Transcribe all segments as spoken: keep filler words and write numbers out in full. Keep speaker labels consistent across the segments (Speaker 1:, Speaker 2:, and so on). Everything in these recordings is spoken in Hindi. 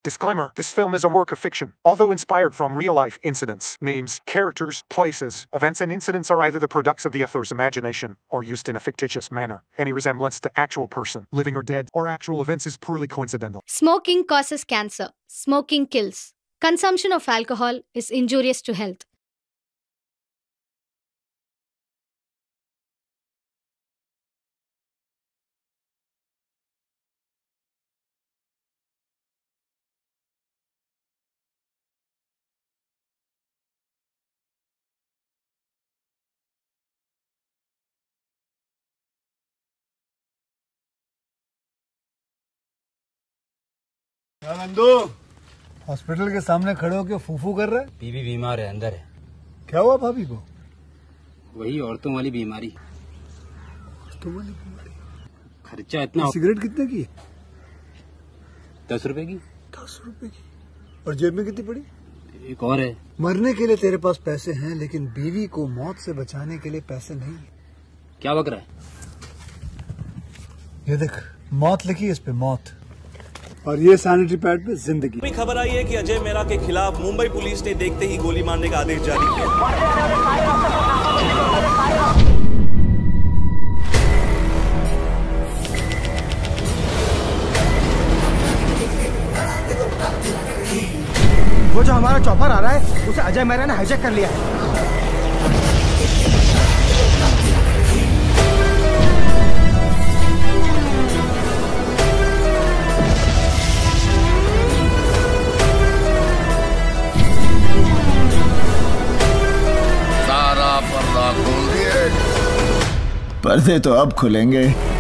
Speaker 1: Disclaimer: this film is a work of fiction. Although inspired from real-life incidents, names, characters, places, events and incidents are either the products of the author's imagination or used in a fictitious manner. Any resemblance to actual person, living or dead, or actual events is purely coincidental.
Speaker 2: Smoking causes cancer. Smoking kills. Consumption of alcohol is injurious to health.
Speaker 3: Nandu hospital के सामने खड़े होकर फूफू कर रहा है।
Speaker 4: बीवी बीमार है, अंदर है।
Speaker 3: क्या हुआ भाभी को?
Speaker 4: वही औरतों वाली बीमारी।
Speaker 3: औरतों वाली बीमारी?
Speaker 4: खर्चा इतना।
Speaker 3: सिगरेट कितने की?
Speaker 4: दस रुपए की।
Speaker 3: दस रुपए की। और जेब में कितनी पड़ी?
Speaker 4: एक और है।
Speaker 3: मरने के लिए तेरे पास पैसे हैं, लेकिन बीवी को मौत से बचाने के लिए पैसे नहीं है।
Speaker 4: क्या बक रहा है?
Speaker 3: ये देख, मौत लिखी है इस पे, मौत। और ये सैनिटरी पैड पे जिंदगी।
Speaker 5: खबर आई है कि अजय मेहरा के खिलाफ मुंबई पुलिस ने देखते ही गोली मारने का आदेश जारी किया।
Speaker 6: वो जो हमारा चॉपर आ रहा है उसे अजय मेहरा ने हाईजैक कर लिया है।
Speaker 7: पर्दे तो अब खुलेंगे।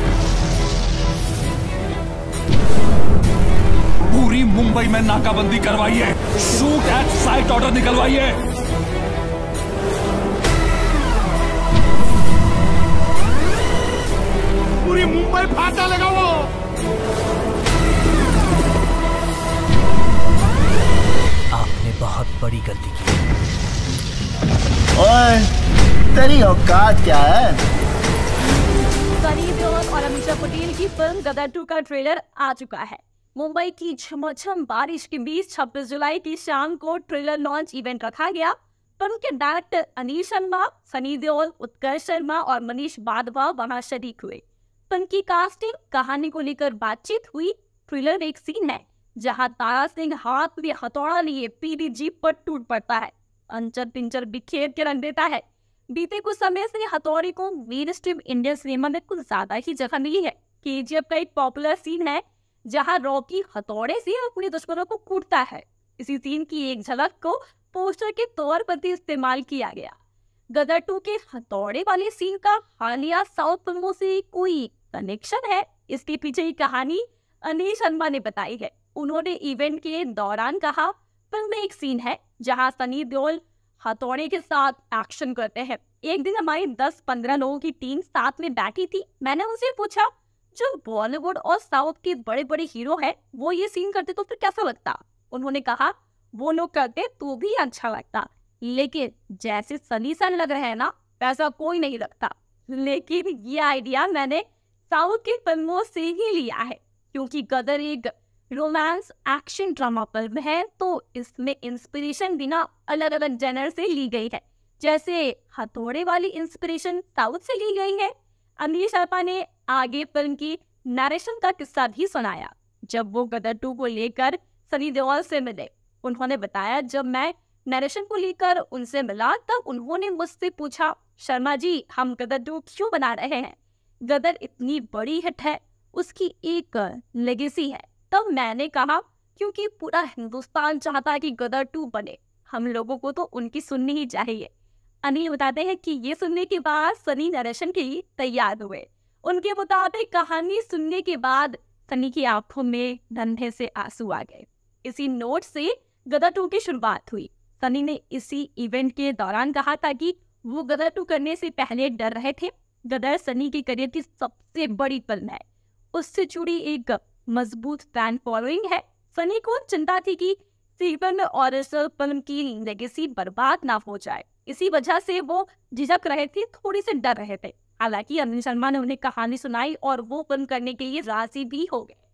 Speaker 8: पूरी मुंबई में नाकाबंदी करवाइए, शूट एट साइट ऑर्डर निकलवाइए। पूरी मुंबई फाटा लगाओ।
Speaker 6: आपने बहुत बड़ी गलती की।
Speaker 7: ओए, तेरी औकात क्या है?
Speaker 9: सनी देओल और अमीषा पटेल की फिल्म गदर टू का ट्रेलर आ चुका है। मुंबई की झमाझम बारिश के बीच छब्बीस जुलाई की शाम को ट्रेलर लॉन्च इवेंट रखा गया। फिल्म के डायरेक्टर अनिल शर्मा, सनी देओल, उत्कर्ष शर्मा और मनीष बादवा वहां शरीक हुए। फिल्म की कास्टिंग, कहानी को लेकर बातचीत हुई। ट्रेलर एक सीन है जहां तारा सिंह हाथ में हथौड़ा लिए पीली जीप पर टूट पड़ता है, अंचर पिंचर बिखेर के रख देता है। बीते कुछ समय से हथौड़ी को मेन स्ट्रीम इंडियन सिनेमा में कुछ ज्यादा ही जगह मिली है। केजीएफ का एक पॉपुलर सीन है जहां रॉकी हथौड़े से अपने दुश्मनों को कूटता है। इसी सीन की एक झलक को पोस्टर के तौर पर भी इस्तेमाल किया गया। गदर टू के हथौड़े वाले सीन का हालिया साउथ फिल्मों से कोई कनेक्शन है, इसके पीछे की कहानी अनिल शर्मा ने बताई है। उन्होंने इवेंट के दौरान कहा, फिल्म में एक सीन है जहाँ सनी देओल हथौड़े के साथ एक्शन करते हैं। एक दिन हमारी दस पंद्रह लोगों की टीम साथ में बैठी थी। मैंने उनसे पूछा, जो बॉलीवुड और साउथ के बड़े बड़े हीरो हैं वो ये सीन करते तो फिर कैसा लगता? उन्होंने कहा, वो लोग करते तो भी अच्छा लगता, लेकिन जैसे सनी सन लग रहे हैं ना वैसा कोई नहीं लगता। लेकिन ये आइडिया मैंने साउथ की फिल्मों से ही लिया है, क्योंकि गदर एक रोमांस एक्शन ड्रामा फिल्म है, तो इसमें इंस्पिरेशन बिना अलग अलग जेनर से ली गई है। जैसे हथौड़े वाली इंस्पिरेशन साउथ से ली गई है। अनिल शर्मा ने आगे फिल्म की नरेशन का किस्सा भी सुनाया। जब वो गदर टू को लेकर सनी देओल से मिले, उन्होंने बताया, जब मैं नरेशन को लेकर उनसे मिला तब उन्होंने मुझसे पूछा, शर्मा जी हम गदर टू क्यों बना रहे हैं? गदर इतनी बड़ी हिट है, उसकी एक लेगेसी है। तब मैंने कहा, क्योंकि पूरा हिंदुस्तान चाहता है कि गदर टू बने, हम लोगों को तो उनकी सुननी ही चाहिए। अनिल बताते हैं कि ये सुनने के बाद सनी नरेशन के लिए तैयार हुए। उनके मुताबिक कहानी सुनने के बाद सनी की आंखों में नन्हे से आंसू आ गए। इसी नोट से गदर टू की शुरुआत हुई। सनी ने इसी इवेंट के दौरान कहा था कि वो गदर टू करने से पहले डर रहे थे। गदर सनी की करियर की सबसे बड़ी फिल्म है, उससे जुड़ी एक मजबूत फैन फॉलोइंग है। सनी को चिंता थी कि सीक्वल में ओरिजिनल फिल्म की लेगेसी बर्बाद ना हो जाए, इसी वजह से वो झिझक रहे थे, थोड़ी से डर रहे थे। हालांकि अनिल शर्मा ने उन्हें कहानी सुनाई और वो फिल्म करने के लिए राजी भी हो गए।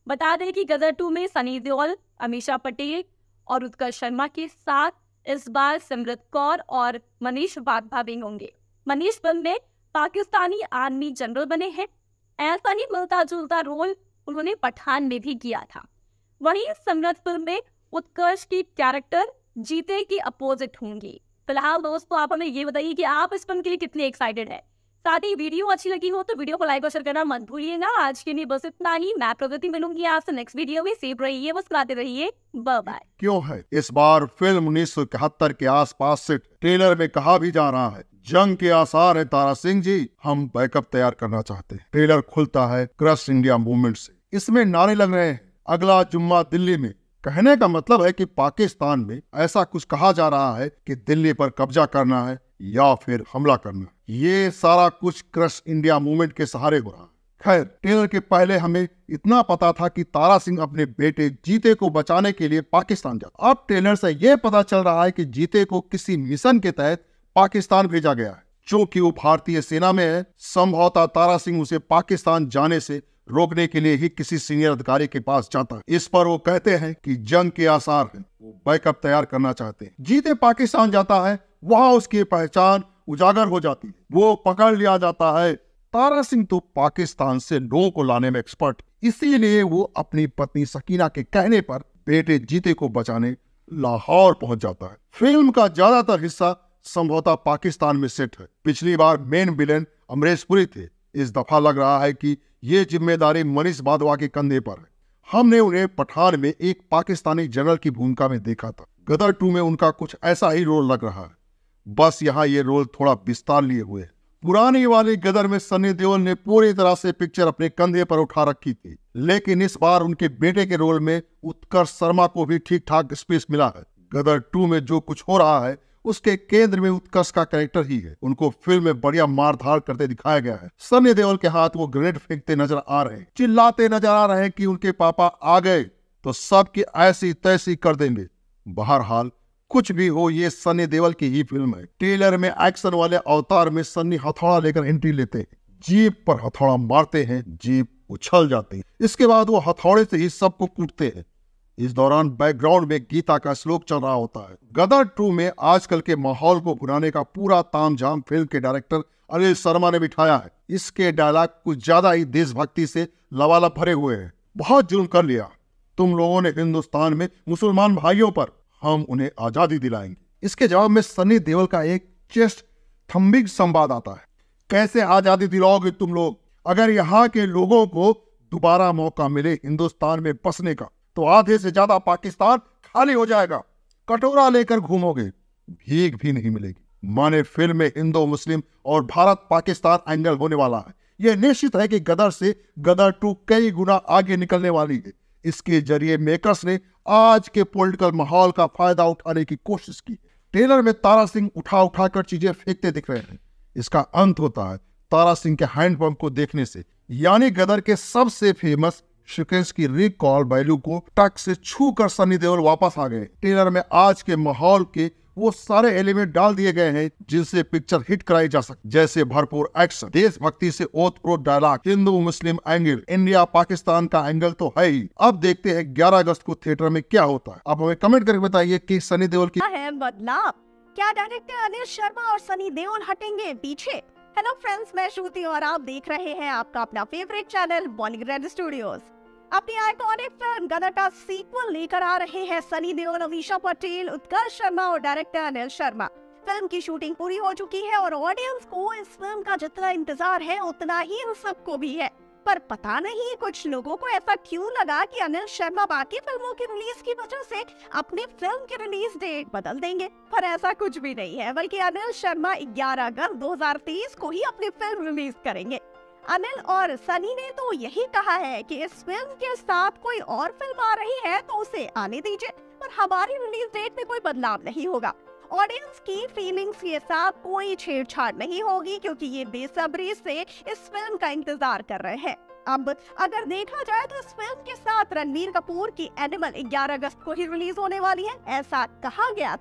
Speaker 9: बता दें कि गदर टू में सनी देओल, अमीषा पटेल और उत्कर्ष शर्मा के साथ इस बार सिमरत कौर और मनीष वाघवा भी होंगे। मनीष फिल्म में पाकिस्तानी आर्मी जनरल बने हैं। ऐसा ही मिलता जुलता रोल उन्होंने पठान में भी किया था। वहीं सिमरत फिल्म में उत्कर्ष की कैरेक्टर जीते की अपोजिट होंगी। फिलहाल दोस्तों, आप हमें ये बताइए कि आप इस फिल्म के लिए कितने एक्साइटेड हैं। साथ ही वीडियो अच्छी लगी हो तो वीडियो को लाइक और शेयर करना मत भूलिएगा। आज के लिए बस इतना ही। मैं प्रगति मिलूंगी आपसे नेक्स्ट वीडियो में। सेफ रहिए, मुस्कुराते रहिए। Bye bye.
Speaker 10: क्यों है इस बार फिल्म उन्नीस सौ इकहत्तर के आसपास से ट्रेलर में कहा भी जा रहा है, जंग के आसार है तारा सिंह जी, हम बैकअप तैयार करना चाहते हैं। ट्रेलर खुलता है क्रश इंडिया मूवमेंट से। इसमें नारे लग रहे हैं, अगला जुम्मा दिल्ली में। कहने का मतलब है कि पाकिस्तान में ऐसा कुछ कहा जा रहा है कि दिल्ली पर कब्जा करना है या फिर हमला करना है। ये सारा कुछ क्रश इंडिया मूवमेंट के सहारे हो रहा है। खैर, ट्रेलर के पहले हमें इतना पता था कि तारा सिंह अपने बेटे जीते को बचाने के लिए पाकिस्तान जाता। अब ट्रेलर से यह पता चल रहा है कि जीते को किसी मिशन के तहत पाकिस्तान भेजा गया है। चूंकि वो भारतीय सेना में है, संभवतः तारा सिंह उसे पाकिस्तान जाने से रोकने के लिए ही किसी सीनियर अधिकारी के पास जाता है। इस पर वो कहते हैं कि जंग के आसार हैं, वो बैकअप तैयार करना चाहते हैं। जीते पाकिस्तान जाता है, वहां उसकी पहचान उजागर हो जाती है, वो पकड़ लिया जाता है। तारा सिंह तो पाकिस्तान से लोगों को लाने में एक्सपर्ट, इसीलिए वो अपनी पत्नी सकीना के कहने पर बेटे जीते को बचाने लाहौर पहुंच जाता है। फिल्म का ज्यादातर हिस्सा संभवतः पाकिस्तान में सेट है। पिछली बार मेन विलेन अमरीश पुरी थे, इस दफा लग रहा है कि ये जिम्मेदारी मनीष वाधवा के कंधे पर है। हमने उन्हें पठान में एक पाकिस्तानी जनरल की भूमिका में देखा था। गदर टू में उनका कुछ ऐसा ही रोल लग रहा है, बस यहाँ ये रोल थोड़ा विस्तार लिए हुए है। पुरानी वाली गदर में सनी देओल ने पूरी तरह से पिक्चर अपने कंधे पर उठा रखी थी, लेकिन इस बार उनके बेटे के रोल में उत्कर्ष शर्मा को भी ठीक ठाक स्पेस मिला है। गदर टू में जो कुछ हो रहा है उसके केंद्र में उत्कर्ष का कैरेक्टर ही है। उनको फिल्म में बढ़िया मारधाड़ करते दिखाया गया है। सनी देओल के हाथ वो ग्रेनेड फेंकते नजर आ रहे हैं, चिल्लाते नजर आ रहे हैं कि उनके पापा आ गए तो सबकी ऐसी तैसी कर देंगे। बहरहाल कुछ भी हो, ये सनी देओल की ही फिल्म है। ट्रेलर में एक्शन वाले अवतार में सनी हथौड़ा लेकर एंट्री लेते हैं, जीप पर हथौड़ा मारते हैं, जीप उछल जाती है। इसके बाद वो हथौड़े से ही सबको कूटते हैं। इस दौरान बैकग्राउंड में गीता का श्लोक चल रहा होता है। गदर टू में आजकल के माहौल को भुनाने का पूरा तामझाम फिल्म के डायरेक्टर अनिल शर्मा ने बिठाया है। इसके डायलॉग कुछ ज्यादा ही देशभक्ति से लबालब भरे हुए हैं। बहुत जुल्म कर लिया तुम लोगों ने हिंदुस्तान में मुसलमान भाइयों पर, हम उन्हें आजादी दिलाएंगे। इसके जवाब में सनी देओल का एक चेस्ट थम्बिंग संवाद आता है। कैसे आजादी दिलाओगे तुम लोग? अगर यहाँ के लोगों को दोबारा मौका मिले हिंदुस्तान में बसने का तो आधे से ज्यादा पाकिस्तान खाली हो जाएगा। कटोरा लेकर घूमोगे, भीख भी नहीं मिलेगी। माने फिल्म में हिंदू मुस्लिम और भारत पाकिस्तान एंगल होने वाला है। यह निश्चित है कि गदर से गदर टू कई गुना आगे निकलने वाली है। इसके जरिए मेकर्स ने आज के पॉलिटिकल माहौल का फायदा उठाने की कोशिश की। ट्रेलर में तारा सिंह उठा उठा कर चीजें फेंकते दिख रहे हैं। इसका अंत होता है तारा सिंह के हैंडपंप को देखने से, यानी गदर के सबसे फेमस सीक्वेंस की रिकॉल वैल्यू को टक से छू कर सनी देओल वापस आ गए। ट्रेलर में आज के माहौल के वो सारे एलिमेंट डाल दिए गए हैं जिनसे पिक्चर हिट कराई जा सकती, जैसे भरपूर एक्शन, देशभक्ति से ओतप्रोत dialogue, Hindu Muslim angle, India Pakistan का एंगल तो है ही। अब देखते हैं ग्यारह अगस्त को थिएटर में क्या होता है। आप हमें कमेंट करके बताइए कि सनी देओल की
Speaker 11: है बदलाव। क्या डायरेक्टर अनिल शर्मा और सनी देओल हटेंगे पीछे? हेलो फ्रेंड्स, मैं श्रुति और आप देख रहे हैं आपका अपना फेवरेट चैनल बॉलीवुड स्टूडियोज। अपनी आइकॉनिक फिल्म गदर का सीक्वल लेकर आ रहे हैं सनी देओल, अमीषा पटेल, उत्कर्ष शर्मा और डायरेक्टर अनिल शर्मा। फिल्म की शूटिंग पूरी हो चुकी है और ऑडियंस को इस फिल्म का जितना इंतजार है उतना ही इन सबको भी है। पर पता नहीं कुछ लोगों को ऐसा क्यों लगा कि अनिल शर्मा बाकी फिल्मों की रिलीज की वजह से अपनी फिल्म की रिलीज डेट बदल देंगे, पर ऐसा कुछ भी नहीं है। बल्कि अनिल शर्मा ग्यारह अगस्त दो हज़ार तेईस को ही अपनी फिल्म रिलीज करेंगे। अनिल और सनी ने तो यही कहा है कि इस फिल्म के साथ कोई और फिल्म आ रही है तो उसे आने दीजिए, पर हमारी रिलीज डेट में कोई बदलाव नहीं होगा। ऑडियंस की फीलिंग्स के साथ कोई छेड़छाड़ नहीं होगी, क्योंकि ये बेसब्री से इस फिल्म का इंतजार कर रहे हैं। अब अगर देखा जाए तो इस फिल्म के साथ रणबीर कपूर की एनिमल ग्यारह अगस्त को ही रिलीज होने वाली है, ऐसा कहा गया था।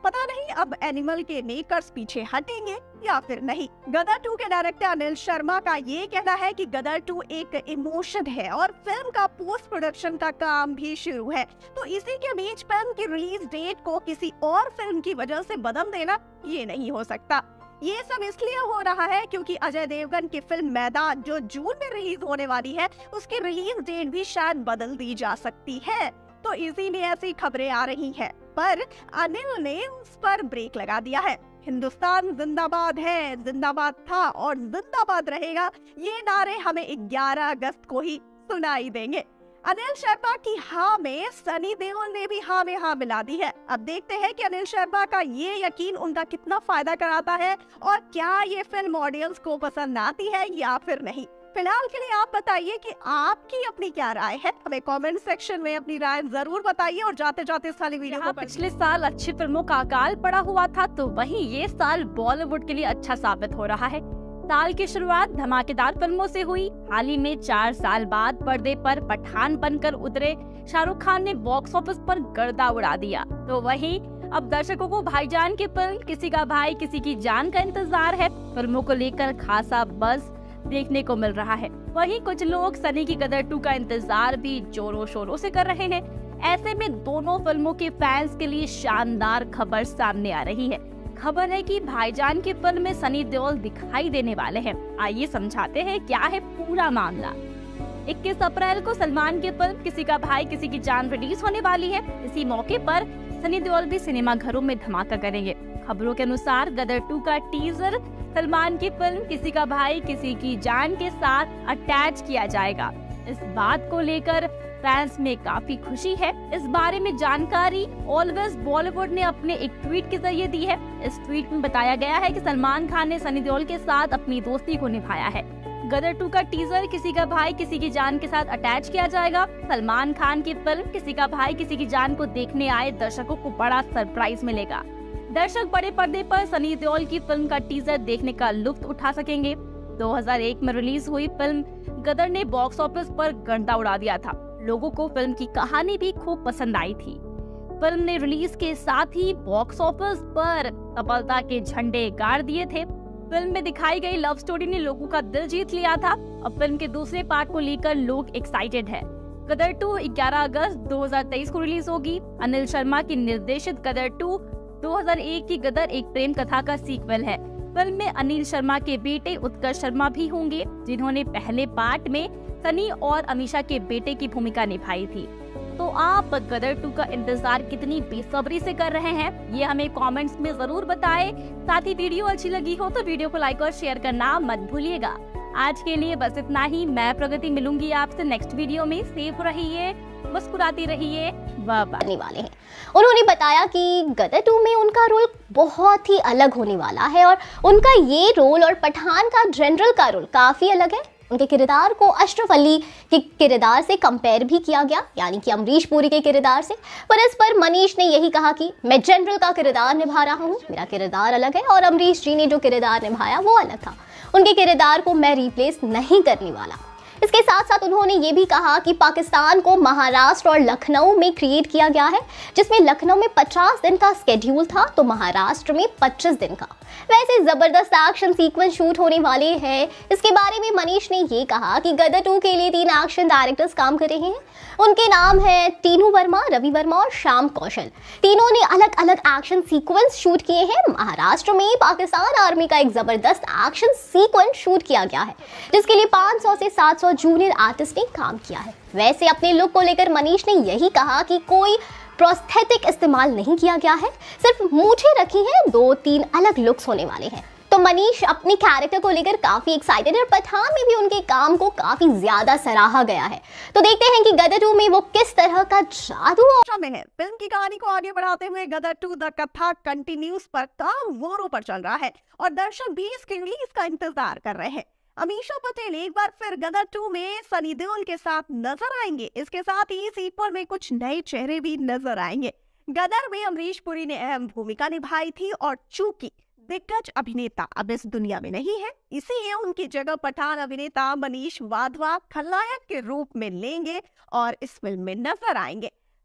Speaker 11: पता नहीं अब एनिमल के मेकर्स पीछे हटेंगे या फिर नहीं। गदर टू के डायरेक्टर अनिल शर्मा का ये कहना है कि गदर टू एक इमोशन है और फिल्म का पोस्ट प्रोडक्शन का काम भी शुरू है। तो इसी के बीच फिल्म की रिलीज डेट को किसी और फिल्म की वजह से बदल देना ये नहीं हो सकता। ये सब इसलिए हो रहा है क्योंकि अजय देवगन की फिल्म मैदान जो जून में रिलीज होने वाली है, उसकी रिलीज डेट भी शायद बदल दी जा सकती है। तो इसीलिए ऐसी खबरें आ रही हैं। पर अनिल ने उस पर ब्रेक लगा दिया है। हिंदुस्तान जिंदाबाद है, जिंदाबाद था और जिंदाबाद रहेगा, ये नारे हमें ग्यारह अगस्त को ही सुनाई देंगे। अनिल शर्मा की हाँ में सनी देओल ने भी हाँ में हाँ मिला दी है। अब देखते हैं कि अनिल शर्मा का ये यकीन उनका कितना फायदा कराता है और क्या ये फिल्म ऑडियंस को पसंद आती है या फिर नहीं। फिलहाल के लिए आप बताइए कि आपकी अपनी क्या राय है, हमें कमेंट सेक्शन में अपनी राय जरूर बताइए। और जाते जाते इस वाली वीडियो को
Speaker 9: पिछले साल अच्छी फिल्मों का अकाल पड़ा हुआ था, तो वहीं ये साल बॉलीवुड के लिए अच्छा साबित हो रहा है। साल की शुरुआत धमाकेदार फिल्मों से हुई। हाल ही में चार साल बाद पर्दे पर पठान बनकर उतरे शाहरुख खान ने बॉक्स ऑफिस पर गर्दा उड़ा दिया। तो वहीं अब दर्शकों को भाईजान की फिल्म किसी का भाई किसी की जान का इंतजार है। फिल्मों को लेकर खासा बज़ देखने को मिल रहा है। वहीं कुछ लोग सनी की गदर टू का इंतजार भी जोरों शोरों से कर रहे हैं। ऐसे में दोनों फिल्मों के फैंस के लिए शानदार खबर सामने आ रही है। खबर है कि भाईजान की फिल्म में सनी देओल दिखाई देने वाले हैं। आइए समझाते हैं क्या है पूरा मामला। इक्कीस अप्रैल को सलमान की फिल्म किसी का भाई किसी की जान रिलीज होने वाली है। इसी मौके पर सनी देओल भी सिनेमा घरों में धमाका करेंगे। खबरों के अनुसार गदर टू का टीजर सलमान की फिल्म किसी का भाई किसी की जान के साथ अटैच किया जाएगा। इस बात को लेकर फैंस में काफी खुशी है। इस बारे में जानकारी ऑलवेज बॉलीवुड ने अपने एक ट्वीट के जरिए दी है। इस ट्वीट में बताया गया है कि सलमान खान ने सनी देओल के साथ अपनी दोस्ती को निभाया है। गदर टू का टीजर किसी का भाई किसी की जान के साथ अटैच किया जाएगा। सलमान खान की फिल्म किसी का भाई किसी की जान को देखने आए दर्शकों को बड़ा सरप्राइज मिलेगा। दर्शक बड़े पर्दे पर सनी देओल की फिल्म का टीजर देखने का लुत्फ उठा सकेंगे। दो हज़ार एक में रिलीज हुई फिल्म गदर ने बॉक्स ऑफिस पर गर्दा उड़ा दिया था। लोगों को फिल्म की कहानी भी खूब पसंद आई थी। फिल्म ने रिलीज के साथ ही बॉक्स ऑफिस पर सफलता के झंडे गाड़ दिए थे। फिल्म में दिखाई गई लव स्टोरी ने लोगों का दिल जीत लिया था। अब फिल्म के दूसरे पार्ट को लेकर लोग एक्साइटेड है। गदर टू ग्यारह अगस्त दो हज़ार तेईस को रिलीज होगी। अनिल शर्मा की निर्देशित गदर टू दो हज़ार एक की गदर एक प्रेम कथा का सीक्वल है। फिल्म में अनिल शर्मा के बेटे उत्कर्ष शर्मा भी होंगे, जिन्होंने पहले पार्ट में सनी और अमीषा के बेटे की भूमिका निभाई थी। तो आप गदर टू का इंतजार कितनी बेसब्री से कर रहे हैं, ये हमें कमेंट्स में जरूर बताएं। साथ ही वीडियो अच्छी लगी हो तो वीडियो को लाइक और शेयर करना मत भूलिएगा। आज के लिए बस इतना ही। मैं प्रगति मिलूंगी आपसे नेक्स्ट वीडियो में। सेफ रहिए, मुस्कुराती रहिए, बाय बाय वाले हैं।
Speaker 12: उन्होंने बताया कि गदर टू में उनका रोल बहुत ही अलग होने वाला है और उनका ये रोल और पठान का जनरल का रोल काफी अलग है। उनके किरदार को अशरफ अली के किरदार से कंपेयर भी किया गया, यानी कि अमरीश पुरी के किरदार से। पर इस पर मनीष ने यही कहा कि मैं जनरल का किरदार निभा रहा हूँ, मेरा किरदार अलग है और अमरीश जी ने जो किरदार निभाया वो अलग था। उनके किरदार को मैं रिप्लेस नहीं करने वाला। इसके साथ साथ उन्होंने ये भी कहा कि पाकिस्तान को महाराष्ट्र और लखनऊ में क्रिएट किया गया है, जिसमें लखनऊ में पचास दिन का स्केड्यूल था तो महाराष्ट्र में पच्चीस दिन का। वैसे जबरदस्त एक्शन सीक्वेंस शूट होने वाले हैं। इसके बारे में मनीष ने ये कहा कि गदर टू के लिए तीन एक्शन डायरेक्टर्स काम कर रहे हैं। उनके नाम है टीनू वर्मा, रवि वर्मा और श्याम कौशल। तीनों ने अलग अलग एक्शन सीक्वेंस शूट किए हैं। महाराष्ट्र में पाकिस्तान आर्मी का एक जबरदस्त एक्शन सीक्वेंस शूट किया गया है, जिसके लिए पाँच सौ से सात सौ जूनियर आर्टिस्ट ने काम किया है। वैसे अपने लुक को लेकर मनीष ने यही कहा कि कोई प्रोस्थेटिक इस्तेमाल नहीं किया गया है, सिर्फ मूछें रखी हैं। दो तीन अलग लुक्स होने वाले हैं। तो मनीष अपने कैरेक्टर को लेकर काफी एक्साइटेड है और पठान में भी उनके काम को काफी ज्यादा सराहा गया है। तो देखते हैं कि गदर टू में वो किस तरह का जादू
Speaker 11: में है। फिल्म की कहानी को आगे बढ़ाते हुए Gadar two the Katha continues पर काम जोरों पर चल रहा है और दर्शक भी इसकी रिलीज का इंतजार कर रहे हैं। अमीषा पटेल एक बार फिर गदर टू में सनी देओल के साथ नजर आएंगे। इसके साथ ही सीक्वल में कुछ नए चेहरे भी नजर आएंगे। गदर में अमरीश पुरी ने अहम भूमिका निभाई थी और चूंकि दिग्गज अभिनेता अब इस दुनिया में नहीं है, इसीलिए उनकी जगह पठान अभिनेता मनीष वाधवा खलनायक के रूप में लेंगे और इस फिल्म में नजर आएंगे।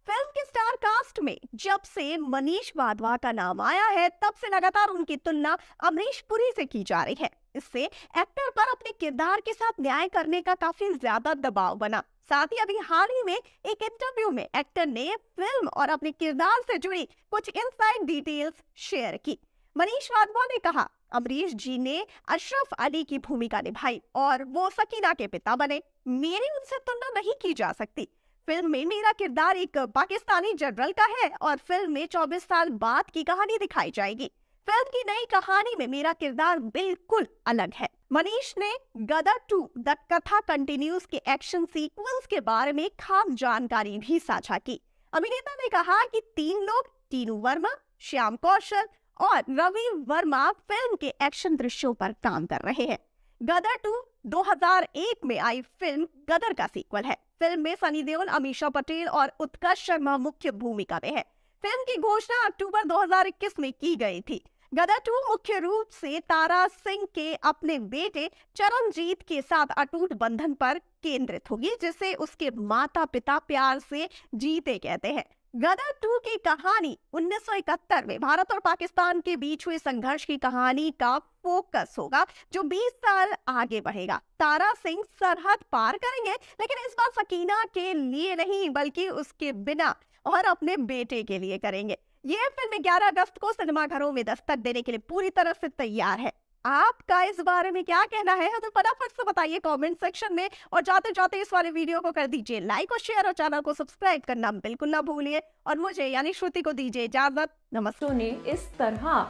Speaker 11: फिल्म के स्टार कास्ट में जब से मनीष वाधवा का नाम आया है तब से लगातार उनकी तुलना अमरीश पुरी से की जा रही है। इससे एक्टर पर अपने किरदार के साथ न्याय करने का काफी ज्यादा दबाव बना। साथ ही अभी हाल ही में एक इंटरव्यू में एक्टर ने फिल्म और अपने किरदार से जुड़ी कुछ इनसाइड डिटेल्स शेयर की। मनीष वाधवा ने कहा, अमरीश जी ने अशरफ अली की भूमिका निभाई और वो सकीना के पिता बने। मेरी उनसे तुलना नहीं की जा सकती। फिल्म में मेरा किरदार एक पाकिस्तानी जनरल का है और फिल्म में चौबीस साल बाद की कहानी दिखाई जाएगी। फिल्म की नई कहानी में मेरा किरदार बिल्कुल अलग है। मनीष ने Gadar two the Katha continues के एक्शन सीक्वेंस के बारे में खास जानकारी भी साझा की। अभिनेता ने कहा कि तीन लोग, टीनू वर्मा, श्याम कौशल और रवि वर्मा फिल्म के एक्शन दृश्यों पर काम कर रहे हैं। गदर टू दो हज़ार एक में आई फिल्म गदर का सीक्वल है। फिल्म में सनी देओल, अमीषा पटेल और उत्कर्ष शर्मा मुख्य भूमिका में है। फिल्म की घोषणा अक्टूबर दो हज़ार इक्कीस में की गई थी। गदर टू मुख्य रूप से तारा सिंह के अपने बेटे चरणजीत के साथ अटूट बंधन पर केंद्रित होगी, जिसे उसके माता पिता प्यार से जीते कहते हैं। गदर टू की कहानी उन्नीस सौ इकहत्तर में भारत और पाकिस्तान के बीच हुए संघर्ष की कहानी का फोकस होगा, जो बीस साल आगे बढ़ेगा। तारा सिंह सरहद पार करेंगे, लेकिन इस बार सकीना के लिए नहीं बल्कि उसके बिना और अपने बेटे के लिए करेंगे। ये फिल्म ग्यारह अगस्त को सिनेमाघरों में दस्तक देने के लिए पूरी तरह से तैयार है। आपका इस बारे में क्या कहना है तो फटाफट से बताइए कमेंट सेक्शन में। और जाते जाते इस वाले वीडियो को कर दीजिए लाइक और शेयर और चैनल को सब्सक्राइब करना बिल्कुल ना भूलिए। और मुझे यानी श्रुति को दीजिए इजाजत। नमस्ते।
Speaker 13: ने इस तरह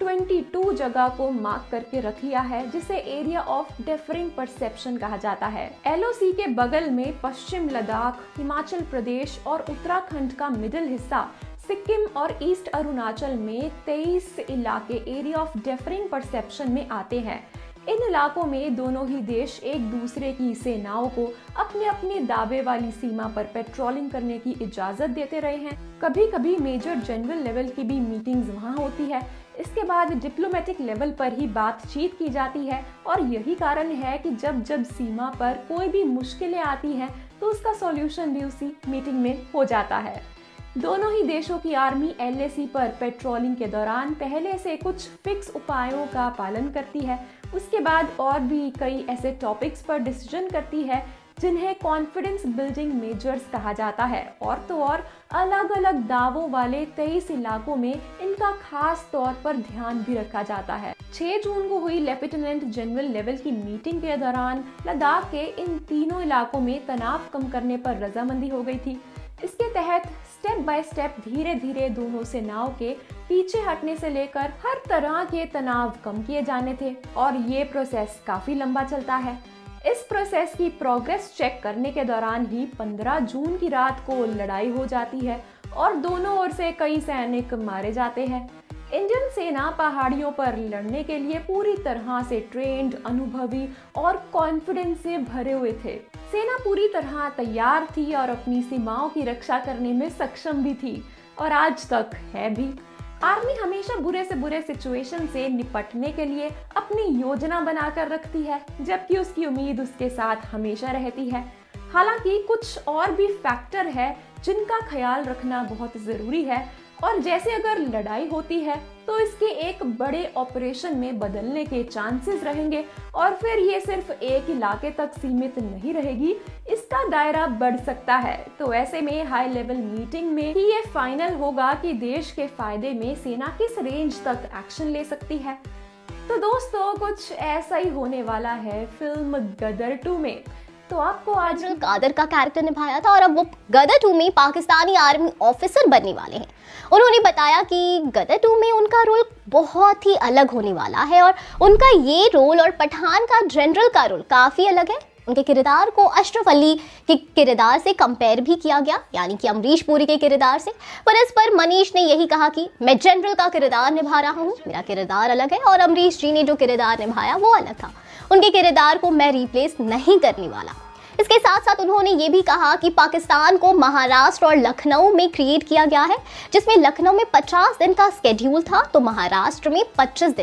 Speaker 13: बाईस जगह को मार्क करके रख लिया है, जिसे एरिया ऑफ डिफरिंग परसेप्शन कहा जाता है। एल ओ सी के बगल में पश्चिम लद्दाख, हिमाचल प्रदेश और उत्तराखंड का मिडिल हिस्सा, सिक्किम और ईस्ट अरुणाचल में तेईस इलाके एरिया ऑफ डिफरिंग परसेप्शन में आते हैं। इन इलाकों में दोनों ही देश एक दूसरे की सेनाओं को अपने अपने दावे वाली सीमा पर पेट्रोलिंग करने की इजाजत देते रहे हैं। कभी कभी मेजर जनरल लेवल की भी मीटिंग्स वहाँ होती है। इसके बाद डिप्लोमेटिक लेवल पर ही बातचीत की जाती है और यही कारण है कि जब जब सीमा पर कोई भी मुश्किलें आती हैं तो उसका सॉल्यूशन भी उसी मीटिंग में हो जाता है। दोनों ही देशों की आर्मी एल ए सी पर पेट्रोलिंग के दौरान पहले से कुछ फिक्स उपायों का पालन करती है। उसके बाद और भी कई ऐसे टॉपिक्स पर डिसीजन करती है जिन्हें कॉन्फिडेंस बिल्डिंग मेजर्स कहा जाता है। और तो और अलग अलग दावों वाले तेईस इलाकों में इनका खास तौर पर ध्यान भी रखा जाता है। छह जून को हुई लेफ्टिनेंट जनरल लेवल की मीटिंग के दौरान लद्दाख के इन तीनों इलाकों में तनाव कम करने पर रजामंदी हो गई थी। इसके तहत स्टेप बाय स्टेप धीरे धीरे दोनों सेनाओं के पीछे हटने से लेकर हर तरह के तनाव कम किए जाने थे और ये प्रोसेस काफी लंबा चलता है। इस प्रोसेस की प्रोग्रेस चेक करने के दौरान ही पंद्रह जून की रात को लड़ाई हो जाती है और दोनों ओर से कई सैनिक मारे जाते हैं। इंडियन सेना पहाड़ियों पर लड़ने के लिए पूरी तरह से ट्रेंड, अनुभवी और कॉन्फिडेंस से भरे हुए थे। सेना पूरी तरह तैयार थी और अपनी सीमाओं की रक्षा करने में सक्षम भी थी और आज तक है भी। आर्मी हमेशा बुरे से बुरे सिचुएशन से निपटने के लिए अपनी योजना बनाकर रखती है, जबकि उसकी उम्मीद उसके साथ हमेशा रहती है। हालांकि कुछ और भी फैक्टर है जिनका ख्याल रखना बहुत जरूरी है और जैसे अगर लड़ाई होती है तो इसके एक बड़े ऑपरेशन में बदलने के चांसेस रहेंगे और फिर ये सिर्फ एक इलाके तक सीमित नहीं रहेगी, इसका दायरा बढ़ सकता है। तो ऐसे में हाई लेवल मीटिंग में ही ये फाइनल होगा कि देश के फायदे में सेना किस रेंज तक एक्शन ले सकती है। तो दोस्तों, कुछ ऐसा ही होने वाला है फिल्म गदर टू में।
Speaker 12: तो आपको आज कादर का कैरेक्टर निभाया था और अब वो गदर टू में पाकिस्तानी आर्मी ऑफिसर बनने वाले हैं। उन्होंने बताया कि गदर टू में उनका रोल बहुत ही अलग होने वाला है और उनका ये रोल और पठान का जनरल का रोल काफ़ी अलग है। उनके किरदार को अशरफ अली के किरदार से कंपेयर भी किया गया, यानी कि अमरीश पुरी के किरदार से। पर इस पर मनीष ने यही कहा कि मैं जनरल का किरदार निभा रहा हूँ, मेरा किरदार अलग है और अमरीश जी ने जो किरदार निभाया वो अलग था। उनके किरदार को मैं रिप्लेस नहीं करने वाला। इसके साथ साथ उन्होंने ये भी कहा कि पाकिस्तान को महाराष्ट्र और लखनऊ में क्रिएट किया गया है, जिसमें लखनऊ में पचास दिन का स्केड्यूल था तो महाराष्ट्र में पच्चीस दिन का।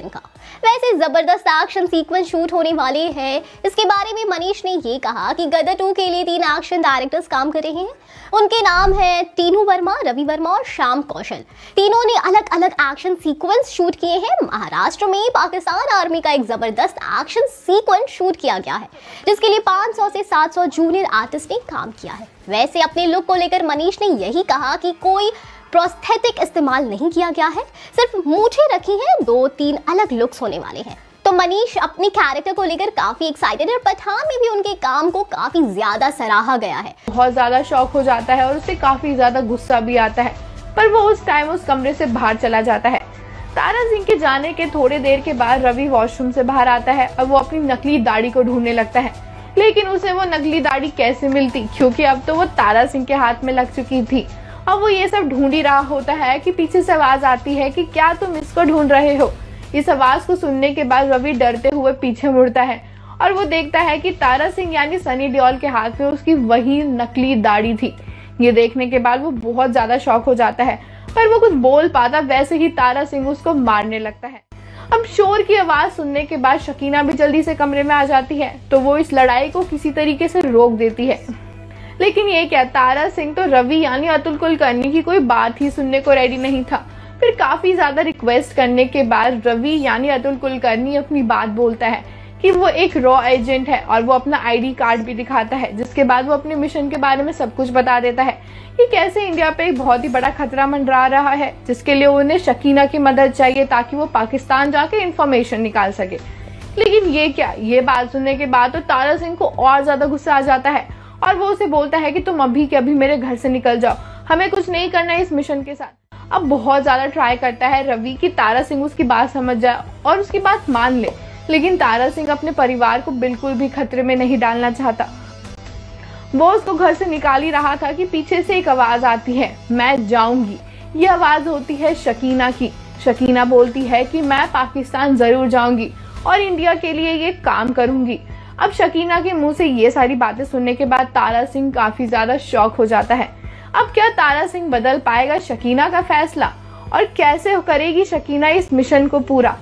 Speaker 12: वैसे जबरदस्त एक्शन सीक्वेंस शूट होने वाले हैं, इसके बारे में मनीष ने ये कहा कि गदर टू के लिए तीन एक्शन डायरेक्टर्स काम कर रहे हैं। उनके नाम है टीनू वर्मा, रवि वर्मा और श्याम कौशल। तीनों ने अलग अलग एक्शन सीक्वेंस शूट किए हैं। महाराष्ट्र में पाकिस्तान आर्मी का एक जबरदस्त एक्शन सीक्वेंस शूट किया गया है, जिसके लिए पाँच सौ से सात सौ जूनियर आर्टिस्ट ने काम किया है। वैसे अपने लुक को लेकर मनीष ने यही कहा कि कोई प्रोस्थेटिक इस्तेमाल नहीं किया गया है, सिर्फ मूछें रखी हैं, दो तीन अलग लुक्स होने वाले हैं। तो मनीष अपने कैरेक्टर को लेकर काफी एक्साइटेड है और पठान में भी उनके काम को काफी ज्यादा सराहा गया है।
Speaker 13: बहुत ज्यादा शौक हो जाता है और उसे काफी ज्यादा गुस्सा भी आता है, पर वो उस टाइम उस कमरे से बाहर चला जाता है। तारा सिंह के जाने के थोड़ी देर के बाद रवि वॉशरूम से बाहर आता है और वो अपनी नकली दाढ़ी को ढूंढने लगता है, लेकिन उसे वो नकली दाढ़ी कैसे मिलती, क्योंकि अब तो वो तारा सिंह के हाथ में लग चुकी थी। अब वो ये सब ढूंढ ही रहा होता है कि पीछे से आवाज आती है कि क्या तुम इसको ढूंढ रहे हो। इस आवाज को सुनने के बाद रवि डरते हुए पीछे मुड़ता है और वो देखता है कि तारा सिंह यानी सनी देओल के हाथ में उसकी वही नकली दाढ़ी थी। ये देखने के बाद वो बहुत ज्यादा शॉक हो जाता है, पर वो कुछ बोल पाता वैसे ही तारा सिंह उसको मारने लगता है। अब शोर की आवाज सुनने के बाद शकीना भी जल्दी से कमरे में आ जाती है, तो वो इस लड़ाई को किसी तरीके से रोक देती है। लेकिन ये क्या, तारा सिंह तो रवि यानी अतुल कुलकर्णी की कोई बात ही सुनने को रेडी नहीं था। फिर काफी ज्यादा रिक्वेस्ट करने के बाद रवि यानी अतुल कुलकर्णी अपनी बात बोलता है कि वो एक रॉ एजेंट है और वो अपना आईडी कार्ड भी दिखाता है, जिसके बाद वो अपने मिशन के बारे में सब कुछ बता देता है कि कैसे इंडिया पे एक बहुत ही बड़ा खतरा मंडरा रहा है, जिसके लिए उन्हें शकीना की मदद चाहिए ताकि वो पाकिस्तान जाके इंफॉर्मेशन निकाल सके। लेकिन ये क्या, ये बात सुनने के बाद तो तारा सिंह को और ज्यादा गुस्सा आ जाता है और वो उसे बोलता है कि तुम अभी के अभी मेरे घर से निकल जाओ, हमें कुछ नहीं करना है इस मिशन के साथ। अब बहुत ज्यादा ट्राई करता है रवि कि तारा सिंह उसकी बात समझ जाए और उसकी बात मान ले, लेकिन तारा सिंह अपने परिवार को बिल्कुल भी खतरे में नहीं डालना चाहता। वो उसको घर से निकाल ही रहा था कि पीछे से एक आवाज आती है, मैं जाऊंगी। ये आवाज होती है शकीना की। शकीना बोलती है कि मैं पाकिस्तान जरूर जाऊंगी और इंडिया के लिए ये काम करूंगी। अब शकीना के मुंह से ये सारी बातें सुनने के बाद तारा सिंह काफी ज्यादा शॉक हो जाता है। अब क्या तारा सिंह बदल पाएगा शकीना का फैसला और कैसे करेगी शकीना इस मिशन को पूरा?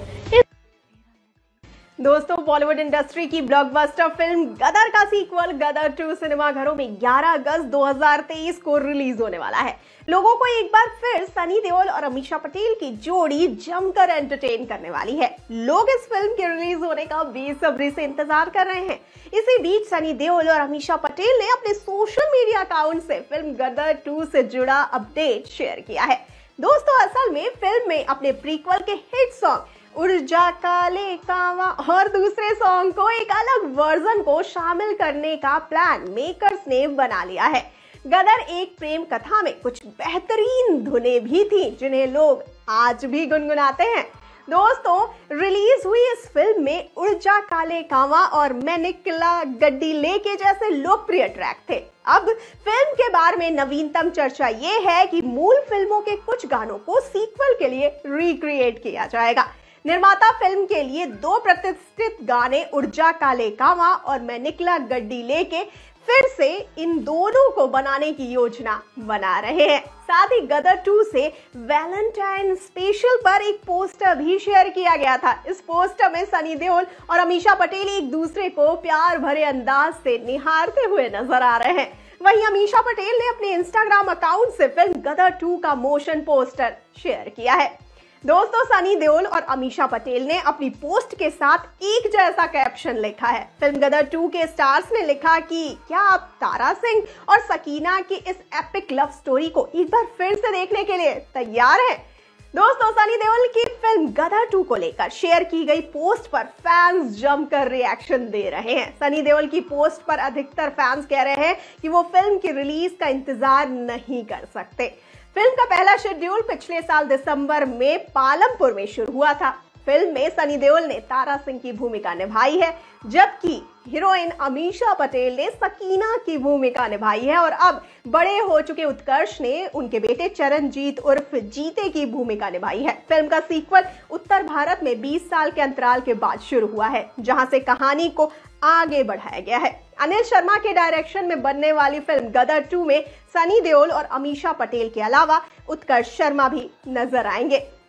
Speaker 11: दोस्तों, बॉलीवुड इंडस्ट्री की ब्लॉकबस्टर फिल्म गदर का सीक्वल गदर टू सिनेमाघरों में ग्यारह अगस्त दो हज़ार तेईस को रिलीज होने वाला है। लोगों को एक बार फिर सनी देओल और अमीषा पटेल की जोड़ी जमकर एंटरटेन करने वाली है। लोग इस फिल्म के रिलीज होने का बेसब्री से इंतजार कर रहे हैं। इसी बीच सनी देओल और अमीषा पटेल ने अपने सोशल मीडिया अकाउंट से फिल्म गदर टू से जुड़ा अपडेट शेयर किया है। दोस्तों, असल में फिल्म में अपने प्रीक्वल के हिट सॉन्ग उर्जा काले कावा और दूसरे सॉन्ग को एक अलग वर्जन को शामिल करने का प्लान मेकर्स ने बना लिया है। गदर एक प्रेम कथा में कुछ बेहतरीन धुनें भी थी जिन्हें लोग आज भी गुनगुनाते हैं। दोस्तों, रिलीज हुई इस फिल्म में उर्जा काले कावा और मैं निकला गड्डी लेके जैसे लोकप्रिय ट्रैक थे। अब फिल्म के बारे में नवीनतम चर्चा ये है कि मूल फिल्मों के कुछ गानों को सीक्वल के लिए रिक्रिएट किया जाएगा। निर्माता फिल्म के लिए दो प्रतिष्ठित गाने उर्जा काले कावा और मैं निकला गड्डी लेके फिर से इन दोनों को बनाने की योजना बना रहे हैं। साथ ही गदर टू से वैलेंटाइन स्पेशल पर एक पोस्टर भी शेयर किया गया था। इस पोस्टर में सनी देओल और अमीषा पटेल एक दूसरे को प्यार भरे अंदाज से निहारते हुए नजर आ रहे हैं। वहीं अमीषा पटेल ने अपने इंस्टाग्राम अकाउंट से फिल्म गदर टू का मोशन पोस्टर शेयर किया है। दोस्तों, सनी देओल और अमीषा पटेल ने अपनी पोस्ट के साथ एक जैसा कैप्शन लिखा है। फिल्म गदर टू के स्टार्स ने लिखा कि क्या आप तारा सिंह और सकीना की इस एपिक लव स्टोरी को एक बार फिर से देखने के लिए तैयार हैं? दोस्तों, सनी देओल की फिल्म गदर टू को लेकर शेयर की गई पोस्ट पर फैंस जमकर रिएक्शन दे रहे हैं। सनी देओल की पोस्ट पर अधिकतर फैंस कह रहे हैं कि वो फिल्म की रिलीज का इंतजार नहीं कर सकते। फिल्म का पहला शेड्यूल पिछले साल दिसंबर में पालमपुर में शुरू हुआ था। फिल्म में सनी देओल ने तारा सिंह की भूमिका निभाई है, जबकि हीरोइन अमीषा पटेल ने सकीना की भूमिका निभाई है और अब बड़े हो चुके उत्कर्ष ने उनके बेटे चरणजीत उर्फ जीते की भूमिका निभाई है। फिल्म का सीक्वल उत्तर भारत में बीस साल के अंतराल के बाद शुरू हुआ है, जहां से कहानी को आगे बढ़ाया गया है। अनिल शर्मा के डायरेक्शन में बनने वाली फिल्म गदर टू में सनी देओल और अमीषा पटेल के अलावा उत्कर्ष शर्मा भी नजर आएंगे।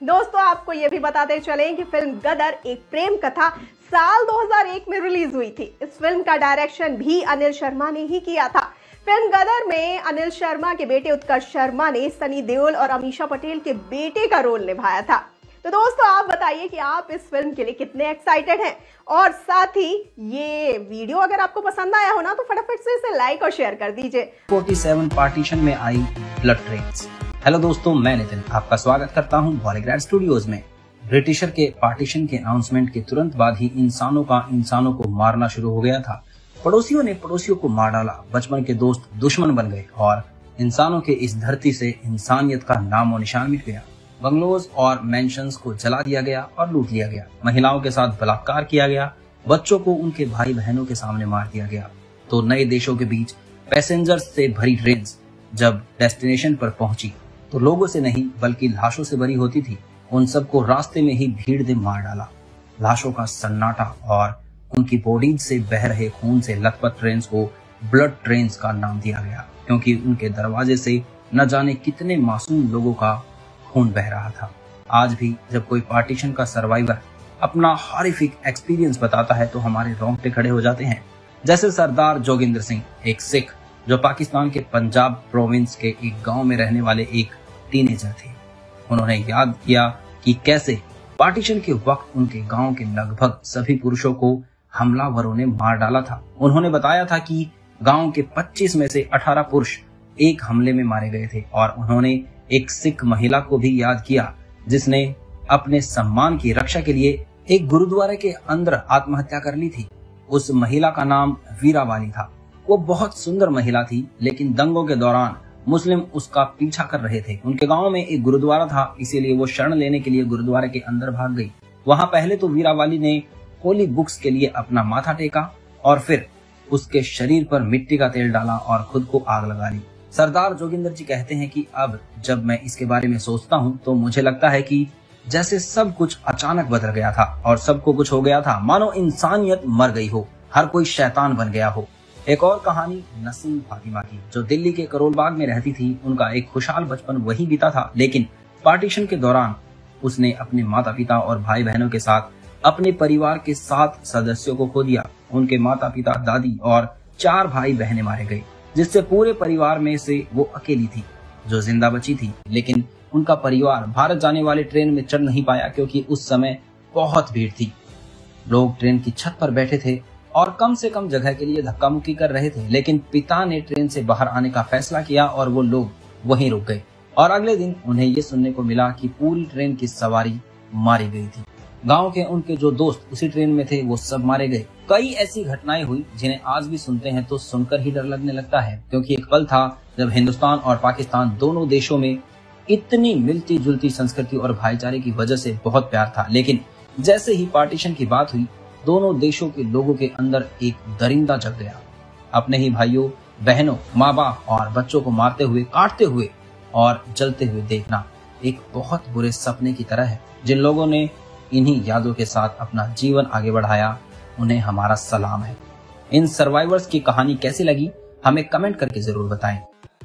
Speaker 11: दोस्तों आपको ये भी बताते चलें कि फिल्म गदर एक प्रेम कथा साल दो हज़ार एक में रिलीज हुई थी। इस फिल्म का डायरेक्शन भी अनिल शर्मा ने ही किया था। फिल्म गदर में अनिल शर्मा के बेटे उत्कर्ष शर्मा ने सनी देओल और अमीषा पटेल के बेटे का रोल निभाया था। तो दोस्तों आप बताइए कि आप इस फिल्म के लिए कितने एक्साइटेड हैं, और साथ ही ये वीडियो अगर आपको पसंद आया हो ना तो फटाफट से इसे लाइक और शेयर कर दीजिए।
Speaker 14: सैंतालीस पार्टीशन में आई ब्लड ट्रेन्स। हेलो दोस्तों, मैं नितिन आपका स्वागत करता हूं बॉलीग्रैड स्टूडियोज में। ब्रिटिशर के पार्टीशन के अनाउंसमेंट के तुरंत बाद ही इंसानों का इंसानों को मारना शुरू हो गया था। पड़ोसियों ने पड़ोसियों को मार डाला, बचपन के दोस्त दुश्मन बन गए और इंसानों के इस धरती से इंसानियत का नामो निशान मिट गया। बंगलोज और मेंशंस को जला दिया गया और लूट लिया गया। महिलाओं के साथ बलात्कार किया गया। बच्चों को उनके भाई बहनों के सामने मार दिया गया। तो नए देशों के बीच पैसेंजर्स से भरी ट्रेन जब डेस्टिनेशन पर पहुंची तो लोगों से नहीं बल्कि लाशों से भरी होती थी। उन सबको रास्ते में ही भीड़ ने मार डाला। लाशों का सन्नाटा और उनकी बॉडीज से बह रहे खून से लथपथ ट्रेन को ब्लड ट्रेन का नाम दिया गया, क्योंकि उनके दरवाजे से न जाने कितने मासूम लोगों का खून बह रहा था। आज भी जब कोई पार्टीशन का सर्वाइवर अपना हॉरिफिक एक्सपीरियंस बताता है तो हमारे रोंगटे खड़े हो जाते हैं। जैसे सरदार जोगिंदर सिंह, एक सिख जो पाकिस्तान के पंजाब प्रोविंस के एक गांव में रहने वाले एक टीनेजर थे। उन्होंने याद किया कि कैसे पार्टीशन के वक्त उनके गांव के लगभग सभी पुरुषों को हमलावरों ने मार डाला था। उन्होंने बताया था कि गांव के पच्चीस में से अठारह पुरुष एक हमले में मारे गए थे, और उन्होंने एक सिख महिला को भी याद किया जिसने अपने सम्मान की रक्षा के लिए एक गुरुद्वारे के अंदर आत्महत्या कर ली थी। उस महिला का नाम वीरावाली था। वो बहुत सुंदर महिला थी, लेकिन दंगों के दौरान मुस्लिम उसका पीछा कर रहे थे। उनके गांव में एक गुरुद्वारा था, इसीलिए वो शरण लेने के लिए गुरुद्वारे के अंदर भाग गई। वहां पहले तो वीरावाली ने होली बुक्स के लिए अपना माथा टेका और फिर उसके शरीर पर मिट्टी का तेल डाला और खुद को आग लगा ली। सरदार जोगिंदर जी कहते हैं कि अब जब मैं इसके बारे में सोचता हूँ तो मुझे लगता है कि जैसे सब कुछ अचानक बदल गया था और सबको कुछ हो गया था, मानो इंसानियत मर गई हो, हर कोई शैतान बन गया हो। एक और कहानी नसीम फातिमा की, जो दिल्ली के करोल बाग में रहती थी। उनका एक खुशहाल बचपन वही बीता था, लेकिन पार्टीशन के दौरान उसने अपने माता पिता और भाई बहनों के साथ अपने परिवार के सात सदस्यों को खो दिया। उनके माता पिता, दादी और चार भाई बहनें मारे गए, जिससे पूरे परिवार में से वो अकेली थी जो जिंदा बची थी। लेकिन उनका परिवार भारत जाने वाली ट्रेन में चढ़ नहीं पाया, क्योंकि उस समय बहुत भीड़ थी। लोग ट्रेन की छत पर बैठे थे और कम से कम जगह के लिए धक्का मुक्की कर रहे थे, लेकिन पिता ने ट्रेन से बाहर आने का फैसला किया और वो लोग वहीं रुक गए। और अगले दिन उन्हें ये सुनने को मिला कि पूरी ट्रेन की सवारी मारी गई थी। गांव के उनके जो दोस्त उसी ट्रेन में थे वो सब मारे गए। कई ऐसी घटनाएं हुई जिन्हें आज भी सुनते हैं तो सुनकर ही डर लगने लगता है, क्योंकि एक पल था जब हिंदुस्तान और पाकिस्तान दोनों देशों में इतनी मिलती जुलती संस्कृति और भाईचारे की वजह से बहुत प्यार था। लेकिन जैसे ही पार्टीशन की बात हुई, दोनों देशों के लोगों के अंदर एक दरिंदा जग गया। अपने ही भाइयों, बहनों, माँ बाप और बच्चों को मारते हुए, काटते हुए और जलते हुए देखना एक बहुत बुरे सपने की तरह है। जिन लोगों ने इन्हीं यादों के साथ अपना जीवन आगे बढ़ाया, उन्हें हमारा सलाम है। इन सर्वाइवर्स की कहानी कैसी लगी हमें कमेंट करके जरूर बताएं।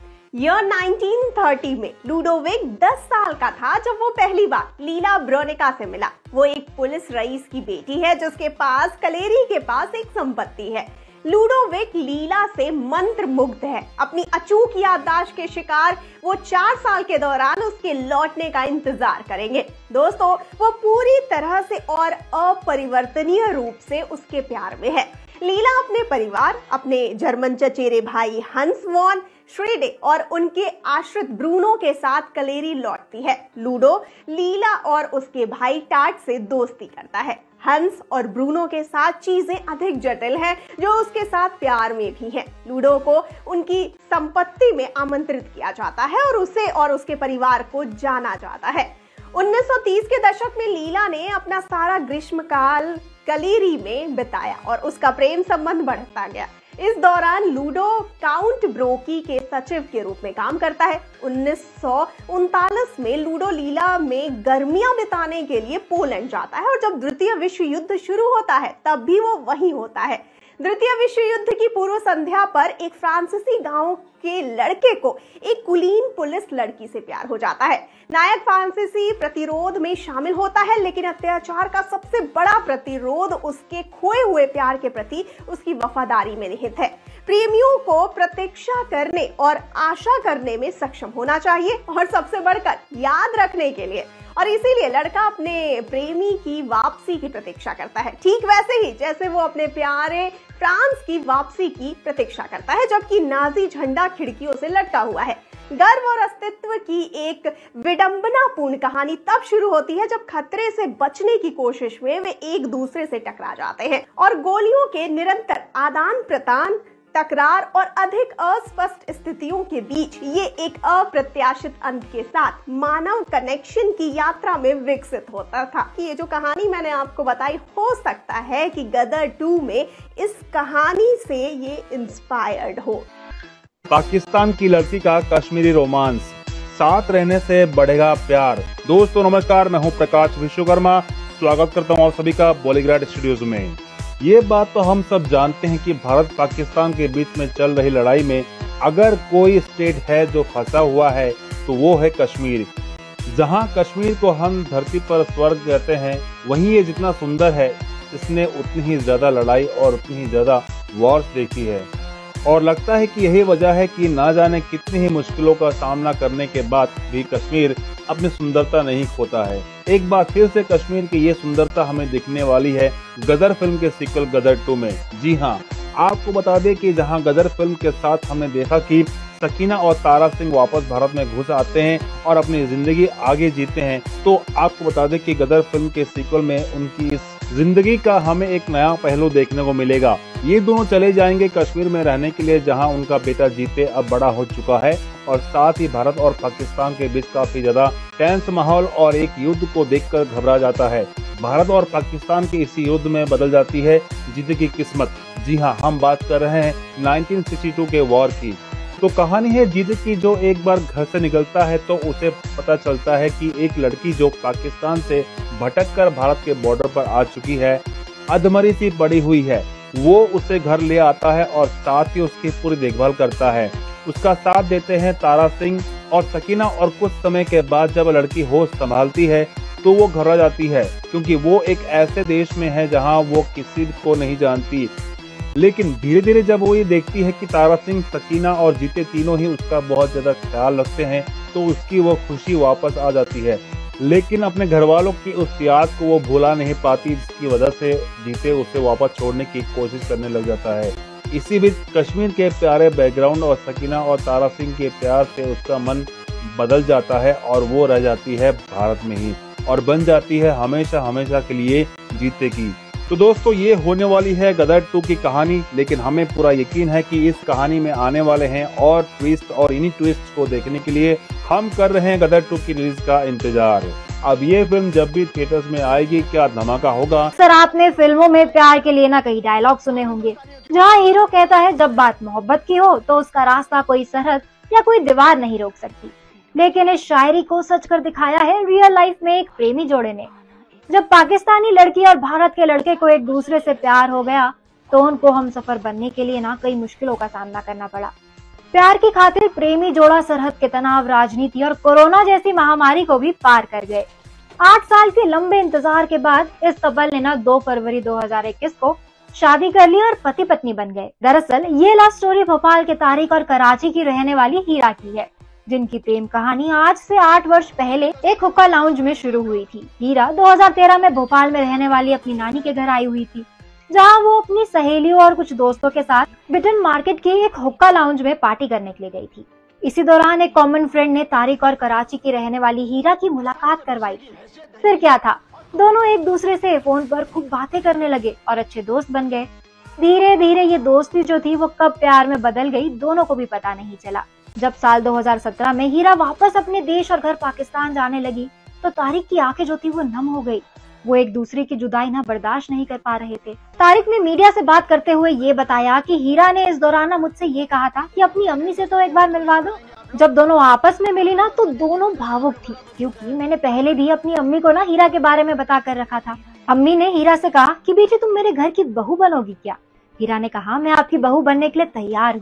Speaker 11: ईयर नाइनटीन थर्टी में लुडोविक दस साल का था जब वो पहली बार लीला ब्रोनिका से मिला। वो एक पुलिस रईस की बेटी है जिसके पास कलेरी के पास एक संपत्ति है। लुडोविक लीला से मंत्र मुग्ध है। अपनी अचूक याददाश्त के शिकार वो चार साल के दौरान उसके लौटने का इंतजार करेंगे। दोस्तों, वो पूरी तरह से और अपरिवर्तनीय रूप से उसके प्यार में है। लीला अपने परिवार, अपने जर्मन चचेरे भाई हंस वॉन श्रेडे और उनके आश्रित ब्रूनो के साथ कलेरी लौटती है। लूडो लीला और उसके भाई टाट से दोस्ती करता है। हंस और ब्रूनो के साथ चीजें अधिक जटिल हैं, जो उसके साथ प्यार में भी हैं। लूडो को उनकी संपत्ति में आमंत्रित किया जाता है और उसे और उसके परिवार को जाना जाता है। उन्नीस सौ तीस के दशक में लीला ने अपना सारा ग्रीष्मकाल कलेरी में बिताया और उसका प्रेम संबंध बढ़ता गया। इस दौरान लूडो काउंट ब्रोकी के सचिव के रूप में काम करता है। उन्नीस सौ उनतालीस में लूडो लीला में गर्मियां बिताने के लिए पोलैंड जाता है और जब द्वितीय विश्व युद्ध शुरू होता है तब भी वो वहीं होता है। द्वितीय विश्व युद्ध की पूर्व संध्या पर एक फ्रांसीसी गांव के लड़के को एक कुलीन पुलिस लड़की से प्यार हो जाता है। नायक फ्रांसीसी प्रतिरोध में शामिल होता है, लेकिन अत्याचार का सबसे बड़ा प्रतिरोध उसके खोए हुए प्यार के प्रति उसकी वफादारी में निहित है। प्रेमियों को प्रतीक्षा करने और आशा करने में सक्षम होना चाहिए और सबसे बढ़कर याद रखने के लिए, और इसीलिए लड़का अपने प्रेमी की वापसी की प्रतीक्षा करता है, ठीक वैसे ही जैसे वो अपने प्यारे फ्रांस की वापसी की प्रतीक्षा करता है, जबकि नाजी झंडा खिड़कियों से लटका हुआ है। गर्व और अस्तित्व की एक विडंबनापूर्ण कहानी तब शुरू होती है जब खतरे से बचने की कोशिश में वे एक दूसरे से टकरा जाते हैं और गोलियों के निरंतर आदान प्रदान, टकरार और अधिक अस्पष्ट स्थितियों के बीच ये एक अप्रत्याशित अंत के साथ मानव कनेक्शन की यात्रा में विकसित होता था। ये जो कहानी मैंने आपको बताई, हो सकता है कि गदर टू में इस कहानी से ये इंस्पायर्ड हो।
Speaker 15: पाकिस्तान की लड़की का कश्मीरी रोमांस, साथ रहने से बढ़ेगा प्यार। दोस्तों नमस्कार, मैं हूं प्रकाश विश्वकर्मा, स्वागत करता हूं आप सभी का बॉलीग्राड स्टूडियोज में। ये बात तो हम सब जानते हैं कि भारत पाकिस्तान के बीच में चल रही लड़ाई में अगर कोई स्टेट है जो फंसा हुआ है तो वो है कश्मीर। जहां कश्मीर को हम धरती पर स्वर्ग कहते हैं, वहीं ये जितना सुंदर है इसने उतनी ही ज्यादा लड़ाई और उतनी ही ज्यादा वॉर्स देखी है। और लगता है कि यही वजह है कि ना जाने कितनी ही मुश्किलों का सामना करने के बाद भी कश्मीर अपनी सुंदरता नहीं खोता है। एक बार फिर से कश्मीर की ये सुंदरता हमें दिखने वाली है गदर फिल्म के सीक्वल गदर टू में। जी हाँ, आपको बता दें कि जहां गदर फिल्म के साथ हमने देखा कि सकीना और तारा सिंह वापस भारत में घुस आते हैं और अपनी जिंदगी आगे जीते हैं, तो आपको बता दें कि गदर फिल्म के सीक्वल में उनकी इस जिंदगी का हमें एक नया पहलू देखने को मिलेगा। ये दोनों चले जाएंगे कश्मीर में रहने के लिए, जहां उनका बेटा जीते अब बड़ा हो चुका है, और साथ ही भारत और पाकिस्तान के बीच काफी ज्यादा टेंस माहौल और एक युद्ध को देखकर घबरा जाता है। भारत और पाकिस्तान के इसी युद्ध में बदल जाती है जीत की किस्मत। जी हाँ, हम बात कर रहे हैं नाइनटीन सिक्सटी टू के वॉर की। तो कहानी है जीत की, जो एक बार घर से निकलता है तो उसे पता चलता है कि एक लड़की जो पाकिस्तान से भटक कर भारत के बॉर्डर पर आ चुकी है, अधमरी सी पड़ी हुई है, वो उसे घर ले आता है और साथ ही उसकी पूरी देखभाल करता है। उसका साथ देते हैं तारा सिंह और सकीना, और कुछ समय के बाद जब लड़की होश संभालती है तो वो घबरा जाती है, क्योंकि वो एक ऐसे देश में है जहां वो किसी को नहीं जानती। लेकिन धीरे धीरे जब वो ये देखती है कि तारा सिंह, सकीना और जीते तीनों ही उसका बहुत ज्यादा ख्याल रखते हैं, तो उसकी वो खुशी वापस आ जाती है। लेकिन अपने घर वालों की उस याद को वो भुला नहीं पाती, जिसकी वजह से जीते उसे वापस छोड़ने की कोशिश करने लग जाता है। इसी बीच कश्मीर के प्यारे बैकग्राउंड और सकीना और तारा सिंह के प्यार से उसका मन बदल जाता है और वो रह जाती है भारत में ही और बन जाती है हमेशा हमेशा के लिए जीते की। तो दोस्तों, ये होने वाली है गदर टू की कहानी, लेकिन हमें पूरा यकीन है कि इस कहानी में आने वाले हैं और ट्विस्ट, और इन्हीं ट्विस्ट को देखने के लिए हम कर रहे हैं गदर टू की रिलीज का इंतजार। अब ये फिल्म जब भी थिएटर्स में आएगी, क्या धमाका होगा।
Speaker 16: सर, आपने फिल्मों में प्यार के लिए ना कई डायलॉग सुने होंगे, जहाँ हीरो कहता है जब बात मोहब्बत की हो तो उसका रास्ता कोई सरहद या कोई दीवार नहीं रोक सकती। लेकिन इस शायरी को सच कर दिखाया है रियल लाइफ में एक प्रेमी जोड़े ने। जब पाकिस्तानी लड़की और भारत के लड़के को एक दूसरे से प्यार हो गया तो उनको हम सफर बनने के लिए ना कई मुश्किलों का सामना करना पड़ा। प्यार की खातिर प्रेमी जोड़ा सरहद के तनाव, राजनीति और कोरोना जैसी महामारी को भी पार कर गए। आठ साल के लंबे इंतजार के बाद इस कपल ने ना दो फरवरी दो हजार इक्कीस को शादी कर ली और पति पत्नी बन गए। दरअसल ये लव स्टोरी भोपाल के तारिक और कराची की रहने वाली हीरा की है, जिनकी प्रेम कहानी आज से आठ वर्ष पहले एक हुक्का लाउंज में शुरू हुई थी। हीरा दो हजार तेरह में भोपाल में रहने वाली अपनी नानी के घर आई हुई थी, जहां वो अपनी सहेलियों और कुछ दोस्तों के साथ बिटन मार्केट के एक हुक्का लाउंज में पार्टी करने के लिए गई थी। इसी दौरान एक कॉमन फ्रेंड ने तारिक और कराची की रहने वाली हीरा की मुलाकात करवाई थी। फिर क्या था, दोनों एक दूसरे से फोन पर खूब बातें करने लगे और अच्छे दोस्त बन गए। धीरे धीरे ये दोस्ती जो थी वो कब प्यार में बदल गई, दोनों को भी पता नहीं चला। जब साल दो हजार सत्रह में हीरा वापस अपने देश और घर पाकिस्तान जाने लगी तो तारिक की आंखें जो थी वो नम हो गई। वो एक दूसरे की जुदाई ना बर्दाश्त नहीं कर पा रहे थे। तारिक ने मीडिया से बात करते हुए ये बताया कि हीरा ने इस दौरान ना मुझसे ये कहा था कि अपनी अम्मी से तो एक बार मिलवा दो। जब दोनों आपस में मिली ना तो दोनों भावुक थी, क्योंकि मैंने पहले भी अपनी अम्मी को ना हीरा के बारे में बता कर रखा था। अम्मी ने हीरा से कहा कि बेटी तुम मेरे घर की बहू बनोगी क्या। हीरा ने कहा मैं आपकी बहू बनने के लिए तैयार हूँ।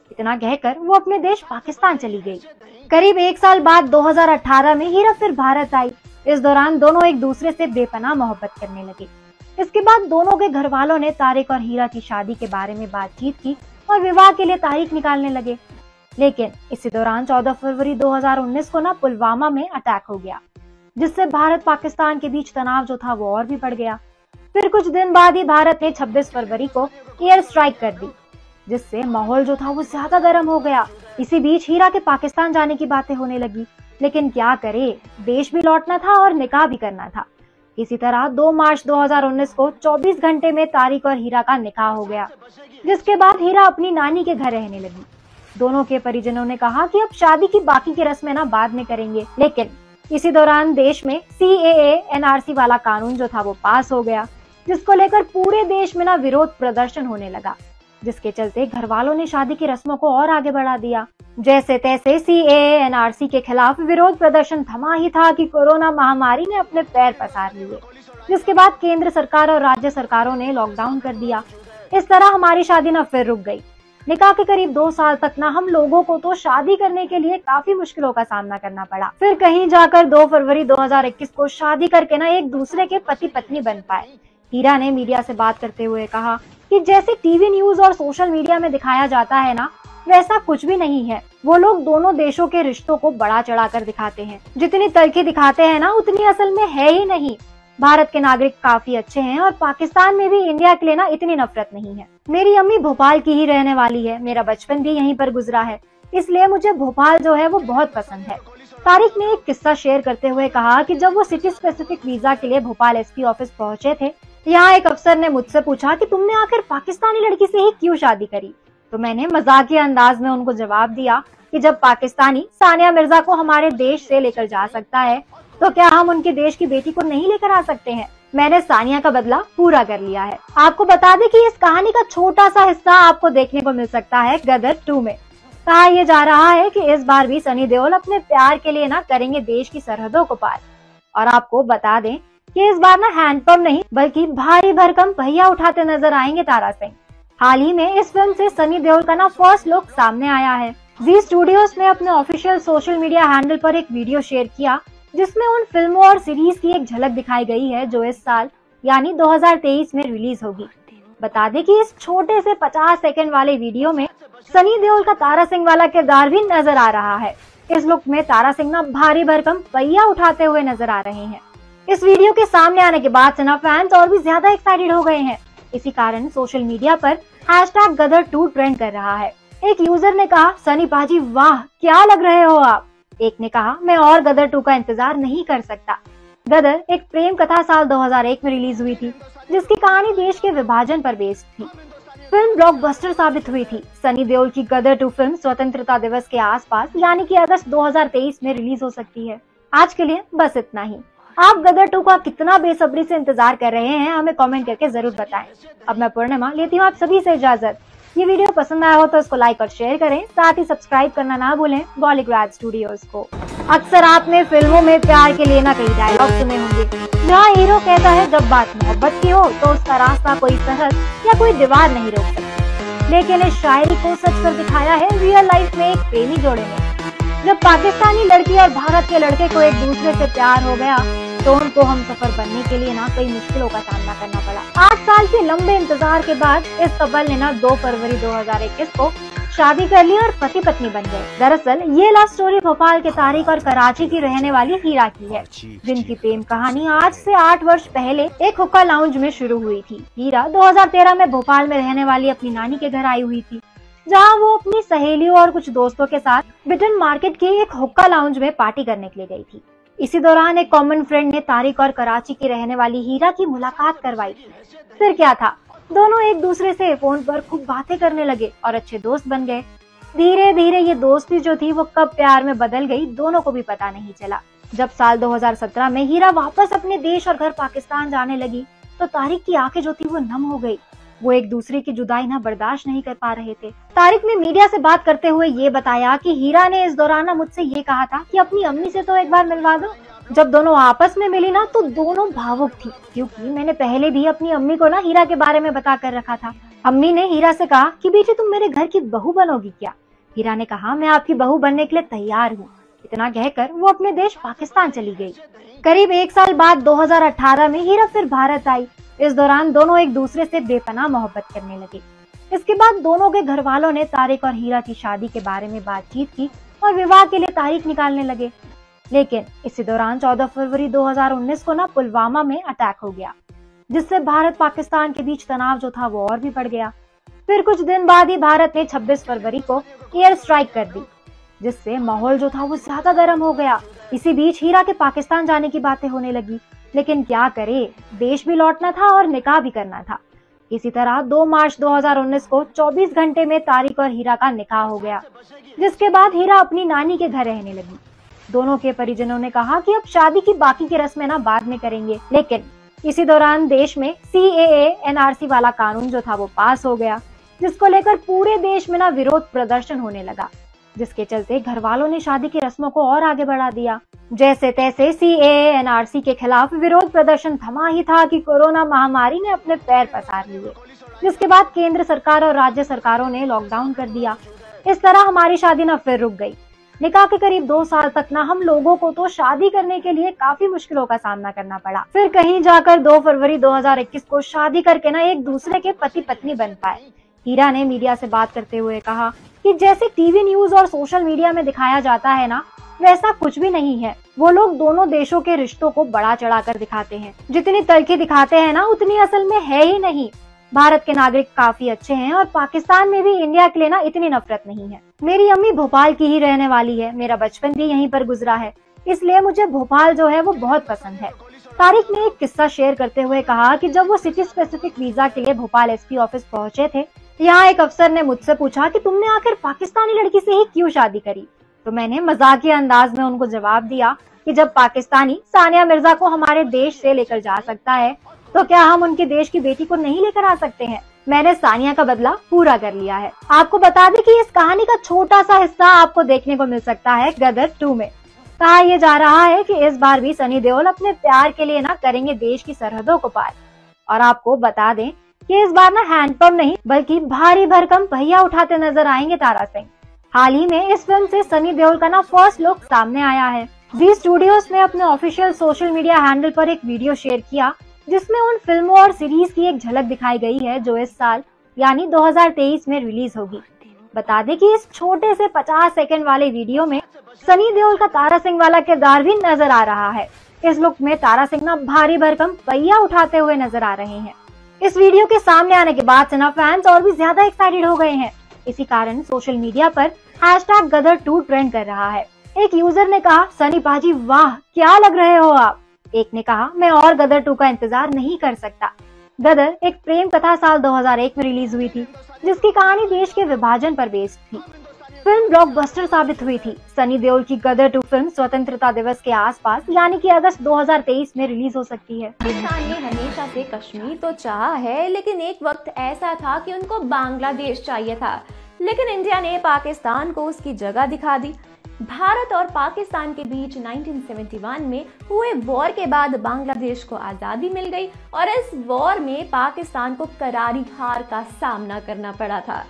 Speaker 16: इतना कहकर वो अपने देश पाकिस्तान चली गई। करीब एक साल बाद दो हज़ार अठारह में हीरा फिर भारत आई। इस दौरान दोनों एक दूसरे से बेपनाह मोहब्बत करने लगे। इसके बाद दोनों के घर वालों ने तारिक और हीरा की शादी के बारे में बातचीत की और विवाह के लिए तारीख निकालने लगे। लेकिन इसी दौरान चौदह फरवरी दो हज़ार उन्नीस को ना पुलवामा में अटैक हो गया, जिससे भारत पाकिस्तान के बीच तनाव जो था वो और भी बढ़ गया। फिर कुछ दिन बाद ही भारत ने छब्बीस फरवरी को एयर स्ट्राइक कर दी, जिससे माहौल जो था वो ज्यादा गर्म हो गया। इसी बीच हीरा के पाकिस्तान जाने की बातें होने लगी, लेकिन क्या करे, देश भी लौटना था और निकाह भी करना था। इसी तरह दो मार्च दो हज़ार उन्नीस को चौबीस घंटे में तारिक और हीरा का निकाह हो गया, जिसके बाद हीरा अपनी नानी के घर रहने लगी। दोनों के परिजनों ने कहा कि अब शादी की बाकी की रस्में ना बाद में करेंगे। लेकिन इसी दौरान देश में सी ए ए एन आर सी वाला कानून जो था वो पास हो गया, जिसको लेकर पूरे देश में ना विरोध प्रदर्शन होने लगा, जिसके चलते घर वालों ने शादी की रस्मों को और आगे बढ़ा दिया। जैसे तैसे सी ए ए एन आर सी के खिलाफ विरोध प्रदर्शन थमा ही था कि कोरोना महामारी ने अपने पैर पसार लिए, जिसके बाद केंद्र सरकार और राज्य सरकारों ने लॉकडाउन कर दिया। इस तरह हमारी शादी ना फिर रुक गई। निकाह के करीब दो साल तक ना हम लोगों को तो शादी करने के लिए काफी मुश्किलों का सामना करना पड़ा। फिर कहीं जाकर दो फरवरी दो हज़ार इक्कीस को शादी करके ना एक दूसरे के पति पत्नी बन पाए। हीरा ने मीडिया से बात करते हुए कहा कि जैसे टीवी न्यूज और सोशल मीडिया में दिखाया जाता है ना, वैसा कुछ भी नहीं है। वो लोग दोनों देशों के रिश्तों को बढ़ा चढ़ाकर दिखाते हैं। जितनी तलखी दिखाते हैं ना, उतनी असल में है ही नहीं। भारत के नागरिक काफी अच्छे हैं और पाकिस्तान में भी इंडिया के लिए ना इतनी नफरत नहीं है। मेरी अम्मी भोपाल की ही रहने वाली है, मेरा बचपन भी यहीं पर गुजरा है, इसलिए मुझे भोपाल जो है वो बहुत पसंद है। तारिक ने एक किस्सा शेयर करते हुए कहा कि जब वो सिटी स्पेसिफिक वीजा के लिए भोपाल एस पी ऑफिस पहुंचे थे, यहाँ एक अफसर ने मुझसे पूछा कि तुमने आखिर पाकिस्तानी लड़की से ही क्यों शादी करी। तो मैंने मजाकिया अंदाज में उनको जवाब दिया कि जब पाकिस्तानी सानिया मिर्जा को हमारे देश से लेकर जा सकता है, तो क्या हम उनके देश की बेटी को नहीं लेकर आ सकते हैं। मैंने सानिया का बदला पूरा कर लिया है। आपको बता दें कि इस कहानी का छोटा सा हिस्सा आपको देखने को मिल सकता है गदर टू में। कहा यह जा रहा है कि इस बार भी सनी देओल अपने प्यार के लिए ना करेंगे देश की सरहदों को पार। और आपको बता दें कि इस बार ना हैंडपंप नहीं बल्कि भारी भरकम पहिया उठाते नजर आएंगे तारा सिंह। हाल ही में इस फिल्म से सनी देओल का ना फर्स्ट लुक सामने आया है। जी स्टूडियोज ने अपने ऑफिशियल सोशल मीडिया हैंडल पर एक वीडियो शेयर किया, जिसमें उन फिल्मों और सीरीज की एक झलक दिखाई गई है जो इस साल यानी दो हज़ार तेईस में रिलीज होगी। बता दें कि इस छोटे से पचास सेकंड वाले वीडियो में सनी देओल का तारा सिंह वाला किरदार भी नजर आ रहा है। इस लुक में तारा सिंह ना भारी भरकम पहिया उठाते हुए नजर आ रहे हैं। इस वीडियो के सामने आने के बाद से ना फैंस और भी ज्यादा एक्साइटेड हो गए हैं। इसी कारण सोशल मीडिया पर हैशटैग गदर टू ट्रेंड कर रहा है। एक यूजर ने कहा, सनी पाजी वाह क्या लग रहे हो आप। एक ने कहा, मैं और गदर टू का इंतजार नहीं कर सकता। गदर एक प्रेम कथा साल दो हज़ार एक में रिलीज हुई थी, जिसकी कहानी देश के विभाजन पर बेस्ड थी। फिल्म ब्लॉकबस्टर साबित हुई थी। सनी देओल की गदर टू फिल्म स्वतंत्रता दिवस के आसपास यानी कि अगस्त दो हज़ार तेईस में रिलीज हो सकती है। आज के लिए बस इतना ही। आप गदर टू का कितना बेसब्री से इंतजार कर रहे हैं, हमें कमेंट करके जरूर बताएं। अब मैं पूर्णिमा लेती हूँ आप सभी से इजाजत। ये वीडियो पसंद आया हो तो इसको लाइक और शेयर करें, साथ ही सब्सक्राइब करना ना भूलें बॉलीग्राड स्टूडियोज को। अक्सर आपने फिल्मों में प्यार के लिए ना कई डायलॉग सुने होंगे, जहाँ हीरो कहता है जब बात मोहब्बत की हो तो उसका रास्ता कोई सरहद या कोई दीवार नहीं रोक सकती। लेकिन इस शायरी को सच कर दिखाया है रियल लाइफ में एक प्रेमी जोड़े ने। जब पाकिस्तानी लड़की और भारत के लड़के को एक दूसरे से प्यार हो गया तो उनको हम सफर बनने के लिए ना कई मुश्किलों का सामना करना पड़ा। आठ साल के लंबे इंतजार के बाद इस कपल ने ना दो फरवरी दो हज़ार इक्कीस को शादी कर ली और पति पत्नी बन गए। दरअसल ये लव स्टोरी भोपाल के तारिक और कराची की रहने वाली हीरा की है, जिनकी प्रेम कहानी आज से आठ वर्ष पहले एक हुक्का लाउंज में शुरू हुई थी। हीरा दो हज़ार तेरह में भोपाल में रहने वाली अपनी नानी के घर आई हुई थी, जहाँ वो अपनी सहेलियों और कुछ दोस्तों के साथ बिटन मार्केट के एक हुक्का लाउंज में पार्टी करने के लिए गई थी। इसी दौरान एक कॉमन फ्रेंड ने तारिक और कराची की रहने वाली हीरा की मुलाकात करवाई। फिर क्या था, दोनों एक दूसरे से फोन पर खूब बातें करने लगे और अच्छे दोस्त बन गए। धीरे धीरे ये दोस्ती जो थी वो कब प्यार में बदल गई, दोनों को भी पता नहीं चला। जब साल दो हज़ार सत्रह में हीरा वापस अपने देश और घर पाकिस्तान जाने लगी तो तारिक की आंखें जो थी वो नम हो गई। वो एक दूसरे की जुदाई ना बर्दाश्त नहीं कर पा रहे थे। तारिक ने मीडिया से बात करते हुए ये बताया कि हीरा ने इस दौरान मुझसे ये कहा था कि अपनी अम्मी से तो एक बार मिलवा दो। जब दोनों आपस में मिली ना तो दोनों भावुक थी, क्योंकि मैंने पहले भी अपनी अम्मी को ना हीरा के बारे में बता कर रखा था। अम्मी ने हीरा से कहा कि बेटे तुम मेरे घर की बहू बनोगी क्या? हीरा ने कहा मैं आपकी बहू बनने के लिए तैयार हूँ। इतना कहकर वो अपने देश पाकिस्तान चली गई। करीब एक साल बाद दो हज़ार अठारह में हीरा फिर भारत आई। इस दौरान दोनों एक दूसरे से बेपनाह मोहब्बत करने लगे। इसके बाद दोनों के घर वालों ने तारिक और हीरा की शादी के बारे में बातचीत की और विवाह के लिए तारीख निकालने लगे। लेकिन इसी दौरान चौदह फरवरी दो हज़ार उन्नीस को ना पुलवामा में अटैक हो गया, जिससे भारत पाकिस्तान के बीच तनाव जो था वो और भी बढ़ गया। फिर कुछ दिन बाद ही भारत ने छब्बीस फरवरी को एयर स्ट्राइक कर दी, जिससे माहौल जो था वो ज्यादा गर्म हो गया। इसी बीच हीरा के पाकिस्तान जाने की बातें होने लगी, लेकिन क्या करे, देश भी लौटना था और निकाह भी करना था। इसी तरह दो मार्च दो हज़ार उन्नीस को चौबीस घंटे में तारिक और हीरा का निकाह हो गया, जिसके बाद हीरा अपनी नानी के घर रहने लगी। दोनों के परिजनों ने कहा कि अब शादी की बाकी की रस्में ना बाद में करेंगे। लेकिन इसी दौरान देश में सी ए ए एन आर सी वाला कानून जो था वो पास हो गया, जिसको लेकर पूरे देश में ना विरोध प्रदर्शन होने लगा, जिसके चलते घर वालों ने शादी की रस्मों को और आगे बढ़ा दिया। जैसे तैसे सी ए ए एन आर सी के खिलाफ विरोध प्रदर्शन थमा ही था कि कोरोना महामारी ने अपने पैर पसार लिए, जिसके बाद केंद्र सरकार और राज्य सरकारों ने लॉकडाउन कर दिया। इस तरह हमारी शादी ना फिर रुक गई। निकाह के करीब दो साल तक ना हम लोगों को तो शादी करने के लिए काफी मुश्किलों का सामना करना पड़ा। फिर कहीं जाकर दो फरवरी दो हज़ार इक्कीस को शादी करके ना एक दूसरे के पति पत्नी बन पाए। हीरा ने मीडिया से बात करते हुए कहा कि जैसे टीवी न्यूज और सोशल मीडिया में दिखाया जाता है ना, वैसा कुछ भी नहीं है। वो लोग दोनों देशों के रिश्तों को बढ़ा चढ़ाकर दिखाते हैं। जितनी तलखी दिखाते हैं ना, उतनी असल में है ही नहीं। भारत के नागरिक काफी अच्छे हैं और पाकिस्तान में भी इंडिया के लिए ना इतनी नफरत नहीं है। मेरी अम्मी भोपाल की ही रहने वाली है, मेरा बचपन भी यहीं पर गुजरा है, इसलिए मुझे भोपाल जो है वो बहुत पसंद है। तारिक ने एक किस्सा शेयर करते हुए कहा कि जब वो सिटी स्पेसिफिक वीजा के लिए भोपाल एस पी ऑफिस पहुंचे थे, यहाँ एक अफसर ने मुझसे पूछा कि तुमने आखिर पाकिस्तानी लड़की से ही क्यों शादी करी? तो मैंने मजाकिया अंदाज में उनको जवाब दिया कि जब पाकिस्तानी सानिया मिर्जा को हमारे देश से लेकर जा सकता है, तो क्या हम उनके देश की बेटी को नहीं लेकर आ सकते हैं? मैंने सानिया का बदला पूरा कर लिया है। आपको बता दें कि इस कहानी का छोटा सा हिस्सा आपको देखने को मिल सकता है गदर टू में। कहा यह जा रहा है कि इस बार भी सनी देओल अपने प्यार के लिए ना करेंगे देश की सरहदों को पार। और आपको बता दें कि इस बार ना हैंडपंप नहीं बल्कि भारी भरकम पहिया उठाते नजर आएंगे तारा सिंह। हाल ही में इस फिल्म से सनी देओल का ना फर्स्ट लुक सामने आया है। जी स्टूडियोज ने अपने ऑफिशियल सोशल मीडिया हैंडल पर एक वीडियो शेयर किया, जिसमें उन फिल्मों और सीरीज की एक झलक दिखाई गई है जो इस साल यानी दो हज़ार तेईस में रिलीज होगी। बता दें कि इस छोटे से पचास सेकंड वाले वीडियो में सनी देओल का तारा सिंह वाला किरदार भी नजर आ रहा है। इस लुक में तारा सिंह ना भारी भरकम पहिया उठाते हुए नजर आ रहे हैं। इस वीडियो के सामने आने के बाद से ना फैंस और भी ज्यादा एक्साइटेड हो गए हैं। इसी कारण सोशल मीडिया पर हैशटैग गदर टू ट्रेंड कर रहा है। एक यूजर ने कहा, सनी पाजी वाह क्या लग रहे हो आप। एक ने कहा, मैं और गदर टू का इंतजार नहीं कर सकता। गदर एक प्रेम कथा साल दो हज़ार एक में रिलीज हुई थी, जिसकी कहानी देश के विभाजन पर बेस्ड थी। फिल्म ब्लॉकबस्टर साबित हुई थी। सनी देओल की गदर टू फिल्म स्वतंत्रता दिवस के आसपास यानी कि अगस्त दो हज़ार तेईस में रिलीज हो सकती है।
Speaker 13: पाकिस्तान ने हमेशा से कश्मीर तो चाहा है, लेकिन एक वक्त ऐसा था कि उनको बांग्लादेश चाहिए था, लेकिन इंडिया ने पाकिस्तान को उसकी जगह दिखा दी। भारत और पाकिस्तान के बीच उन्नीस सौ इकहत्तर में हुए वॉर के बाद बांग्लादेश को आज़ादी मिल गई और इस वॉर में पाकिस्तान को करारी हार का सामना करना पड़ा था।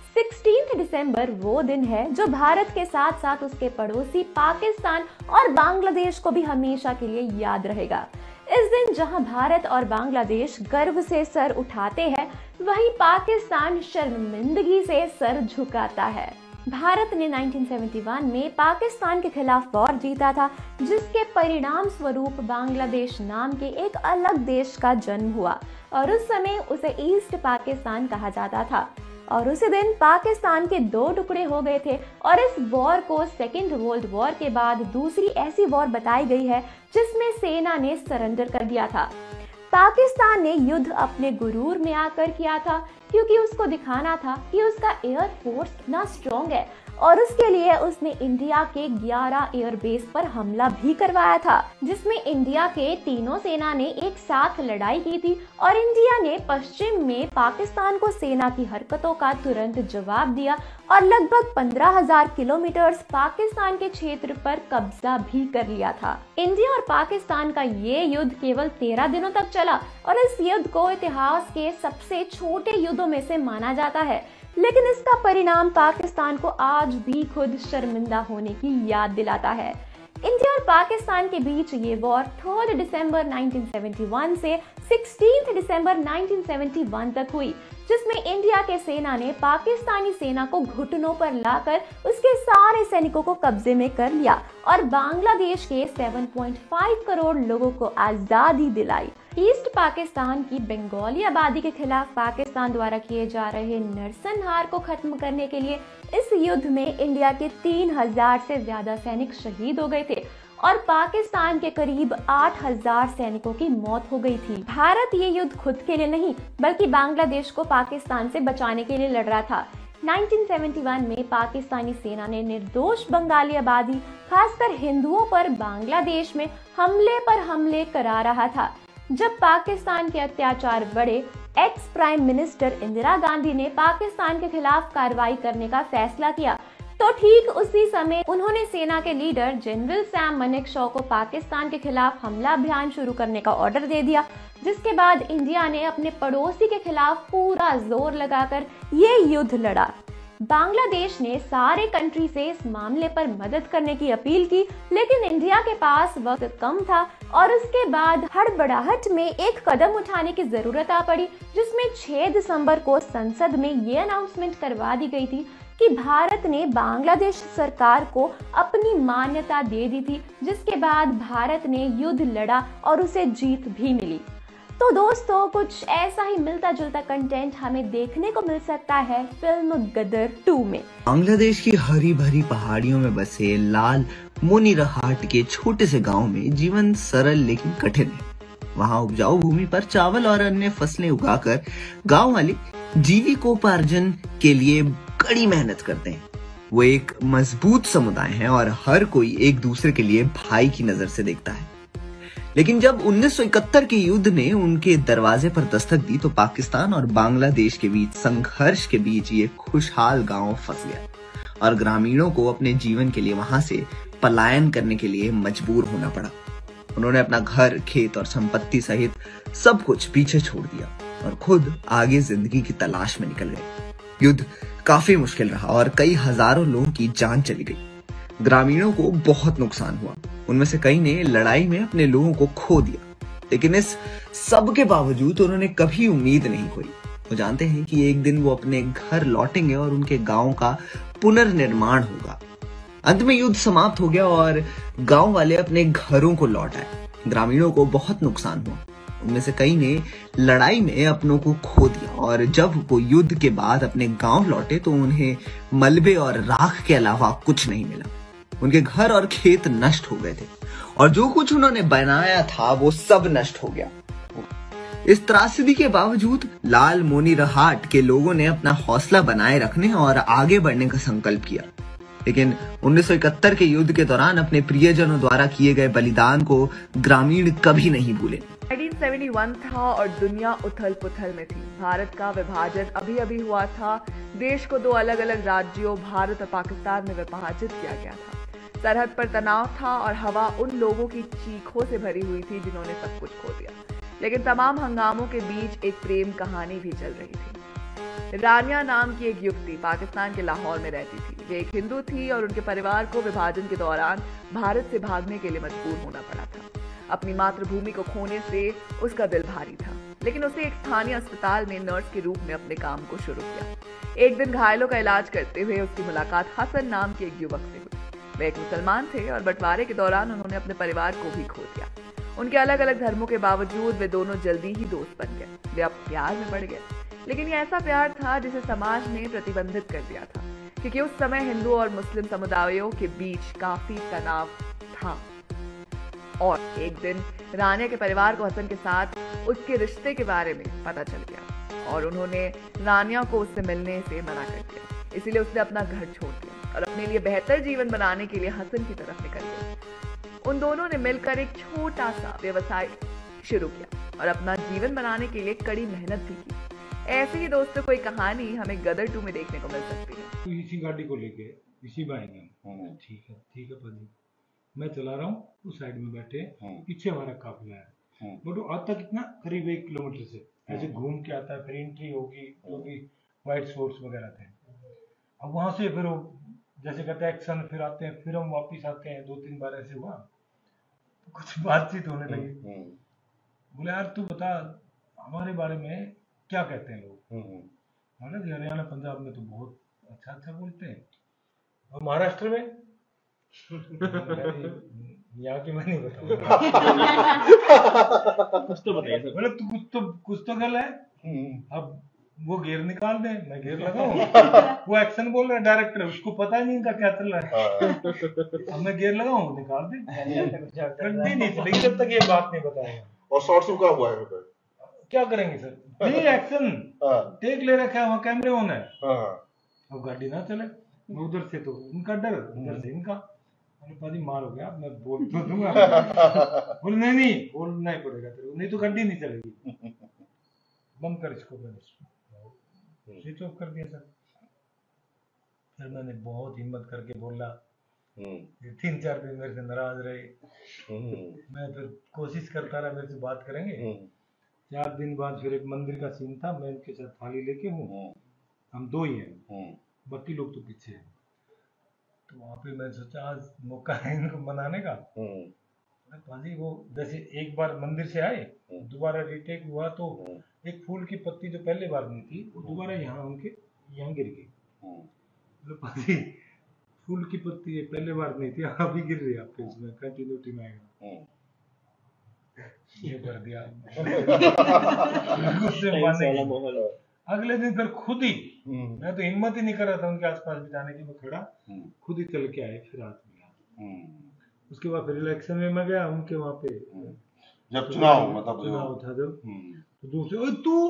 Speaker 13: सोलह दिसंबर वो दिन है जो भारत के साथ साथ उसके पड़ोसी पाकिस्तान और बांग्लादेश को भी हमेशा के लिए याद रहेगा। इस दिन जहां भारत और बांग्लादेश गर्व से सर उठाते हैं, वहीं पाकिस्तान शर्मिंदगी से सर झुकाता है। भारत ने उन्नीस सौ इकहत्तर में पाकिस्तान के खिलाफ वॉर जीता था, जिसके परिणाम स्वरूप बांग्लादेश नाम के एक अलग देश का जन्म हुआ और उस समय उसे ईस्ट पाकिस्तान कहा जाता था। और उसी दिन पाकिस्तान के दो टुकड़े हो गए थे और इस वॉर को सेकेंड वर्ल्ड वॉर के बाद दूसरी ऐसी वॉर बताई गई है जिसमें सेना ने सरेंडर कर दिया था। पाकिस्तान ने युद्ध अपने गुरूर में आकर किया था, क्योंकि उसको दिखाना था कि उसका एयर फोर्स कितना स्ट्रॉन्ग है और उसके लिए उसने इंडिया के ग्यारह एयर बेस पर हमला भी करवाया था, जिसमें इंडिया के तीनों सेना ने एक साथ लड़ाई की थी और इंडिया ने पश्चिम में पाकिस्तान को सेना की हरकतों का तुरंत जवाब दिया और लगभग पंद्रह हज़ार किलोमीटर पाकिस्तान के क्षेत्र पर कब्जा भी कर लिया था। इंडिया और पाकिस्तान का ये युद्ध केवल तेरह दिनों तक चला और इस युद्ध को इतिहास के सबसे छोटे युद्धों युद्धों में से माना जाता है, लेकिन इसका परिणाम पाकिस्तान को आज भी खुद शर्मिंदा होने की याद दिलाता है। इंडिया और पाकिस्तान के बीच ये war third December nineteen seventy one से sixteenth December nineteen seventy one तक हुई, जिसमें इंडिया के सेना ने पाकिस्तानी सेना को घुटनों पर लाकर उसके सारे सैनिकों को कब्जे में कर लिया और बांग्लादेश के सात पॉइंट पाँच करोड़ लोगों को आजादी दिलाई। ईस्ट पाकिस्तान की बंगाली आबादी के खिलाफ पाकिस्तान द्वारा किए जा रहे नरसंहार को खत्म करने के लिए इस युद्ध में इंडिया के तीन हजार से ज्यादा सैनिक शहीद हो गए थे और पाकिस्तान के करीब आठ हजार सैनिकों की मौत हो गई थी। भारत ये युद्ध खुद के लिए नहीं बल्कि बांग्लादेश को पाकिस्तान से बचाने के लिए लड़ रहा था। नाइनटीन सेवेंटी वन में पाकिस्तानी सेना ने निर्दोष बंगाली आबादी, खासकर हिंदुओं पर बांग्लादेश में हमले पर हमले करा रहा था। जब पाकिस्तान के अत्याचार बढ़े, ex prime minister Indira Gandhi ने पाकिस्तान के खिलाफ कार्रवाई करने का फैसला किया, तो ठीक उसी समय उन्होंने सेना के लीडर जनरल सैम मानेकशॉ को पाकिस्तान के खिलाफ हमला अभियान शुरू करने का ऑर्डर दे दिया, जिसके बाद इंडिया ने अपने पड़ोसी के खिलाफ पूरा जोर लगाकर ये युद्ध लड़ा। बांग्लादेश ने सारे कंट्री से इस मामले पर मदद करने की अपील की, लेकिन इंडिया के पास वक्त कम था और उसके बाद हड़बड़ाहट में एक कदम उठाने की जरूरत आ पड़ी, जिसमें छह दिसंबर को संसद में ये अनाउंसमेंट करवा दी गई थी कि भारत ने बांग्लादेश सरकार को अपनी मान्यता दे दी थी, जिसके बाद भारत ने युद्ध लड़ा और उसे जीत भी मिली। तो दोस्तों, कुछ ऐसा ही मिलता जुलता कंटेंट हमें देखने को मिल सकता है फिल्म गदर टू में।
Speaker 17: बांग्लादेश की हरी भरी पहाड़ियों में बसे लाल मोनीरहाट के छोटे से गांव में जीवन सरल लेकिन कठिन है। वहां उपजाऊ भूमि पर चावल और अन्य फसलें उगाकर गांव वाले जीविकोपार्जन के लिए कड़ी मेहनत करते हैं। वो एक मजबूत समुदाय है और हर कोई एक दूसरे के लिए भाई की नजर से देखता है। लेकिन जब उन्नीस सौ इकहत्तर के युद्ध ने उनके दरवाजे पर दस्तक दी तो पाकिस्तान और बांग्लादेश के बीच संघर्ष के बीच ये खुशहाल गांव फंस गया और ग्रामीणों को अपने जीवन के लिए वहां से पलायन करने के लिए मजबूर होना पड़ा। उन्होंने अपना घर, खेत और संपत्ति सहित सब कुछ पीछे छोड़ दिया और खुद आगे जिंदगी की तलाश में निकल गए। युद्ध काफी मुश्किल रहा और कई हजारों लोगों की जान चली गई। ग्रामीणों को बहुत नुकसान हुआ, उनमें से कई ने लड़ाई में अपने लोगों को खो दिया, लेकिन इस सब के बावजूद उन्होंने कभी उम्मीद नहीं खोई। वो जानते हैं कि एक दिन वो अपने घर लौटेंगे और उनके गांव का पुनर्निर्माण होगा। अंत में युद्ध समाप्त हो गया और गांव वाले अपने घरों को लौट आए। ग्रामीणों को बहुत नुकसान हुआ, उनमें से कई ने लड़ाई में अपनों को खो दिया और जब वो युद्ध के बाद अपने गांव लौटे तो उन्हें मलबे और राख के अलावा कुछ नहीं मिला। उनके घर और खेत नष्ट हो गए थे और जो कुछ उन्होंने बनाया था वो सब नष्ट हो गया। इस त्रासदी के बावजूद लाल मोनीरहाट के लोगों ने अपना हौसला बनाए रखने और आगे बढ़ने का संकल्प किया, लेकिन उन्नीस सौ इकहत्तर के युद्ध के दौरान अपने प्रियजनों द्वारा किए गए बलिदान को ग्रामीण कभी नहीं भूले।
Speaker 18: उन्नीस सौ इकहत्तर था और दुनिया उथल पुथल में थी। भारत का विभाजन अभी अभी हुआ था। देश को दो अलग अलग राज्यों भारत और पाकिस्तान में विभाजित किया गया था। सरहद पर तनाव था और हवा उन लोगों की चीखों से भरी हुई थी जिन्होंने सब कुछ खो दिया। लेकिन तमाम हंगामों के बीच एक प्रेम कहानी भी चल रही थी। रानिया नाम की एक युवती पाकिस्तान के लाहौर में रहती थी। वे एक हिंदू थी और उनके परिवार को विभाजन के दौरान भारत से भागने के लिए मजबूर होना पड़ा था। अपनी मातृभूमि को खोने से उसका दिल भारी था, लेकिन उसे एक स्थानीय अस्पताल में नर्स के रूप में अपने काम को शुरू किया। एक दिन घायलों का इलाज करते हुए उसकी मुलाकात हसन नाम के एक युवक से हुई। वे एक मुसलमान थे और बंटवारे के दौरान उन्होंने अपने परिवार को भी खो दिया। उनके अलग अलग धर्मों के बावजूद वे दोनों जल्दी ही दोस्त बन गए। वे अब प्यार में बढ़ गए, लेकिन ये ऐसा प्यार था जिसे समाज ने प्रतिबंधित कर दिया था, क्योंकि उस समय हिंदू और मुस्लिम समुदायों के बीच काफी तनाव था। और एक दिन रानिया के परिवार को हसन के साथ उसके रिश्ते के बारे में पता चल गया और उन्होंने रानिया को उससे मिलने से मना कर दिया। इसीलिए उसने अपना घर छोड़ दिया और अपने लिए बेहतर जीवन बनाने के लिए हसन की तरफ निकल गई। उन दोनों ने मिलकर एक छोटा सा व्यवसाय शुरू किया और अपना जीवन बनाने के लिए कड़ी मेहनत भी की। ऐसी ही दोस्तों कोई कहानी हमें गदर टू में देखने को मिल सकती है।
Speaker 19: तो इसी गाड़ी को लेके इसी बाएंगे। ठीक है ठीक है पाजी, मैं चला रहा हूँ, उस साइड में बैठे, पीछे हमारा काफिला है, बट वो आता कितना करीब एक किलोमीटर से ऐसे घूम के आता है, फिर एंट्री होगी, जो भी व्हाइट शॉर्ट्स वगैरह थे। अब वहां से फिर वो जैसे कहते हैं एक्शन, फिर आते हैं, फिर हम वापिस आते हैं, दो तीन बार ऐसे हुआ, तो कुछ बातचीत होने लगी। बोले यार तू बता हमारे बारे में क्या कहते हैं लोग। मतलब कि हरियाणा पंजाब में तो बहुत अच्छा अच्छा बोलते हैं, और महाराष्ट्र में यहाँ की मैं नहीं बताऊंगा।
Speaker 20: कुछ तो बताइए।
Speaker 19: बोले तू कुछ तो कुछ तो गल है। अब वो घेर निकाल दे, मैं घेर लगाऊं। वो एक्शन बोल रहा है डायरेक्टर, उसको पता ही नहीं इनका क्या चल रहा है। अब मैं घेर लगाऊं, निकाल दे। गड्डी नहीं चलेगी जब तक ये बात नहीं बताएगा।
Speaker 10: और शॉर्ट्स रुका हुआ है फिर
Speaker 19: क्या करेंगे सर? नहीं एक्शन टेक ले रखा है, वहाँ कैमरे ऑन है। अब गाड़ी ना चले, उधर से तो इनका डर, उधर से इनका। पाजी मार हो गया, मैं बोल तो दूंगा। बोल नहीं नहीं बोलना ही पड़ेगा तेरे, नहीं तो गाड़ी नहीं चलेगी। बंद कर इसको, स्विच ऑफ कर दिया सर। फिर मैंने बहुत हिम्मत करके बोला, तीन चार दिन मेरे से नाराज रहे। मैं फिर कोशिश करता रहा मेरे से बात करेंगे। चार दिन बाद फिर एक मंदिर का सीन था, मैं उनके साथ थाली लेके हूँ, हम दो ही हैं, बाकी लोग तो पीछे हैं। तो वहाँ पे मैं सोचा आज मौका है इनको मनाने का। पाजी वो जैसे एक बार मंदिर से आए, दोबारा रिटेक हुआ तो एक फूल की पत्ती जो पहले बार नहीं थी वो दोबारा यहाँ उनके यहाँ गिर गई। तो पाजी फूल की पत्ती है, पहले बार नहीं थी, अभी गिर रही है आपके इसमें, कंटिन्यूटी में आएगा। ये कर दिया। अगले दिन फिर खुद ही, मैं तो हिम्मत ही नहीं कर रहा था उनके आसपास भी जाने की, मैं खड़ा खुद ही चल के आए, फिर हाथ मिला। उसके बाद फिर इलेक्शन में मैं गया उनके वहाँ पे,
Speaker 10: जब चुनाव मतलब
Speaker 19: चुनाव था जब, तो दूर से ओए तू,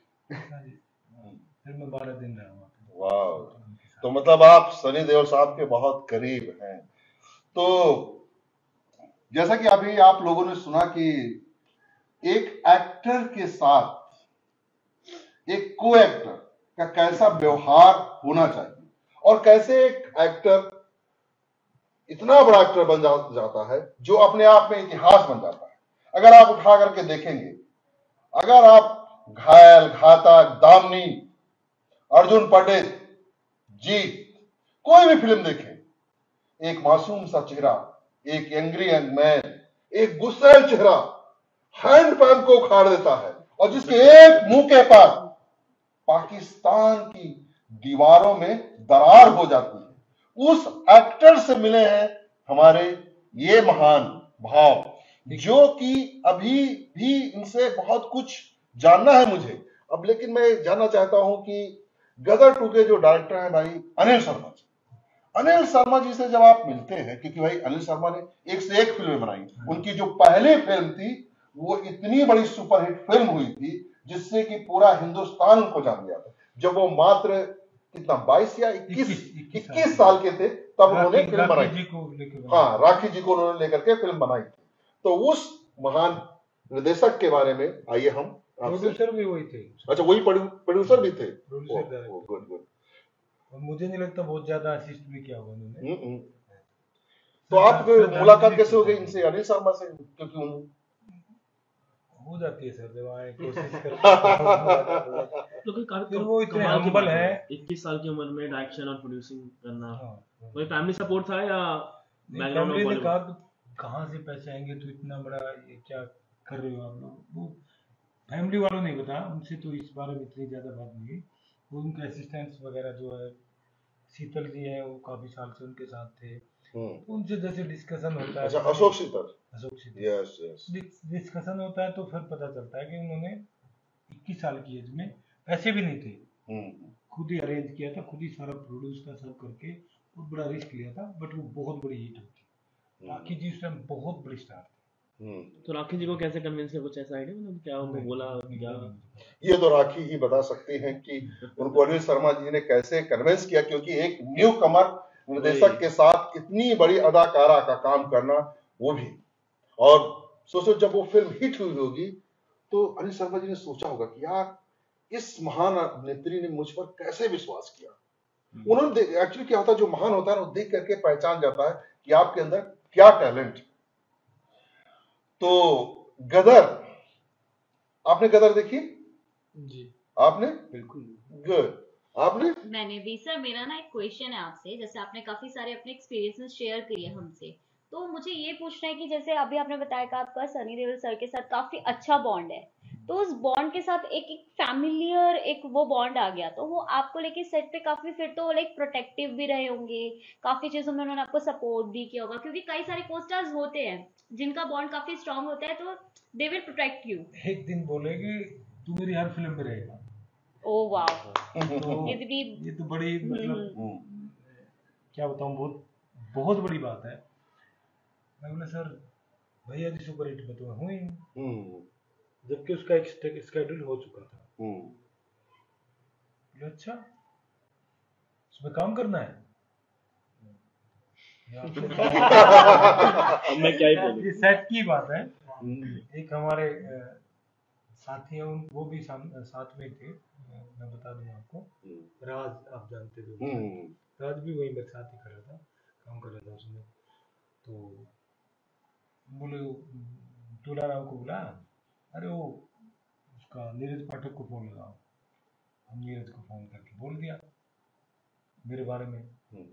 Speaker 19: फिर मैं बारह दिन रहा वहाँ पे।
Speaker 10: वाह, तो मतलब आप सनी देओल साहब के बहुत करीब हैं। तो जैसा कि अभी आप लोगों ने सुना कि एक एक्टर के साथ एक को एक्टर का कैसा व्यवहार होना चाहिए, और कैसे एक एक्टर इतना बड़ा एक्टर बन जा, जाता है जो अपने आप में इतिहास बन जाता है। अगर आप उठा करके देखेंगे, अगर आप घायल, घातक, दामनी, अर्जुन पटेल, जीत, कोई भी फिल्म देखें, एक मासूम सा चेहरा, एक एंग्री यंग मैन, एक गुस्सैल चेहरा हैंड पैन को उखाड़ देता है, और जिसके एक मुंह के पास पाकिस्तान की दीवारों में दरार हो जाती है। उस एक्टर से मिले हैं हमारे ये महान भाव, जो कि अभी भी इनसे बहुत कुछ जानना है मुझे। अब लेकिन मैं जानना चाहता हूं कि गदर टू के जो डायरेक्टर हैं भाई अनिल शर्मा जी, अनिल शर्मा जी से जब आप मिलते हैं, क्योंकि भाई अनिल शर्मा ने एक से एक फिल्में बनाई, उनकी जो पहली फिल्म थी वो इतनी बड़ी सुपरहिट फिल्म हुई थी जिससे कि पूरा हिंदुस्तान उनको जान गया था। जब वो मात्र कितना बाईस या इक्कीस इक्कीस साल के थे तब उन्होंने फिल्म बनाई। हाँ, राखी जी को उन्होंने लेकर के फिल्म बनाई थी। तो उस महान निर्देशक के बारे में आइए हम,
Speaker 19: प्रोड्यूसर भी वही थे।
Speaker 10: अच्छा, वही प्रोड्यूसर भी थे।
Speaker 19: Good good. मुझे नहीं लगता बहुत ज्यादा असिस्ट भी किया होगा उन्होंने।
Speaker 10: तो आप मुलाकात कैसे हो गई इनसे, अनिल शर्मा से? क्योंकि उन
Speaker 19: हो जाती है सर, जब आए कोशिश करते हैं। वो इतने हम्बल है,
Speaker 20: इक्कीस साल की उम्र में डायरेक्शन और प्रोड्यूसिंग करना। कोई फैमिली सपोर्ट था या
Speaker 19: फैमिली ने कहा कहाँ से पैसे आएंगे, तो इतना बड़ा ये क्या कर रहे हो आप लोग? वो फैमिली वालों ने बताया, उनसे तो इस बारे में इतनी ज्यादा बात नहीं हुई। वो उनके असिस्टेंट्स वगैरह जो है, शीतल जी है, वो काफी साल से उनके साथ थे, उनसे जैसे डिस्कशन होता है।
Speaker 10: अच्छा, Ashok Sheetal.
Speaker 19: Ashok Sheetal,
Speaker 10: yes yes.
Speaker 19: Discussion होता है तो फिर पता चलता है कि उन्होंने इक्कीस साल की एज में, पैसे भी नहीं थे, खुद ही अरेंज किया था, खुद ही सारा प्रोड्यूस का सब करके बहुत बड़ा रिस्क लिया था। बट वो बहुत बड़ी हिट होती। राखी जी उस टाइम बहुत बड़ी स्टार थी।
Speaker 20: तो राखी जी को कैसे कन्विंस किया, कुछ ऐसा आइडिया, मतलब क्या उनको बोला क्या?
Speaker 10: ये तो राखी ही बता सकती हैं कि उनको अनिल शर्मा जी ने कैसे कन्विंस किया, क्योंकि एक न्यू कमर निर्देशक के साथ इतनी बड़ी अदाकारा का काम करना, वो भी। और सोचो जब वो फिल्म हिट हुई होगी तो अनिल शर्मा जी ने सोचा होगा कि यार इस महान अभिनेत्री ने मुझ पर कैसे विश्वास किया। उन्होंने एक्चुअली क्या होता है, जो महान होता है वो देख करके पहचान जाता है कि आपके अंदर क्या टैलेंट। तो गदर, आपने गदर देखी? जी। आपने?
Speaker 21: बिल्कुल।
Speaker 10: गुड। आपने?
Speaker 22: मैंने भी। सर मेरा ना एक क्वेश्चन है आपसे, जैसे आपने काफी सारे अपने एक्सपीरियंसेस शेयर किए हमसे, तो मुझे ये पूछना है कि जैसे अभी आपने बताया कि आपका सनी देओल सर के साथ काफी अच्छा बॉन्ड है, तो उस बॉन्ड के साथ एक एक फैमिलियर एक वो बॉन्ड आ गया, तो वो आपको लेके सेट पे काफी फिर तो लाइक प्रोटेक्टिव भी रहे होंगे, काफी चीजों में उन्होंने आपको सपोर्ट भी किया होगा, क्योंकि कई सारे कोस्टार्स होते हैं जिनका बॉन्ड काफी स्ट्रांग होता है, तो दे विल प्रोटेक्ट यू।
Speaker 19: एक दिन बोलेगी तू मेरी हर फिल्म में रहेगा।
Speaker 22: Oh wow.
Speaker 19: तो
Speaker 22: ये भी
Speaker 19: ये तो बड़ी मतलब क्या बताऊं, बहुत बहुत बड़ी बात है। मैं बोला सर भैया जी सुपर हिट में तो मैं हूँ ही नहीं, जबकि उसका एक स्केड्यूल हो चुका था। बोले अच्छा उसमें काम करना है।
Speaker 21: मैं क्या ही बोलूं।
Speaker 19: ये सेट की बात है। एक हमारे साथी हैं, वो भी साथ में थे, मैं बता दूं आपको, राज, आप जानते थे, राज भी वही मेरे साथ ही खड़ा था, काम कर रहा था उसमें। तो बोले तुला राव को बुला, अरे वो उसका नीरज पाठक को फोन लगाओ। हम नीरज को फोन करके बोल दिया मेरे बारे में।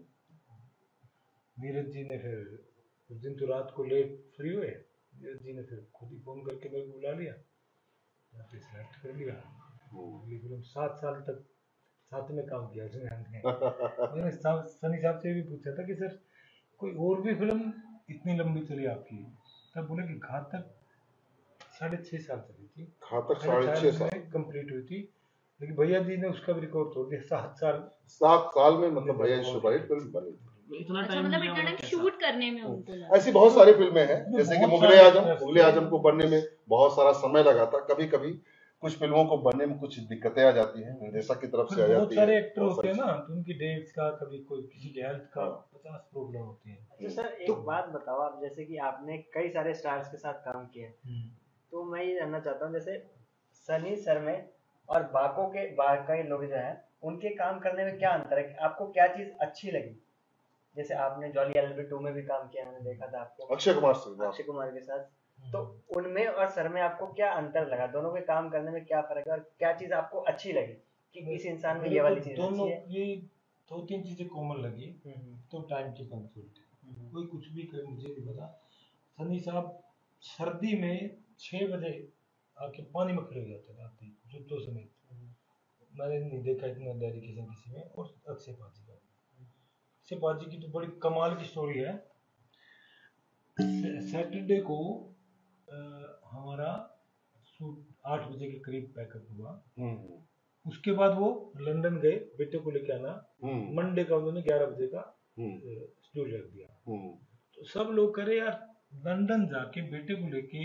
Speaker 19: नीरज जी ने फिर उस दिन तो रात को लेट फ्री हुए, नीरज जी ने फिर खुद ही फोन करके मेरे को बुला लिया, सिलेक्ट कर लिया। अगली फिल्म सात साल तक साथ में काम किया उसने हमने। मैंने सनी साहब से भी पूछा था कि सर कोई और भी फिल्म इतनी लंबी चली आपकी, तब बोले कि घातक साढ़े छह साल चली थी।
Speaker 10: घातक साढ़े छह साल
Speaker 19: कंप्लीट हुई थी, लेकिन भैया जी ने उसका भी रिकॉर्ड तोड़ दिया। सात साल
Speaker 10: सात साल में मतलब भैया सुपर हिट फिल्म बनी थी।
Speaker 22: इतना टाइम मतलब इतना टाइम शूट करने में उनको लगा।
Speaker 10: ऐसी बहुत सारी फिल्में हैं, जैसे कि मुगले आजम, मुगले आजम को बनने में बहुत सारा समय लगा था। कभी कभी कुछ फिल्मों को बनने में कुछ दिक्कतें आ जाती हैं, निर्देशक की तरफ से आ जाती है।
Speaker 19: बहुत सारे एक्टर होते हैं ना, तो उनकी डेट्स का, कभी कोई किसी की हेल्थ का पचास प्रॉब्लम होती है।
Speaker 23: तो सर एक बात बताओ आप, जैसे कि आपने कई सारे स्टार्स के साथ काम किया, तो मैं ये जानना चाहता हूँ जैसे सनी सर में और बाको के बाकी लोग जो हैं उनके काम करने में क्या अंतर है, आपको क्या चीज अच्छी लगी? जैसे आपने Jolly L L B two में भी काम किया, मैंने देखा था आपको
Speaker 10: अक्षय कुमार से,
Speaker 23: अक्षय कुमार के साथ, तो उनमें और सर में आपको क्या अंतर लगा? दोनों के काम करने में क्या फर्क है और क्या चीज आपको अच्छी लगी कि इस इंसान में ये वाली चीज
Speaker 19: दोनों
Speaker 23: अच्छी है?
Speaker 19: ये दो तीन चीजें कॉमन लगी। तो टाइम की पंक्चुअलिटी, कोई कुछ भी करे मुझे नहीं पता। सनी साहब सर्दी में छह बजे आके पानी में खड़े हो जाते थे रात जूतों समेत। मैंने नहीं देखा इतना डेडिकेशन किसी में। और अक्षय पाजी का, अक्षय पाजी की तो बड़ी कमाल की स्टोरी है। सैटरडे को आ, हमारा शूट आठ बजे के करीब पैकअप हुआ। उसके बाद वो लंदन गए बेटे को लेके आना। मंडे का उन्होंने ग्यारह बजे का शेड्यूल रख दिया। तो सब लोग करे यार लंदन जाके बेटे को लेके,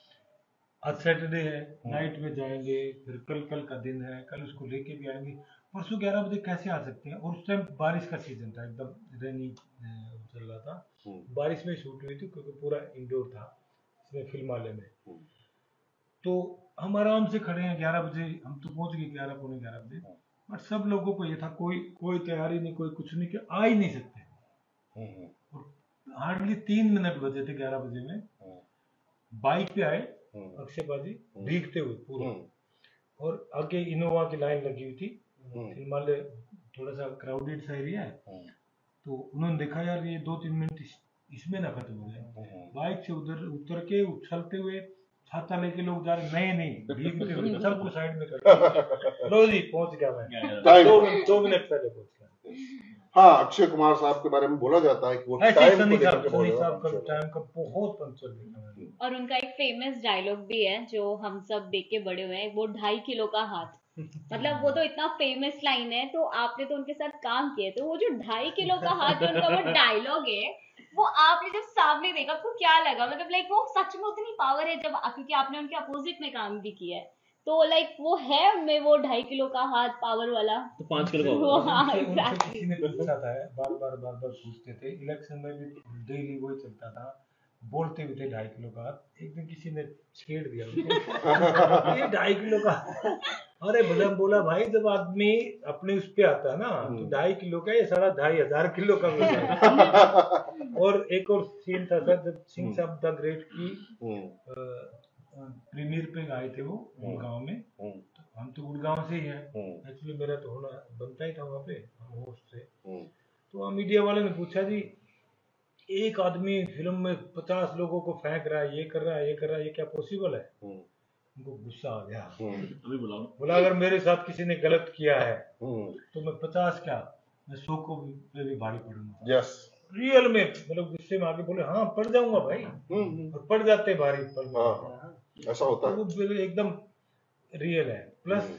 Speaker 19: आज सैटरडे है, नाइट में जाएंगे, फिर कल कल का दिन है, कल उसको लेके भी आएंगे, परसों ग्यारह बजे कैसे आ सकते हैं? और उस टाइम बारिश का सीजन था, एकदम रेनी चल रहा था। बारिश में शूट हुई थी क्योंकि पूरा इंडोर था इसमें फिल्मालय में। तो हम आराम से खड़े हैं, ग्यारह बजे हम तो पहुंच गए, ग्यारह पौने ग्यारह बजे। बट सब लोगों को ये था कोई कोई तैयारी नहीं, कोई कुछ नहीं, कि आ ही नहीं सकते। और हार्डली तीन मिनट बजे थे ग्यारह बजे में, बाइक पे आए अक्षय पाजी भीगते हुए पूरा, और आगे इनोवा की लाइन लगी हुई थी। फिल्मालय थोड़ा सा क्राउडेड सा एरिया है, तो उन्होंने देखा यार ये दो तीन मिनट इस, इसमें ना खत्म हो जाए। बाइक से उधर उतर के उछलते हुए छाता लेके लोग जा रहे, नहीं नहीं भीगते हुए सबको साइड में कर लो जी, पहुंच गया मैं दो मिनट दो मिनट पहले पहुंच गया।
Speaker 10: हाँ, अक्षय कुमार साहब के बारे में बोला जाता है कि वो टाइम को लेकर के
Speaker 19: सनी साहब का टाइम का बहुत पंक्चुअल देखा।
Speaker 22: और उनका एक फेमस डायलॉग भी है जो हम सब देख के बड़े हुए हैं, वो ढाई किलो का हाथ। मतलब वो तो इतना फेमस लाइन है, तो आपने तो उनके साथ काम किए, तो वो जो ढाई किलो का हाथ जो उनका वो डायलॉग है, वो आपने जब सामने देखा आपको क्या लगा? मतलब लाइक वो सच में उतनी पावर है, जब क्योंकि आपने उनके अपोजिट में काम भी किया है, तो लाइक वो है उनमें वो ढाई किलो का हाथ पावर वाला।
Speaker 20: तो पांच किलो का
Speaker 19: हाँ, किसी ने पूछा था, बार बार बार बार पूछते थे, इलेक्शन में भी डेली वही चलता था, बोलते भी थे ढाई किलो का हाथ। एक दिन किसी ने छेड़ दिया उनको, ये ढाई किलो का। अरे भला बोला भाई, जब आदमी अपने उस पे आता है ना, तो ढाई किलो का ये सारा ढाई हजार किलो का मिल जाए। और एक और सीन था सर, जब सिंह साहब द ग्रेट की प्रीमियर पे आए थे वो गांव में, तो हम तो गुड़गांव से ही हैं, एक्चुअली मेरा तो होना बनता ही था वहाँ पे, हम होस्ट थे। तो वहाँ मीडिया वाले ने पूछा जी एक आदमी फिल्म में पचास लोगों को फेंक रहा है, ये कर रहा है, ये कर रहा है, ये क्या पॉसिबल है? उनको गुस्सा आ गया।
Speaker 20: अभी बुलाओ।
Speaker 19: बोला अगर मेरे साथ किसी ने गलत किया है तो मैं पचास क्या मैं सौ को भी, पे भी भारी पड़ूंगा।
Speaker 10: यस
Speaker 19: रियल में मतलब गुस्से में आगे बोले हाँ पड़ जाऊंगा भाई, और पड़ जाते भारी पड़
Speaker 10: हाँ, ऐसा होता
Speaker 19: है। तो एकदम रियल है। प्लस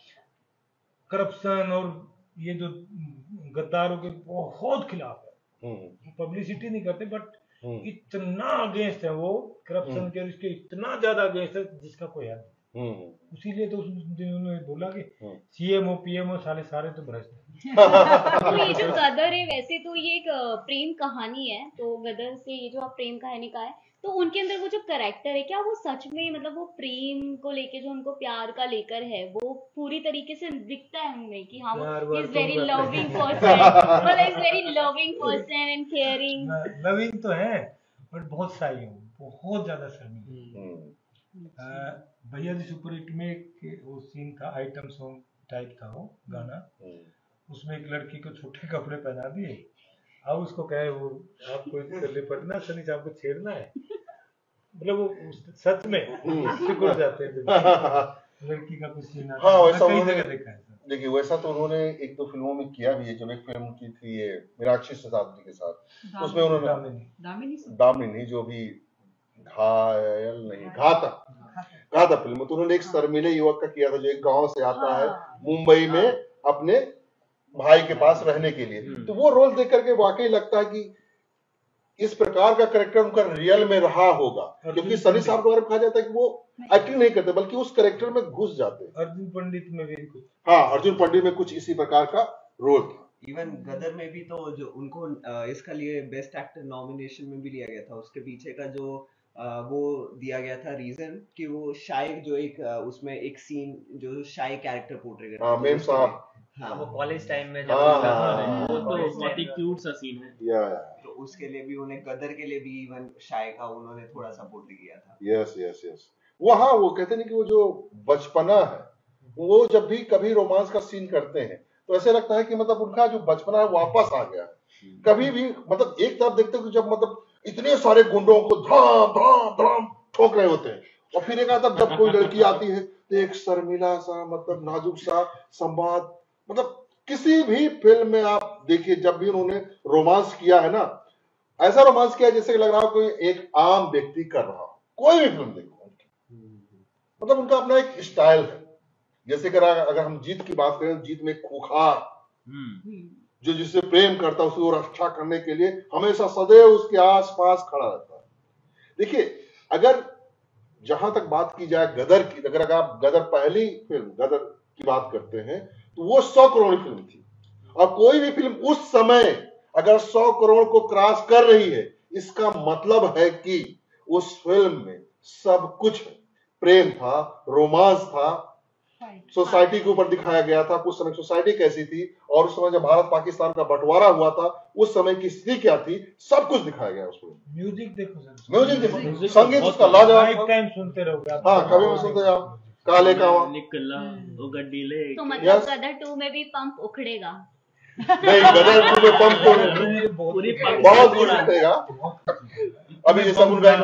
Speaker 19: करप्शन और ये जो गद्दारों के बहुत खिलाफ है, पब्लिसिटी नहीं करते बट इतना अगेंस्ट है वो करप्शन के, इसके इतना ज्यादा अगेंस्ट है जिसका कोई हद नहीं। इसीलिए तो उन्होंने बोला कि सीएमओ पीएमओ साले सारे तो भ्रष्ट हैं।
Speaker 22: तो ये जो गदर है वैसे तो ये एक प्रेम कहानी है, तो गदर से ये जो आप प्रेम कहानी का है तो उनके अंदर वो जो कैरेक्टर है क्या वो सच में मतलब वो प्रेम को लेके जो उनको प्यार का लेकर है वो पूरी तरीके से दिखता है उनमें कि हाँ वो इज वेरी लविंग पर्सन, मतलब is very loving person and caring.
Speaker 19: Loving तो है बट बहुत शाई हूँ, बहुत ज्यादा शर्मीली। भैया जी सुपर हिट में एक वो सीन था, आइटम सॉन्ग टाइप था वो गाना, उसमें एक लड़की को छोटे कपड़े पहना दिए, अब उसको कहे वो आपको करने पड़ना सनी साहब को छेड़ना है, मतलब वो सच में सिकुड़ जाते हैं लड़की का कुछ सीन।
Speaker 10: हाँ वैसा उन्होंने
Speaker 19: देखा है।
Speaker 10: देखिए वैसा तो उन्होंने एक दो फिल्मों में किया भी है, जो एक फिल्म की थी ये मीनाक्षी शताब्दी के साथ, उसमें उन्होंने दामिनी जो भी घायल नहीं घातक घातक फिल्म, तो उन्होंने एक शर्मीले युवक का किया था जो एक गाँव से आता है मुंबई में अपने भाई के पास रहने के लिए। तो वो रोल देख करके वाकई लगता है कि इस प्रकार का कैरेक्टर उनका रियल में रहा होगा, क्योंकि सनी साहब के बारे में कहा जाता है कि वो एक्टिंग नहीं करते बल्कि उस कैरेक्टर में घुस जाते।
Speaker 19: अर्जुन पंडित में भी कुछ,
Speaker 10: हाँ अर्जुन पंडित में कुछ इसी प्रकार का रोल था।
Speaker 17: इवन गदर में भी तो जो उनको इसका लिए बेस्ट एक्टर नॉमिनेशन में भी लिया गया था, उसके पीछे का जो वो दिया गया था रीजन कि वो शायद जो एक उसमें एक सीन जो शायद कैरेक्टर पोर्ट्रे करता
Speaker 10: है मेम साहब,
Speaker 23: हाँ वो कॉलेज टाइम में
Speaker 10: जब
Speaker 20: वो तो बहुत ही क्यूट सा सीन है,
Speaker 17: तो उसके लिए भी उन्हें गदर के लिए भी इवन शाय का उन्होंने थोड़ा सपोर्ट किया था।
Speaker 10: यस यस यस वो हाँ वो कहते नहीं कि वो जो बचपना है वो जब भी कभी रोमांस का सीन करते हैं तो ऐसे लगता है कि मतलब उनका जो बचपना है वापस आ गया है। कभी भी मतलब एक तरफ देखते हो जब मतलब इतने सारे गुंडों को धाम धाम धाम ठोक रहे होते हैं, और फिर एक आता जब कोई लड़की आती है तो एक शर्मिला सा मतलब नाजुक सा संवाद, मतलब किसी भी फिल्म में आप देखिए जब भी उन्होंने रोमांस किया है ना, ऐसा रोमांस किया जैसे कि लग रहा हो कोई एक आम व्यक्ति कर रहा हो। कोई भी फिल्म देखो मतलब उनका अपना एक स्टाइल है। जैसे कि अगर हम जीत की बात करें, जीत में खूंखार जो जिससे प्रेम करता है उसको रक्षा करने के लिए हमेशा सदैव उसके आसपास खड़ा रहता है। देखिए अगर जहां तक बात की जाए गदर की, अगर अगर आप गदर पहली फिल्म गदर की बात करते हैं तो वो सौ करोड़ की फिल्म थी, और कोई भी फिल्म उस समय अगर सौ करोड़ को क्रॉस कर रही है इसका मतलब है कि उस फिल्म में सब कुछ है। प्रेम था, रोमांस था, सोसाइटी के ऊपर दिखाया गया था कुछ समय सोसाइटी कैसी थी, और उस समय जब भारत पाकिस्तान का बंटवारा हुआ था उस समय की स्थिति क्या थी, सब कुछ दिखाया गया उसमें।
Speaker 19: म्यूजिक देखो सर,
Speaker 10: म्यूजिक देखो, संगीत उसका लाजवाब,
Speaker 19: टाइम सुनते रहोगे।
Speaker 10: हाँ कभी भी सुनते जाओ। काले का
Speaker 20: निकला वो गड्डी ले,
Speaker 22: तो मतलब गदर टू में भी पंप उखड़ेगा?
Speaker 10: नहीं गदर टू में पंप तो
Speaker 20: पूरी
Speaker 10: बहुत कुछ उठेगा। अभी जैसा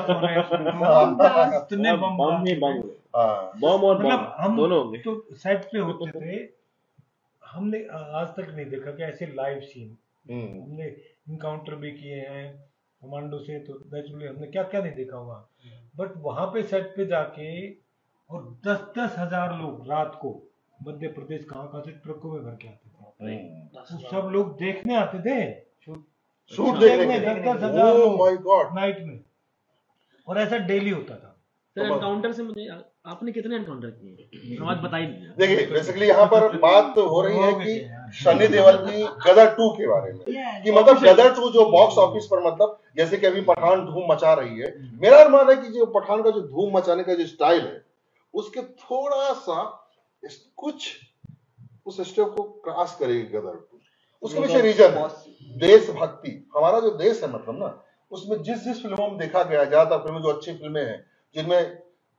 Speaker 19: इतने बम
Speaker 20: नहीं बम बम और बम
Speaker 19: हम
Speaker 20: दोनों होंगे
Speaker 19: तो सेट पे होते थे, हमने आज तक नहीं देखा कि ऐसे लाइव सीन। हमने इनकाउंटर भी किए हैं कमांडो से, तो नेचुरली हमने क्या क्या नहीं देखा होगा, बट वहां पे सेट पे जाके और दस दस हजार लोग रात को मध्य प्रदेश कहाँ कहाँ से ट्रकों में भर के आते थे, तो सब लोग देखने आते थे
Speaker 10: शूट देखने,
Speaker 19: दस दस हजार लोग नाइट में, और ऐसा डेली होता था।
Speaker 20: सर एनकाउंटर से मुझे आपने कितने एनकाउंटर किए समाज बताइए।
Speaker 10: देखिए बेसिकली यहाँ पर बात हो रही है कि सनी देओल की गदर टू के बारे में, कि मतलब गदर टू जो बॉक्स ऑफिस पर मतलब जैसे कि अभी पठान धूम मचा रही है, मेरा अनुमान है कि जो पठान का जो धूम मचाने का जो स्टाइल है उसके थोड़ा सा कुछ उस स्टेप को क्रॉस करेगी गदर टू। उसके पीछे रीजन है देशभक्ति। हमारा जो देश है मतलब ना, उसमें जिस जिस फिल्मों में देखा गया, ज्यादातर फिल्में जो अच्छी फिल्में हैं जिनमें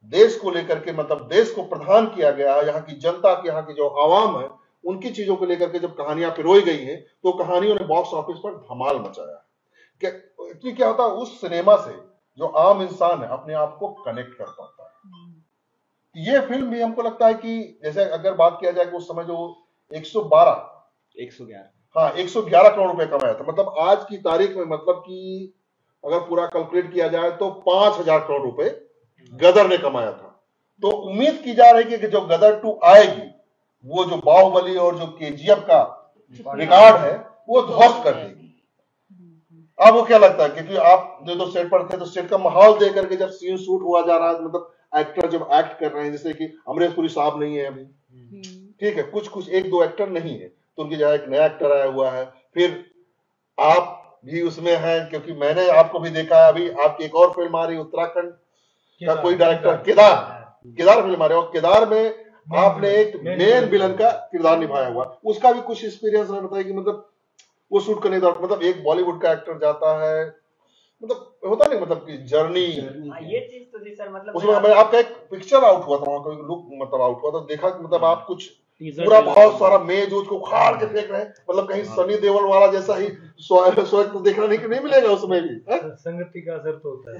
Speaker 10: देश को लेकर के, मतलब देश को प्रदान किया गया, यहाँ की जनता की, यहाँ की जो आवाम है उनकी चीजों को लेकर के जब कहानियां पिरोई गई हैं तो कहानियों ने बॉक्स ऑफिस पर धमाल मचाया। क्या एक्चुअली क्या होता है, उस सिनेमा से जो आम इंसान है अपने आप को कनेक्ट कर पाता है। ये फिल्म भी हमको लगता है कि जैसे अगर बात किया जाए कि उस समय जो एक सौ बारह
Speaker 23: एक सौ ग्यारह
Speaker 10: हाँ एक सौ ग्यारह करोड़ रुपए कमाया था, मतलब आज की तारीख में, मतलब कि अगर पूरा कैलकुलेट किया जाए तो पांच हजार करोड़ रुपए गदर ने कमाया था। तो उम्मीद की जा रही है कि जो गदर टू आएगी वो जो बाहुबली और जो केजीएफ का रिकॉर्ड है वो ध्वस्त कर देगी। आपको क्या लगता है, क्योंकि आप जो तो सेट पर थे तो सेट का माहौल देख करके जब सीन शूट हुआ जा रहा है, मतलब एक्टर जब एक्ट कर रहे हैं, जैसे कि अमरीश पुरी साहब नहीं है अभी, ठीक है, कुछ कुछ एक दो एक्टर नहीं है तो उनकी जगह एक नया एक्टर आया हुआ है, फिर आप भी उसमें हैं, क्योंकि मैंने आपको भी देखा है। अभी आपकी एक और फिल्म आ रही है उत्तराखंड का कोई डायरेक्टर, केदार केदार फिल्म आ रही है, और केदार में आपने एक मेन विलन का किरदार निभाया हुआ, उसका भी कुछ एक्सपीरियंस है, बताइए कि मतलब वो शूट करने का, मतलब एक बॉलीवुड का एक्टर जाता है, मतलब होता नहीं, मतलब कि जर्नी,
Speaker 23: ये चीज तो जी सर, मतलब
Speaker 10: उसमें मैं आपका एक पिक्चर आउट हुआ था वहां, कोई लुक मतलब आउट हुआ था, देखा कि मतलब आप कुछ पूरा बहुत सारा मेज उसको खाड़ के फेंक रहे हैं, मतलब कहीं सनी देओल वाला जैसा ही स्वयं तो देखना नहीं, नहीं मिलेगा उसमें भी।
Speaker 19: संगति का असर तो होता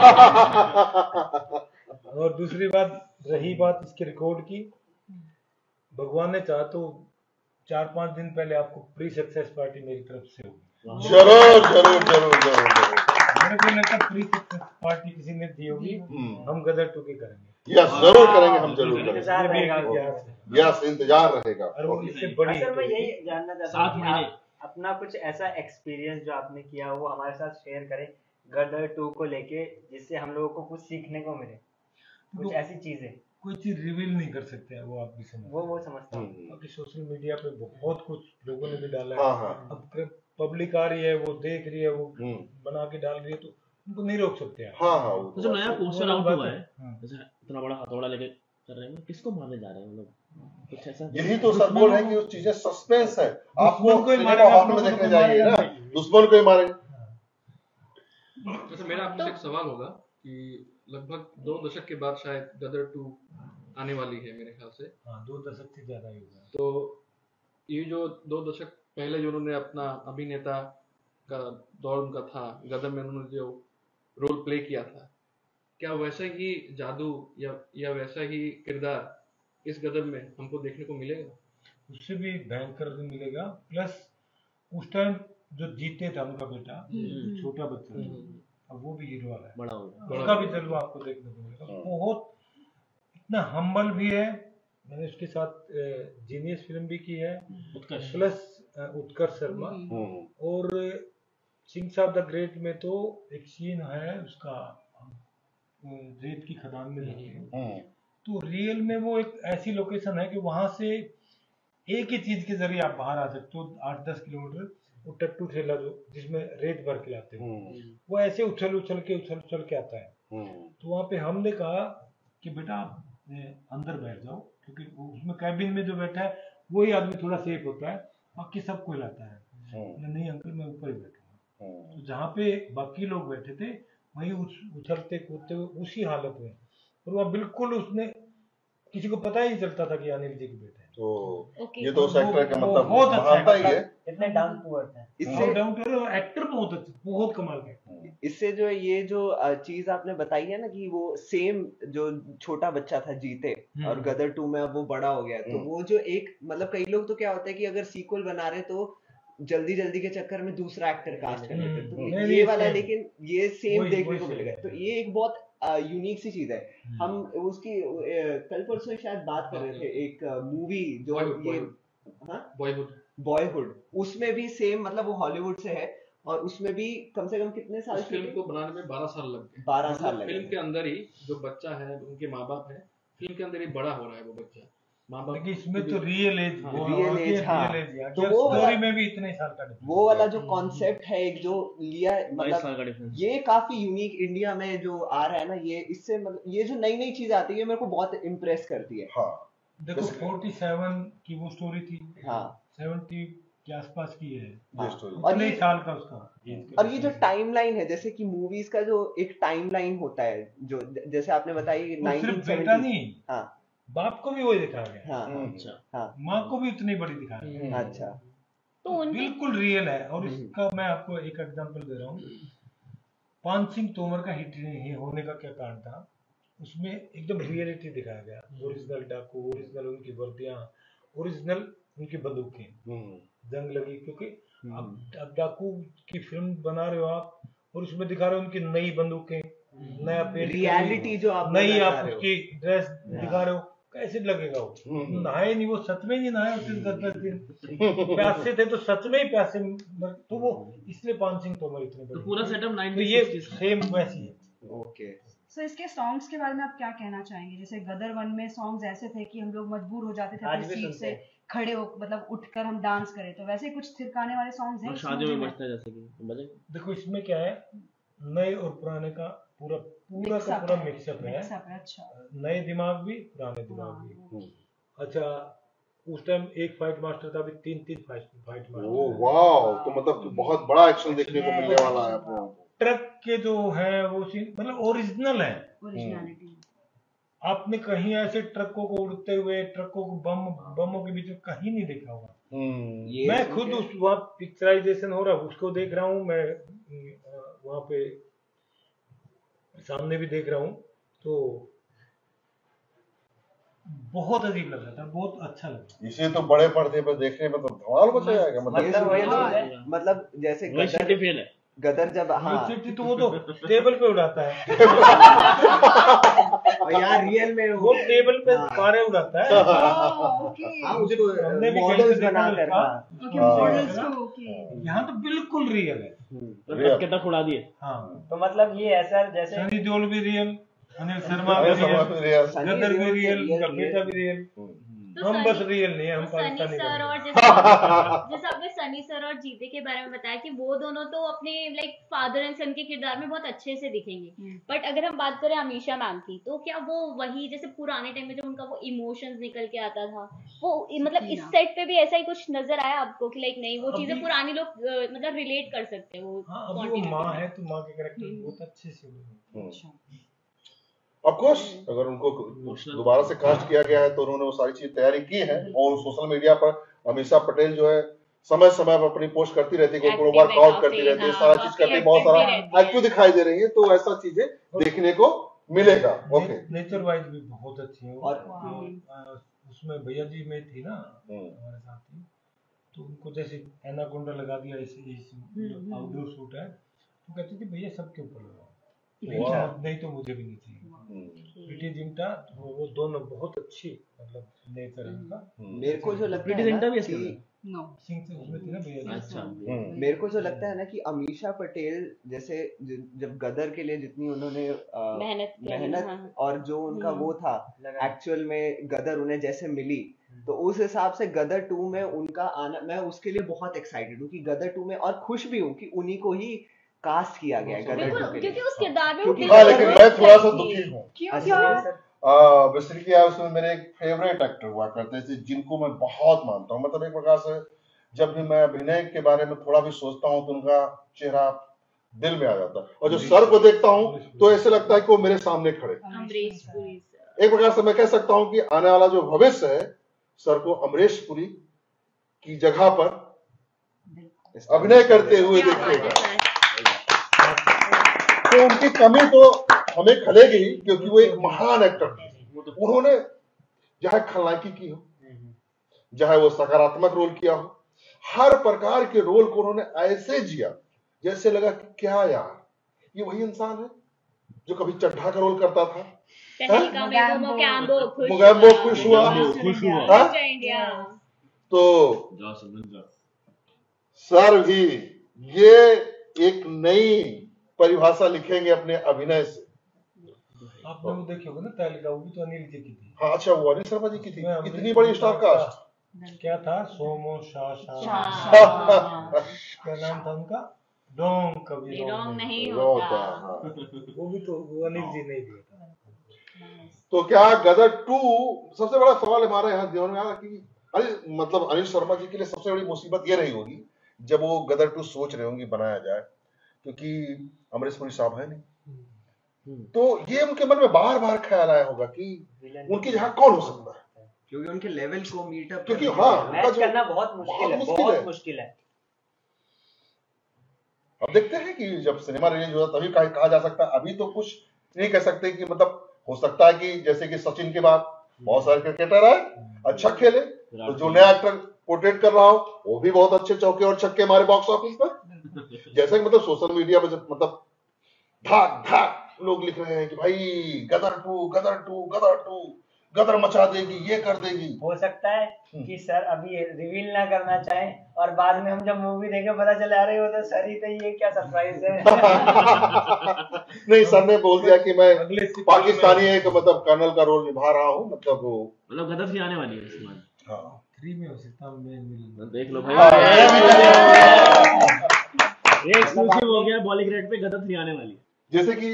Speaker 19: है। और दूसरी बात, रही बात इसके रिकॉर्ड की, भगवान ने चाहा तो चार पांच दिन पहले आपको प्री सक्सेस पार्टी मेरी तरफ से होगी।
Speaker 10: जरूर जरूर जरूर जरूर
Speaker 19: मेरे को लगता है प्री सक्सेस पार्टी किसी ने दी होगी, हम गदर टू की करेंगे।
Speaker 10: यस जरूर करेंगे, हम जरूर
Speaker 23: इंतजार रहेगा,
Speaker 10: करेंगे। यस इंतजार रहेगा।
Speaker 19: और वो इससे बड़ी,
Speaker 23: सर मैं यही जानना चाहता हूँ कि आप अपना कुछ ऐसा एक्सपीरियंस जो आपने किया वो हमारे साथ शेयर करें गदर टू को लेके, जिससे हम लोगों को कुछ सीखने को मिले, कुछ ऐसी चीजें।
Speaker 19: कोई चीज रिवील नहीं कर सकते हैं, वो आप भी समझ
Speaker 23: वो वो समझता हूँ,
Speaker 19: क्योंकि सोशल मीडिया पे बहुत कुछ लोगों ने भी डाला
Speaker 10: हाँ,
Speaker 19: है।
Speaker 10: हाँ।
Speaker 19: अब पब्लिक आ रही है, वो देख रही है, वो बना के डाल रही है, तो उनको नहीं रोक सकते हैं।
Speaker 10: हाँ हाँ
Speaker 20: तो जो नया पोस्टर आउट हुआ है, जैसे इतना बड़ा हथौड़ा लेके कर रहे हैं, किसको मारने जा रहे हैं लोग, कुछ ऐसा?
Speaker 10: यही तो सब बोल रहे हैं कि उस चीजें सस्पेंस है, आपको सिनेमा हॉल में देखने जाइए ना, दुश्मन को ही मारेंगे।
Speaker 1: वैसे मेरा आपसे एक सवाल होगा कि लगभग दो दशक के बाद शायद गदर टू आने वाली है मेरे ख्याल से।
Speaker 19: हाँ, दो दशक से ज्यादा ही होगा।
Speaker 1: तो ये जो दो दशक पहले जो उन्होंने अपना अभिनेता का दौर उनका था, गदर में उन्होंने जो रोल प्ले किया था, क्या वैसा ही जादू या या वैसा ही किरदार इस गदर में हमको देखने को मिलेगा?
Speaker 19: उससे भी भयंकर मिलेगा। प्लस उस टाइम जो जीते था उनका बेटा, छोटा बच्चा, अब वो भी हीरो वाला है,
Speaker 20: बड़ा होगा,
Speaker 19: उसका भी जलवा आपको देखने को मिलेगा। बहुत इतना हम्बल भी है, मैंने उसके साथ जीनियस फिल्म भी की है, प्लस उत्कर्ष शर्मा, और सिंह साहब द ग्रेट में तो एक सीन है उसका, रेत की खदान में जाते हैं, तो रियल में वो एक ऐसी लोकेशन है कि वहां से एक ही चीज के जरिए आप बाहर आ सकते हो, आठ दस किलोमीटर। वो टट्टू ठेला जो जिसमें रेत भर के लाते हैं, वो ऐसे उछल उछल के उछल उछल के आता है। तो वहां पे हमने कहा कि बेटा आप अंदर बैठ जाओ, क्योंकि उसमें कैबिन में जो बैठा है वही आदमी थोड़ा सेफ होता है, बाकी सबको हिलाता है। नहीं अंकल मैं ऊपर ही बैठूंगा। तो जहाँ पे बाकी लोग बैठे थे वही उछलते कूदते हुए उसी हालत में, और वह बिल्कुल उसने किसी को पता ही नहीं चलता था कि अनिल जी के बेटे हैं।
Speaker 10: तो
Speaker 22: okay.
Speaker 10: ये तो उस एक्टर का मतलब
Speaker 19: बहुत
Speaker 10: महानता ही है,
Speaker 23: इतने डाउन टू अर्थ है।
Speaker 19: इससे डाउन टू अर्थ एक्टर बहुत अच्छा, बहुत कमाल का।
Speaker 2: इससे जो ये जो चीज आपने बताई है ना कि वो सेम जो छोटा बच्चा था जीते और गदर टू में अब वो बड़ा हो गया, तो वो जो एक मतलब कई लोग तो क्या होता है कि अगर सीक्वल बना रहे तो जल्दी जल्दी के चक्कर में दूसरा एक्टर कास्ट कर लेते, तो ये वाला लेकिन ये सेम देखने को मिलेगा। तो ये एक बहुत यूनिक सी चीज है। हम उसकी कल परसों शायद बात कर रहे थे, एक मूवी जो ये
Speaker 1: बॉयहुड
Speaker 2: बॉयहुड उसमें भी सेम, मतलब वो हॉलीवुड से है और उसमें भी कम से कम कितने साल
Speaker 1: फिल्म को बनाने में बारह साल लग गए।
Speaker 2: बारह साल लगे।
Speaker 1: फिल्म के अंदर ही जो बच्चा है उनके माँ बाप है, फिल्म के अंदर ही बड़ा हो रहा है वो बच्चा। माँ बाप
Speaker 19: इसमें तो रियल एज
Speaker 2: रियल एज हाँ,
Speaker 19: तो वो स्टोरी में भी इतने साल का
Speaker 2: वो वाला जो कॉन्सेप्ट है एक जो लिया, मतलब ये काफी यूनिक इंडिया में जो आ रहा है ना, ये इससे मतलब ये जो नई नई चीज आती है मेरे को बहुत इम्प्रेस करती है।
Speaker 19: हाँ। देखो सैंतालीस की वो स्टोरी थी,
Speaker 2: हाँ
Speaker 19: सत्तर के आसपास की है,
Speaker 2: हाँ।
Speaker 19: और
Speaker 2: और ये
Speaker 19: साल का उसका
Speaker 2: और ये जो टाइमलाइन है, जैसे कि मूवीज का जो एक टाइमलाइन होता है, जो जैसे आपने बताई
Speaker 19: वो सिर्फ
Speaker 2: नाइनटीन
Speaker 19: बेटा
Speaker 2: सेवेंटी,
Speaker 19: नहीं,
Speaker 2: हाँ
Speaker 19: बाप को भी वही दिखाया गया,
Speaker 2: हाँ
Speaker 20: अच्छा
Speaker 2: हाँ
Speaker 19: माँ को भी उतनी बड़ी दिखाया गया।
Speaker 2: अच्छा
Speaker 22: तो उनके
Speaker 19: बिल्कुल रियल है। और इसका मैं आपको एक एग्जांपल दे रहा हूँ। पान सिंह तोमर का हिट नहीं होने का क्या कारण था, उसमें एकदम रियलिटी दिखाया गया। ओरिजिनल डाकू, ओरिजिनल उनकी वर्दियां, ओरिजिनल उनकी बंदूकें, जंग लगी। क्योंकि अब अब डाकू की फिल्म बना रहे हो आप और उसमें दिखा रहे हो उनकी नई बंदूकें, नया पेंट,
Speaker 2: रियलिटी जो आप
Speaker 19: नई
Speaker 2: बोलना
Speaker 19: आप
Speaker 2: चाह रहे हो।
Speaker 19: उसकी ड्रेस दिखा रहे हो, कैसे लगेगा वो? नहाए नहीं, वो सच में ही नहाए उस दिन, दस दस दिन प्यासे थे तो सच में ही प्यासे, तो वो इसलिए पान सिंह तोमर इतने बड़े।
Speaker 20: तो पूरा सेटअप
Speaker 19: तो ये सेम वैसी है।
Speaker 2: ओके
Speaker 3: सो इसके सॉन्ग्स के बारे में आप क्या कहना चाहेंगे? जैसे गदर वन में सॉन्ग्स ऐसे थे कि हम लोग मजबूर हो जाते थे
Speaker 23: आज
Speaker 3: अपनी
Speaker 23: भी
Speaker 3: सीट
Speaker 23: सुनते
Speaker 3: से
Speaker 23: हैं।
Speaker 3: खड़े हो, मतलब उठकर हम डांस करें, तो वैसे कुछ थिरकाने वाले सॉन्ग्स हैं इस
Speaker 20: शादियों
Speaker 3: movie
Speaker 20: में
Speaker 3: में?
Speaker 20: बजता है जैसे कि बजेगा।
Speaker 19: देखो इसमें क्या है, नए और पुराने का पूरा पूरा का
Speaker 3: Mix-up
Speaker 19: पूरा
Speaker 3: है,
Speaker 19: मिक्सअप है।
Speaker 3: mix-up है, अच्छा।
Speaker 19: नए दिमाग भी, पुराने दिमाग भी। अच्छा, उस टाइम एक फाइट मास्टर था, अभी तीन तीन फाइट फाइट
Speaker 10: ओ
Speaker 19: मास्टर।
Speaker 10: वाह, तो मतलब कि बहुत बड़ा एक्शन देखने को मिलने वाला है अपने को।
Speaker 19: ट्रक के जो है वो सीन मतलब ओरिजिनल है।
Speaker 3: ओरिजिनलिटी।
Speaker 19: आपने कहीं ऐसे ट्रकों को उड़ते हुए, ट्रकों को बम बमों के बीच में कहीं नहीं देखा होगा। मैं खुद उस वहाँ पिक्चराइजेशन हो रहा है उसको देख रहा हूँ, मैं वहाँ पे सामने भी देख रहा हूँ, तो बहुत अजीब लग रहा था, बहुत अच्छा लगा।
Speaker 10: इसे तो बड़े पर्दे पर देखने में तो धमाल मचा जाएगा।
Speaker 2: मतलब मतलब जैसे गदर गदर जब हाँ
Speaker 19: सिटी तो वो तो टेबल पे उड़ाता है
Speaker 2: और यार रियल में
Speaker 19: वो टेबल पे पारे उड़ाता है।
Speaker 2: हाँ उसको
Speaker 19: हमने भी
Speaker 2: मॉडल्स
Speaker 19: कहीं से
Speaker 2: बना
Speaker 19: देखा
Speaker 2: कर
Speaker 19: उसका।
Speaker 2: हाँ
Speaker 3: मॉडल्स को ओके।
Speaker 19: यहाँ तो बिल्कुल रियल है।
Speaker 20: ट्रक के तक उड़ा दिए।
Speaker 19: हाँ
Speaker 23: तो मतलब ये ऐसा जैसे
Speaker 19: सनी देओल भी रियल, अनिल शर्मा भी
Speaker 10: अनिल शर्मा भी
Speaker 19: रियल,
Speaker 10: रियल,
Speaker 19: गदर भी
Speaker 2: देओल
Speaker 19: रियल,
Speaker 2: रियल,
Speaker 19: उनका बेटा भी रियल।
Speaker 22: तो
Speaker 19: हम
Speaker 22: सनी-
Speaker 19: बस रियल नहीं है, हम
Speaker 22: तो सनी
Speaker 19: पाकिस्तानी
Speaker 22: सर और
Speaker 19: बने।
Speaker 22: जैसे जैसे आपने सनी सर और जीते के बारे में बताया कि वो दोनों तो अपने लाइक फादर एंड सन के किरदार में बहुत अच्छे से दिखेंगे, बट अगर हम बात करें अमीषा मैम की, तो क्या वो वही जैसे पुराने टाइम में जब उनका वो इमोशंस निकल के आता था, वो मतलब इस सेट पे भी ऐसा ही कुछ नजर आया आपको कि लाइक नहीं वो चीजें
Speaker 19: अभी-
Speaker 22: पुरानी लोग अ, मतलब रिलेट कर सकते हैं वो
Speaker 19: हाँ, अभी वो
Speaker 22: continuity
Speaker 19: माँ
Speaker 22: में।
Speaker 19: है तो माँ के कैरेक्टर बहुत अच्छे से हुए।
Speaker 10: ऑफ कोर्स अगर उनको दोबारा से कास्ट किया गया है तो उन्होंने वो सारी चीज तैयारी की है। और सोशल मीडिया पर अमीषा पटेल जो है समय समय पर अपनी पोस्ट करती रहती है, कोई वर्कआउट करती रहती है, सारा चीज करती है, बहुत सारा एक्टिव दिखाई दे रही है, तो ऐसा चीजें देखने को मिलेगा। ओके,
Speaker 19: नेचर वाइज भी बहुत अच्छी है। और अ, उसमें भैया जी में थी ना हमारे साथ थी, तो उनको जैसे एनाकोंडा लगा दिया, इस आउटडोर शूट है, तो कहती थी भैया सबके ऊपर लगाओ, नहीं नहीं तो मुझे भी नहीं चाहिए। प्रीति जिंटा वो वो दोनों बहुत अच्छी मतलब नेचर है उनका।
Speaker 2: मेरे को जो लगता
Speaker 20: प्रीति
Speaker 2: है
Speaker 20: जिंटा
Speaker 2: ना
Speaker 20: भी इसके
Speaker 2: कि
Speaker 20: अंदर?
Speaker 3: नो
Speaker 19: सिंह से उसमें थी ना भैया जी।
Speaker 20: अच्छा
Speaker 2: मेरे को जो लगता है ना कि अमीषा पटेल जैसे ज- जब गदर के लिए जितनी उन्होंने अ,
Speaker 22: मेहनत की,
Speaker 2: मेहनत
Speaker 22: हाँ।
Speaker 2: और जो उनका
Speaker 22: हम्म।
Speaker 2: वो था एक्चुअल में गदर उन्हें जैसे मिली, तो उस हिसाब से गदर टू में उनका आना, मैं उसके लिए बहुत एक्साइटेड हूँ कि गदर टू में, और खुश भी हूँ कि उन्हीं को ही कास्ट किया गया है गदर
Speaker 22: बिल्कुल,
Speaker 2: टू के लिए।
Speaker 22: क्योंकि उस किरदार में वो
Speaker 2: क्योंकि-
Speaker 10: हाँ, लेकिन मैं थोड़ा सा दुखी हूँ।
Speaker 22: क्यों
Speaker 2: क्या?
Speaker 10: बेसिकली क्या है, उसमें मेरे एक फेवरेट एक्टर हुआ करते थे जिनको मैं बहुत मानता हूँ। मतलब एक प्रकार से जब भी मैं अभिनय के बारे में थोड़ा भी सोचता हूँ तो उनका चेहरा दिल में आ जाता है, और जो सर को देखता हूँ तो ऐसे लगता है कि वो मेरे सामने खड़े।
Speaker 22: अमरीश पुरी सर।
Speaker 10: एक प्रकार से मैं कह सकता हूँ कि आने वाला जो भविष्य है, सर को अमरीश पुरी की जगह पर अभिनय करते हुए देखिएगा। तो उनकी कमी तो हमें खलेगी ही, क्योंकि वो एक महान एक्टर थे। उन्होंने चाहे खलनायकी की हो, चाहे वो सकारात्मक रोल किया हो, हर प्रकार के रोल को उन्होंने ऐसे जिया जैसे लगा कि क्या यार ये वही इंसान है जो कभी चड्ढा का रोल करता था।
Speaker 22: तहलका में वो मोगैम्बो खुश
Speaker 10: मोगैम्बो
Speaker 22: हुआ।
Speaker 10: खुश हुआ,
Speaker 20: खुश हुआ।
Speaker 10: हाँ?
Speaker 22: Mister India.
Speaker 10: तो
Speaker 20: जा समझ जा।
Speaker 10: सर भी ये एक नई परिभाषा लिखेंगे अपने अभिनय से।
Speaker 19: आपने वो देखी होगी ना तहलका, वो भी तो अनिल जी की थी।
Speaker 10: हाँ अच्छा, वो अनिल शर्मा जी की थी।
Speaker 19: मैं
Speaker 10: इतनी बड़ी स्टार कास्ट।
Speaker 19: क्या था, सोमो शाह शाह
Speaker 22: शाह।
Speaker 19: क्या नाम था उनका? डोंग कभी
Speaker 22: नहीं,
Speaker 19: रोंग
Speaker 22: रोंग नहीं
Speaker 10: होता,
Speaker 22: होता।
Speaker 10: हाँ।
Speaker 19: वो भी तो वो अनिल जी ने दिया था।
Speaker 10: तो क्या गदर टू, सबसे बड़ा सवाल हमारे यहाँ जीवन में आया कि अरे मतलब अनिल शर्मा जी के लिए सबसे बड़ी मुसीबत ये रही होगी जब वो गदर टू सोच रहे होंगे बनाया जाए, क्योंकि अमरीश पुरी साहब है नहीं, तो ये उनके मन में बार बार ख्याल आया होगा कि उनकी जगह कौन हो सकता है,
Speaker 2: क्योंकि उनके लेवल को मीट अप
Speaker 10: क्योंकि हाँ
Speaker 23: मैच करना बहुत मुश्किल है, बहुत मुश्किल है।
Speaker 10: अब देखते हैं कि जब सिनेमा रिलीज होगा तभी कहा, कहा जा सकता है। अभी तो कुछ नहीं कह सकते कि मतलब हो सकता है कि जैसे कि सचिन के बाद बहुत सारे क्रिकेटर आए, अच्छा खेले, तो जो नया एक्टर पोर्ट्रेट कर रहा हो वो भी बहुत अच्छे चौके और छक्के मारे बॉक्स ऑफिस पर। जैसे कि मतलब सोशल मीडिया पर मतलब धाक धाक लोग लिख रहे हैं कि भाई Gadar two Gadar two Gadar two गदर मचा देगी, ये कर देगी।
Speaker 23: हो सकता है कि सर अभी रिवील ना करना चाहें और बाद में हम जब मूवी देखे पता चले अरे वो तो सर ही थे, ये क्या सरप्राइज है।
Speaker 10: नहीं, सर ने बोल दिया कि मैं पाकिस्तानी एक मतलब कर्नल का रोल निभा रहा हूँ, मतलब वो
Speaker 20: मतलब गदर थ्री आने वाली है इस बार।
Speaker 10: हाँ
Speaker 19: थ्री में हो सकता है, मैं मिल
Speaker 20: देख लो भाई, ये एक्सक्लूसिव हो गया बॉलीग्रेड पे, गदर थ्री आने वाली है।
Speaker 10: जैसे कि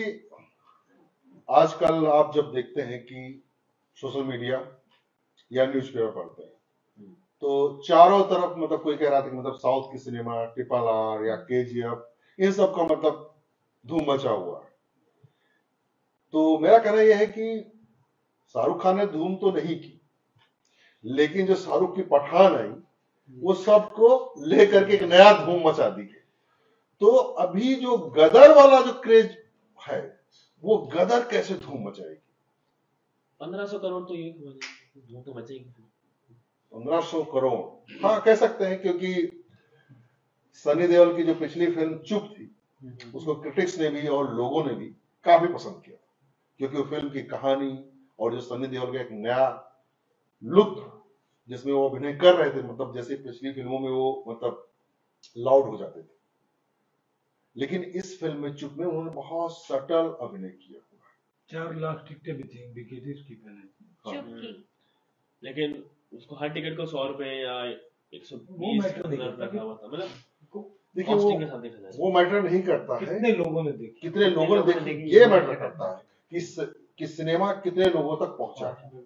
Speaker 10: आजकल आप जब देखते हैं कि सोशल मीडिया या न्यूज़पेपर पढ़ते हैं तो चारों तरफ मतलब कोई कह रहा था कि मतलब साउथ की सिनेमा ट्रिपल आर या केजीएफ इन सब का मतलब धूम मचा हुआ है। तो मेरा कहना यह है कि शाहरुख खान ने धूम तो नहीं की, लेकिन जो शाहरुख की पठान आई वो सबको लेकर के एक नया धूम मचा दी है। तो अभी जो गदर वाला जो क्रेज है वो गदर कैसे धूम मचाएगी?
Speaker 20: पंद्रह सौ करोड़ तो ये धूम तो मचेगी।
Speaker 10: पंद्रह सौ करोड़ हाँ कह सकते हैं, क्योंकि सनी देओल की जो पिछली फिल्म चुप थी उसको क्रिटिक्स ने भी और लोगों ने भी काफी पसंद किया, क्योंकि वो फिल्म की कहानी और जो सनी देओल का एक नया लुक जिसमें वो अभिनय कर रहे थे, मतलब जैसे पिछली फिल्मों में वो मतलब लाउड हो जाते थे, लेकिन इस फिल्म में चुप में उन्होंने बहुत सटल अभिनय किया।
Speaker 19: चार लाख टिकटें भी थी बिकी थी उसकी पहले
Speaker 22: चुप की,
Speaker 20: लेकिन उसको हर टिकट को सौ रुपए या एक सौ बीस रखा हुआ था, मतलब
Speaker 10: देखिए वो वो मैटर नहीं करता है
Speaker 19: कितने लोगों ने देखी,
Speaker 10: कितने लोगों ने देखी, ये मैटर करता है कि कि सिनेमा कितने लोगों तक पहुंचा है।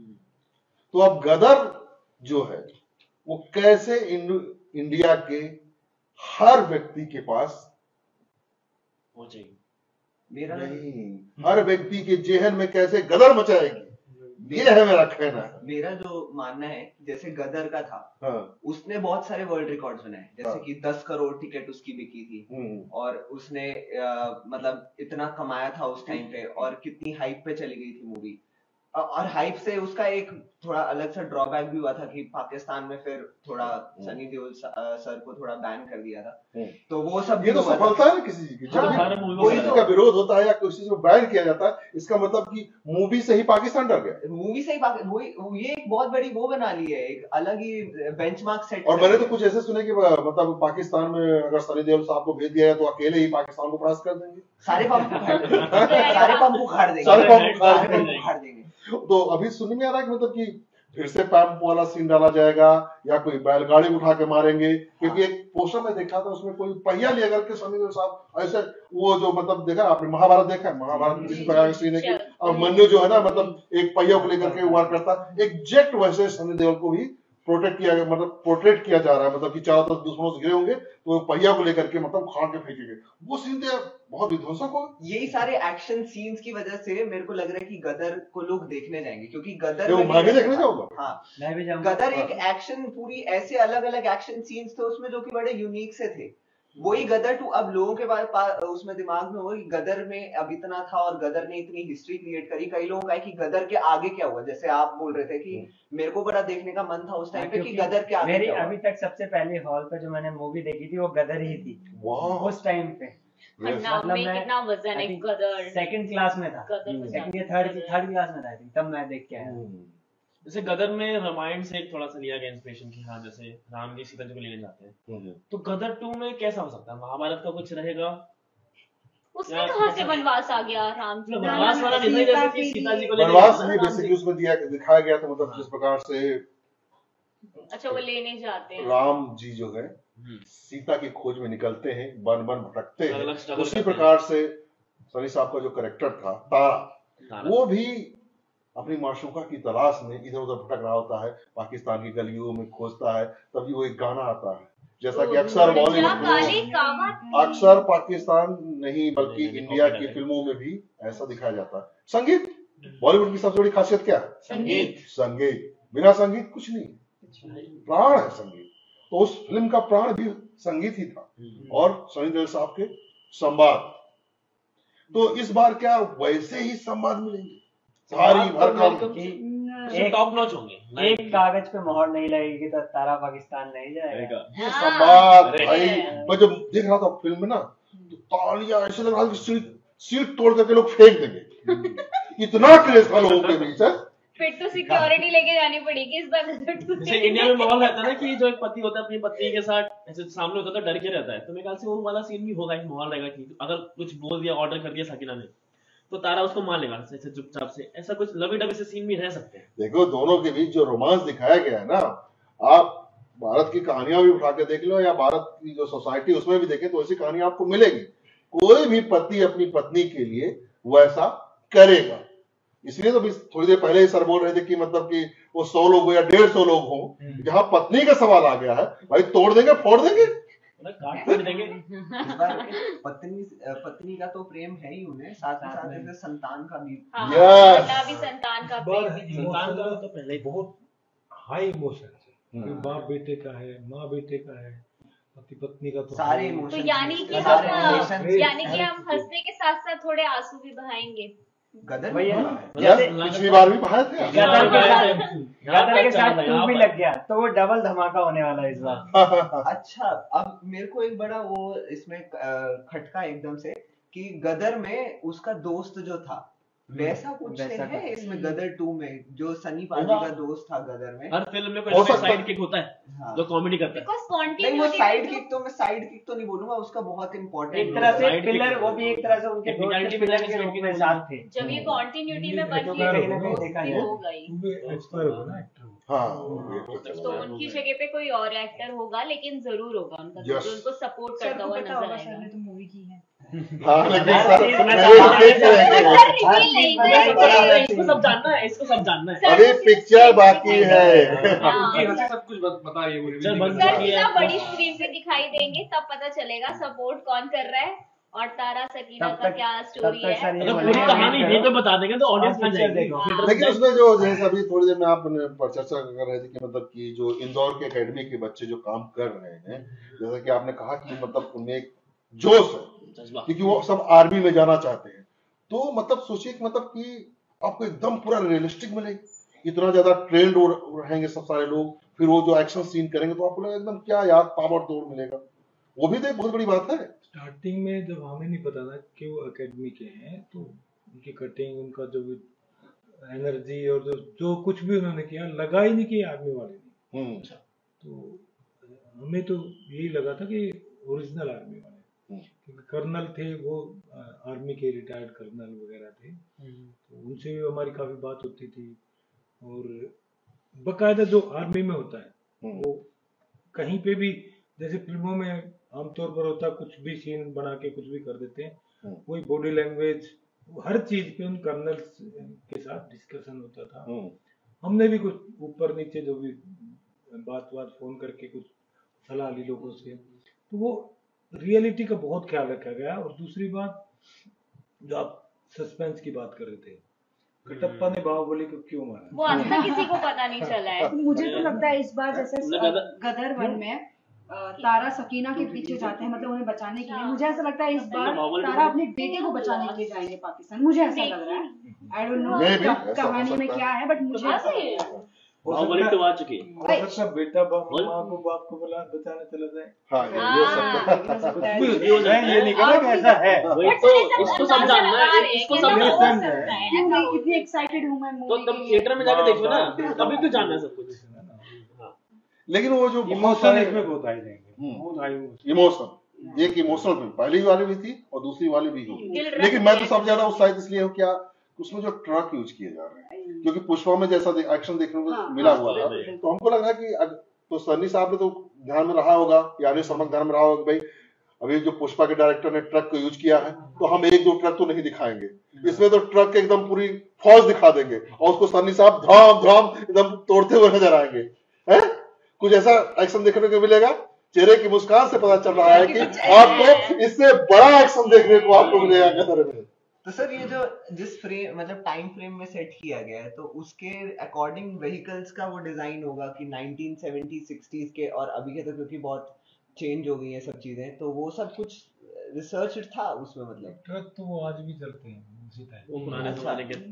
Speaker 10: तो अब गदर जो है वो कैसे इंडिया के हर व्यक्ति के पास
Speaker 20: पहुंचेगी,
Speaker 2: मेरा
Speaker 10: नहीं, हर व्यक्ति के जेहन में कैसे गदर मचाएगी, ये है मेरा कहना।
Speaker 2: मेरा जो मानना है जैसे गदर का था,
Speaker 10: हाँ।
Speaker 2: उसने बहुत सारे वर्ल्ड रिकॉर्ड्स बनाए, जैसे
Speaker 10: हाँ।
Speaker 2: कि दस करोड़ टिकट उसकी बिकी थी और उसने आ, मतलब इतना कमाया था उस टाइम पे, और कितनी हाइप पे चली गई थी मूवी। और हाइप से उसका एक थोड़ा अलग सा ड्रॉबैक भी हुआ था कि पाकिस्तान में फिर थोड़ा सनी देओल सर को थोड़ा बैन कर दिया था, तो वो सब
Speaker 10: ये तो सफलता है किसी चीज की। जब भी कोई चीज का विरोध होता है या किसी चीज को बैन किया जाता है, इसका मतलब कि मूवी से ही पाकिस्तान डर गया,
Speaker 2: मूवी से ही वो ये एक बहुत बड़ी वो बना ली है, एक अलग ही बेंचमार्क सेट।
Speaker 10: और मैंने तो कुछ ऐसे सुने कि मतलब पाकिस्तान में अगर सनी देओल साहब को भेज दिया है तो अकेले ही पाकिस्तान को परास्त कर देंगे,
Speaker 2: सारे पंप उखाड़ देंगे, सारे पंप उखाड़ देंगे,
Speaker 10: सारे पंप उखाड़
Speaker 2: देंगे।
Speaker 10: तो अभी सुनने में आ रहा है कि मतलब कि फिर से पैम्प वाला सीन डाला जाएगा या कोई बैलगाड़ी उठा के मारेंगे, क्योंकि एक पोस्टर में देखा था उसमें कोई पहिया ले करके सनी देओल साहब ऐसे, वो जो मतलब देखा आपने महाभारत देखा है, महाभारत में किसी प्रकार का सीन है कि और मन्नू जो है ना मतलब एक पहिया को लेकर के वार करता, एग्जैक्ट वैसे सनी देओल को भी प्रोटेक्ट किया गया, मतलब पोर्ट्रेट किया जा रहा है, मतलब कि चारों तरफ दुश्मनों से घिरे होंगे तो पहिया को लेकर के मतलब खान के फेंकेंगे। वो सीन तो बहुत विध्वंसक हो।
Speaker 2: यही सारे एक्शन सीन्स की वजह से मेरे को लग रहा है कि गदर को लोग देखने जाएंगे, क्योंकि गदर
Speaker 10: वो मैं भी देखने जाऊंगा।
Speaker 2: हाँ,
Speaker 23: मैं भी जाऊंगा।
Speaker 2: गदर एक एक्शन पूरी ऐसे अलग अलग एक्शन सीन्स थे उसमें जो कि बड़े यूनिक से थे। वही गदर टू अब लोगों के बाद उसमें दिमाग में हुआ कि गदर में अब इतना था और गदर ने इतनी हिस्ट्री क्रिएट करी। कई लोगों का है कि गदर के आगे क्या हुआ, जैसे आप बोल रहे थे कि मेरे को बड़ा देखने का मन था उस टाइम पे कि गदर के आगे
Speaker 23: मेरी
Speaker 2: क्या हुआ।
Speaker 23: अभी तक सबसे पहले हॉल पे जो मैंने मूवी देखी थी वो गदर ही थी उस टाइम पे।
Speaker 22: मतलब मैं कितना वजन है गदर,
Speaker 23: सेकंड क्लास में था,
Speaker 22: गदर
Speaker 23: सेकंड या थर्ड थर्ड क्लास में था तब मैं देख के आया।
Speaker 20: जैसे गदर में रामायण से एक थोड़ा सा लिया गया इंस्पिरेशन की, हाँ जैसे राम जी सीता जी को लेने जाते हैं, तो गदर टू में कैसा हो सकता है, महाभारत का कुछ रहेगा?
Speaker 22: उसमें कहाँ से वनवास आ गया? राम जी
Speaker 20: वनवास वाला नहीं, जैसे कि सीता जी को लेने
Speaker 10: वनवास नहीं, बेसिकली उसमें दिया दिखाया गया था, मतलब जिस प्रकार से
Speaker 22: अच्छा वो लेने जाते हैं,
Speaker 10: राम जी जो है सीता की खोज में निकलते हैं, वन वन भटकते हैं, उसी प्रकार से सनी साहब का जो कैरेक्टर था तारा, वो भी अपनी माशूका की तलाश में इधर उधर भटक रहा होता है, पाकिस्तान की गलियों में खोजता है, तभी वो एक गाना आता है। जैसा कि अक्सर बॉलीवुड में, अक्सर पाकिस्तान नहीं बल्कि इंडिया की फिल्मों में भी ऐसा दिखाया जाता है। संगीत बॉलीवुड की सबसे बड़ी खासियत क्या है?
Speaker 20: संगीत।
Speaker 10: संगीत, बिना संगीत कुछ नहीं, प्राण है संगीत। तो उस फिल्म का प्राण भी संगीत ही था, और सनी देओल साहब के संवाद। तो इस बार क्या वैसे ही संवाद मिलेंगे? सारी भरकम
Speaker 20: एक टॉप नॉच होंगे।
Speaker 23: एक कागज पे मोहर नहीं लगेगी तो तारा पाकिस्तान नहीं जाएगा।
Speaker 10: ये संवाद भाई, मैं जब देख रहा था फिल्म में ना, तो तालियां ऐसे लग रहा था कि सीट सीट तोड़ करके लोग फेंक देंगे, इतना क्रेज था लोगों के बीच।
Speaker 22: फिर तो सिक्योरिटी लेके जानी पड़ेगी इस बार।
Speaker 20: जैसे इंडिया में माहौल रहता है ना कि जो एक पति होता है अपनी पत्नी के साथ ऐसे सामने होता है तो डर के रहता है, तो मेरे ख्याल से वो वाला सीन भी होगा, एक माहौल रहेगा कि अगर कुछ बोल दिया, ऑर्डर कर दिया सकीना ने, तो तारा उसको मान लेगा ऐसे चुपचाप से। ऐसा कुछ लवी डबी से सीन भी रह सकते हैं।
Speaker 10: देखो दोनों के बीच जो रोमांस दिखाया गया है ना, आप भारत की कहानियां भी उठा के देख लो या भारत की जो सोसाइटी उसमें भी देखें तो ऐसी कहानियां आपको मिलेगी। कोई भी पति अपनी पत्नी के लिए वैसा करेगा। इसलिए तो थोड़ी देर पहले ही सर बोल रहे थे कि मतलब कि वो सौ लोग हो या डेढ़ सौ लोग हो, जहां पत्नी का सवाल आ गया है, भाई तोड़ देंगे, फोड़ देंगे,
Speaker 20: काट देंगे।
Speaker 2: इस बार पत्नी पत्नी का तो प्रेम है ही उन्हें, साथ ही साथ जैसे संतान का भी।
Speaker 22: हाँ,
Speaker 10: Yes.
Speaker 22: बेटा भी संतान का प्रेम है।
Speaker 19: संतान का तो पहले बहुत हाई इमोशन है, बाप बेटे का है, माँ बेटे का है, पति पत्नी का तो
Speaker 2: सारे
Speaker 22: तो
Speaker 2: इमोशन।
Speaker 22: यानी कि हम यानी कि हम हंसने के साथ साथ थोड़े आंसू भी बहाएंगे।
Speaker 2: गदर
Speaker 23: भैया
Speaker 10: पिछली बार भी बहाए थे।
Speaker 23: गदर के साथ गदर के साथ टू भी लग गया तो वो डबल धमाका होने वाला है इस बार।
Speaker 2: अच्छा, अब मेरे को एक बड़ा वो इसमें खटका एकदम से कि गदर में उसका दोस्त जो था वैसा कुछ
Speaker 23: वैसा
Speaker 2: है
Speaker 23: कुछ।
Speaker 2: इसमें गदर टू में, जो सनी पाजी का दोस्त था गदर में।
Speaker 20: हर फिल्म में कोई साइड किक होता है जो कॉमेडी करता है।
Speaker 2: नहीं वो साइड किक तो मैं साइड किक तो नहीं बोलूंगा, उसका बहुत इम्पोर्टेंट
Speaker 23: एक तरह से पिलर, वो भी एक तरह से उनके दोस्त के पिलर के रूप में साथ थे।
Speaker 22: जब ये कंटिन्यूटी में बन
Speaker 23: कहीं ना कहीं देखा
Speaker 22: गई
Speaker 23: जाए।
Speaker 22: हो गई
Speaker 10: हाँ,
Speaker 22: तो उनकी जगह पे कोई और एक्टर होगा, लेकिन जरूर होगा उनका जो
Speaker 10: Yes.
Speaker 22: उनको सपोर्ट करता हुआ नजर आएगा।
Speaker 3: तो मूवी की है।
Speaker 10: हाँ, लेकिन
Speaker 23: हर
Speaker 10: सर
Speaker 23: चीज
Speaker 10: मैं
Speaker 23: बता-
Speaker 10: वो देख रहे
Speaker 23: हर
Speaker 10: हैं।
Speaker 23: चीज
Speaker 22: नहीं,
Speaker 23: बताई
Speaker 22: नहीं,
Speaker 20: इसको सब जानना है, इसको सब जानना है।
Speaker 10: अभी पिक्चर बाकी है।
Speaker 22: हाँ।
Speaker 1: सब कुछ बत- बता रही है वो
Speaker 20: चल, बंद
Speaker 22: सर
Speaker 20: कर।
Speaker 22: सीधा बड़ी स्क्रीन पे दिखाई देंगे तब पता चलेगा सपोर्ट कौन कर रहा है और तारा सकीना
Speaker 23: तब
Speaker 22: का
Speaker 23: तक-
Speaker 22: क्या
Speaker 23: तब
Speaker 22: स्टोरी
Speaker 23: तक
Speaker 22: है।
Speaker 23: सर ये
Speaker 20: अगर
Speaker 23: बोलेंगे
Speaker 20: पूरी कहानी
Speaker 23: करो।
Speaker 20: यहीं पे बता देंगे तो ऑडियंस
Speaker 23: आप
Speaker 20: मिल
Speaker 23: पिक्चर
Speaker 20: जाएगी।
Speaker 23: देखो।
Speaker 10: लेकिन उसमें जो जैसे अभी थोड़ी देर में आप पर चर्चा कर रहे थे कि मतलब कि जो इंदौर के एकेडमी के बच्चे जो काम कर रहे हैं, जैसा कि आपने कहा कि मतलब उनमें एक जोश है क्योंकि वो सब आर्मी में जाना चाहते हैं। तो मतलब सोचिए कि मतलब कि आपको एकदम पूरा रियलिस्टिक मिलेगा, इतना ज्यादा ट्रेंड रहेंगे सब सारे लोग, फिर वो जो एक्शन सीन करेंगे तो आपको लगेगा एकदम क्या यार पावर तोड़ मिलेगा। वो भी तो एक बहुत बड़ी बात है।
Speaker 19: स्टार्टिंग में जब हमें नहीं पता था कि वो एकेडमी के हैं, तो उनकी कटिंग, उनका जो भी एनर्जी और जो जो कुछ भी उन्होंने किया, लगा ही नहीं कि आर्मी वाले ने। तो हमें तो यही लगा था कि ओरिजिनल आर्मी वाले, क्योंकि कर्नल थे वो, आर्मी के रिटायर्ड कर्नल वगैरह थे, तो उनसे भी हमारी काफी बात होती थी। और बकायदा जो आर्मी में होता है वो कहीं पे भी, जैसे फिल्मों में आमतौर पर होता है कुछ भी सीन बना के कुछ भी कर देते हैं, वही बॉडी लैंग्वेज हर चीज पे उन कर्नल के साथ डिस्कशन होता था। हमने भी कुछ ऊपर नीचे जो भी बात बात फोन करके कुछ सलाह ली लोगों से, तो वो रियलिटी का बहुत ख्याल रखा गया। और दूसरी बात जो आप सस्पेंस की बात कर रहे थे, कटप्पा ने बाहुबली को क्यों मारा,
Speaker 22: वो आज तक किसी को पता नहीं चला है।
Speaker 3: मुझे तो लगता है इस बार जैसे गदर वन में अ, तारा सकीना के पीछे जाते हैं, मतलब उन्हें बचाने के लिए। मुझे ऐसा लगता है इस बार तारा अपने बेटे को बचाने के लिए जाएंगे पाकिस्तान, मुझे ऐसा लग रहा है। आई डोंट नो
Speaker 10: Maybe, ऐसा हो
Speaker 3: कहानी में
Speaker 10: सकता
Speaker 3: क्या है, बट मुझे ऐसा लग रहा है।
Speaker 20: बाहुबली तो आ चुकी है।
Speaker 19: हो सकता है बेटा बाप माँ को बाप को बुला बचाने चला जाए।
Speaker 10: हाँ, ये हो सकता है।
Speaker 19: कुछ भी हो जाए, ये निकला कि ऐसा है।
Speaker 20: वही तो, इसको सब जानना है, इसको सब जानना है।
Speaker 3: क्यों नहीं, इतनी एक्साइटेड हूँ मैं
Speaker 20: तो
Speaker 3: मूवी
Speaker 20: तब थिएटर में जाके देखो ना, तभी तो जानना है सब कुछ।
Speaker 10: लेकिन वो जो
Speaker 19: इमोशन इसमें बहुत आई जाएंगे, बहुत हाई इमोशन।
Speaker 10: इमोशन, एक इमोशनल फिल्म पहली वाली भी थी और दूसरी वाली भी होगी। लेकिन मैं तो सबसे ज्यादा उत्साहित इसलिए हूँ क्या उसमें जो ट्रक यूज किए जा रहे हैं, क्योंकि पुष्पा में जैसा एक्शन देखने को
Speaker 3: हाँ,
Speaker 10: मिला
Speaker 3: हाँ,
Speaker 10: हुआ था,
Speaker 20: बिल्कुल।
Speaker 10: तो हमको लग रहा है कि अग- तो सन्नी साहब ने तो ध्यान में रहा होगा या अनिल शर्मा ध्यान में रहा होगा कि भाई अभी जो पुष्पा के डायरेक्टर ने ट्रक को यूज किया है, तो हम एक दो ट्रक तो नहीं दिखाएंगे, इसमें तो ट्रक एकदम पूरी फौज दिखा देंगे और उसको सन्नी साहब धाम धाम एकदम तोड़ते हुए नजर आएंगे। हैं? कुछ ऐसा एक्शन देखने को मिलेगा? चेहरे की मुस्कान से पता चल रहा है कि आपको इससे बड़ा एक्शन देखने को आपको मिलेगा गदर में।
Speaker 2: तो सर ये जो जिस फ्रेम मतलब टाइम फ्रेम में सेट किया गया है, तो उसके अकॉर्डिंग व्हीकल्स का वो डिजाइन होगा कि नाइनटीन सेवेंटी सिक्सटीज के और अभी के, तो क्योंकि बहुत चेंज हो गई है सब चीजें, तो वो सब कुछ रिसर्च था उसमें? मतलब
Speaker 19: ट्रक तो वो आज भी चलते हैं उसी टाइप,
Speaker 20: वो पुराने जमाने के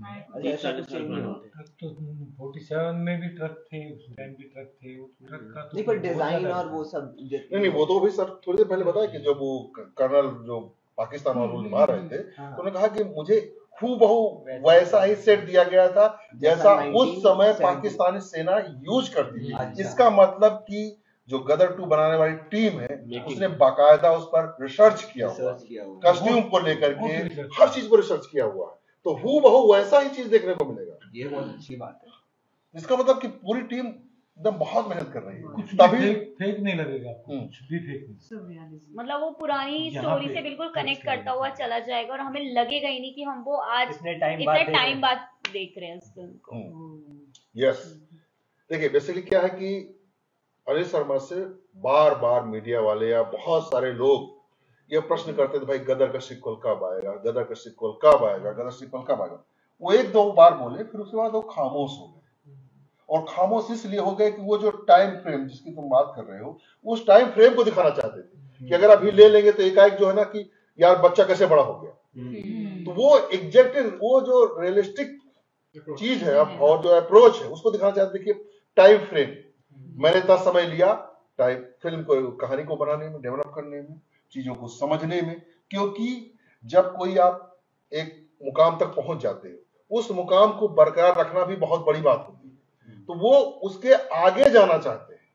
Speaker 19: ट्रक तो फोर्टी सेवन में भी ट्रक थे, उस टाइम भी ट्रक थे, ट्रक का
Speaker 2: नहीं पर डिजाइन और वो सब
Speaker 10: नहीं नहीं वो तो भी सर थोड़ी देर पहले बताया कि जब वो कर्नल जो पाकिस्तान और निभा रहे थे, तो उन्होंने कहा कि मुझे हूबहू वैसा ही सेट दिया गया था जैसा उस समय पाकिस्तानी सेना यूज करती थी। इसका मतलब कि जो गदर टू बनाने वाली टीम है उसने बाकायदा उस पर रिसर्च किया हुआ, कॉस्ट्यूम को लेकर के हर चीज पर रिसर्च किया हुआ है, तो हूबहू वैसा ही चीज देखने को मिलेगा।
Speaker 2: ये बहुत अच्छी बात है।
Speaker 10: इसका मतलब कि पूरी टीम एकदम बहुत मेहनत कर रही है,
Speaker 19: कुछ
Speaker 10: तभी
Speaker 19: फेक, फेक नहीं लगेगा, कुछ भी फेक नहीं,
Speaker 22: मतलब वो पुरानी स्टोरी से बिल्कुल कनेक्ट करता हुआ चला जाएगा और हमें लगेगा ही नहीं कि हम वो आज
Speaker 23: इतने टाइम
Speaker 22: इतने
Speaker 23: बाद
Speaker 22: टाइम बाद देख रहे हैं इस फिल्म को।
Speaker 10: यस, देखिए बेसिकली क्या है कि अनिल शर्मा से बार बार मीडिया वाले या बहुत सारे लोग ये प्रश्न करते थे, भाई गदर का सीक्वल कब आएगा, गदर का सीक्वल कब आएगा, गदर सीक्वल कब आएगा। वो एक दो बार बोले, फिर उसके बाद वो खामोश हो गए, और खामोश इसलिए हो गए कि वो जो टाइम फ्रेम जिसकी तुम बात कर रहे हो, उस टाइम फ्रेम को दिखाना चाहते थे कि अगर अभी ले लेंगे तो एकाएक जो है ना कि यार बच्चा कैसे बड़ा हो गया। तो वो एग्जैक्ट वो जो रियलिस्टिक चीज है और जो अप्रोच है उसको दिखाना चाहते। देखिए टाइम फ्रेम, मैंने इतना समय लिया टाइम फिल्म को, कहानी को बनाने में, डेवलप करने में, चीजों को समझने में, क्योंकि जब कोई आप एक मुकाम तक पहुंच जाते हो, उस मुकाम को बरकरार रखना भी बहुत बड़ी बात होती है, तो वो उसके आगे जाना चाहते हैं।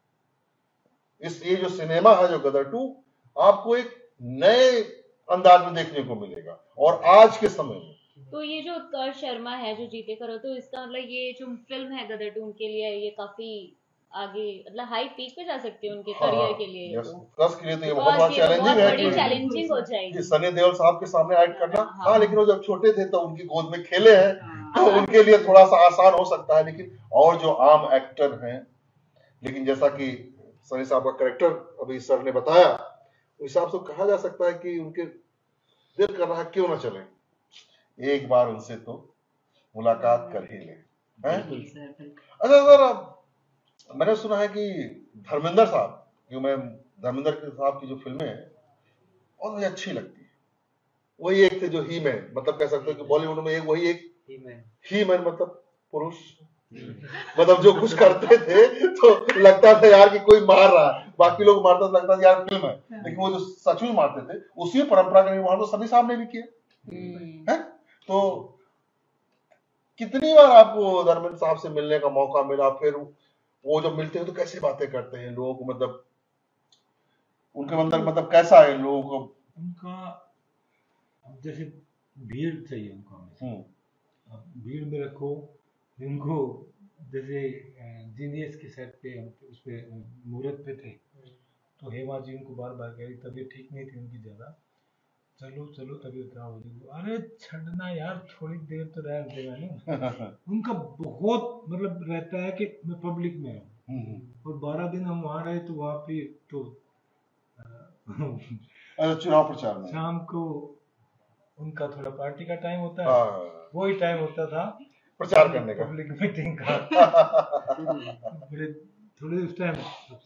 Speaker 10: इस ये जो सिनेमा है जो गदर टू, आपको एक नए अंदाज में देखने को मिलेगा और आज के समय में।
Speaker 22: तो ये जो उत्कर्ष शर्मा है जो जीते करो, तो इसका मतलब ये जो फिल्म है गदर टू उनके लिए ये काफी आगे मतलब हाई पीक पे जा सकते हैं उनके
Speaker 10: हाँ,
Speaker 22: करियर के लिए।
Speaker 10: यस, उत्कर्ष के लिए तो ये
Speaker 22: तो
Speaker 10: बहुत बड़ा चैलेंजिंग है,
Speaker 22: बड़ी चैलेंजिंग हो जाएगी
Speaker 10: सनी देओल साहब के सामने एक्ट करना। हाँ, लेकिन वो जब छोटे थे तो उनकी गोद में खेले हैं, तो उनके लिए थोड़ा सा आसान हो सकता है, लेकिन और जो आम एक्टर हैं, लेकिन जैसा कि सनी साहब का कैरेक्टर अभी सर ने बताया, उस हिसाब से कहा जा सकता है कि उनके दिल कर रहा है क्यों ना चले, एक बार उनसे तो मुलाकात कर ही ले। अच्छा सर, मैंने सुना है कि धर्मेंद्र साहब, क्यों मैं धर्मेंद्र साहब की जो फिल्में हैं बहुत मुझे अच्छी लगती है, वही एक थे जो ही मैन, मतलब कह सकते हो कि बॉलीवुड में एक वही एक ही मैन मतलब पुरुष, मतलब जो कुछ करते थे तो लगता था यार कि कोई मार रहा है, बाकी लोग मारता था लगता था यार फिल्म है, लेकिन वो जो सचमुच मारते थे उसी परंपरा का निर्माण तो सनी साहब ने भी किया है। तो कितनी बार आपको धर्मेंद्र साहब से मिलने का मौका मिला, फिर वो जब मिलते हैं तो कैसे बातें करते हैं लोगों को, मतलब उनके अंदर मतलब कैसा है लोगों को?
Speaker 19: उनका जैसे भीड़ चाहिए उनको हमेशा, अब भीड़ में रखो उनको। जैसे जीनियस के सेट पे हम उस पे मुहूर्त पे थे, तो हेमा जी उनको बार बार कह रही तबीयत ठीक नहीं थी उनकी ज्यादा, चलो चलो तबीयत खराब हो जाएगी, अरे छड़ना यार थोड़ी देर तो रह देगा ना। उनका बहुत मतलब रहता है कि मैं पब्लिक में हूँ, और बारह दिन हम वहाँ रहे तो वहाँ पे तो
Speaker 10: चुनाव प्रचार में
Speaker 19: शाम को उनका थोड़ा पार्टी का टाइम होता है, वही टाइम होता था
Speaker 10: प्रचार करने का,
Speaker 19: पब्लिक मीटिंग का। बड़े थोड़े उस टाइम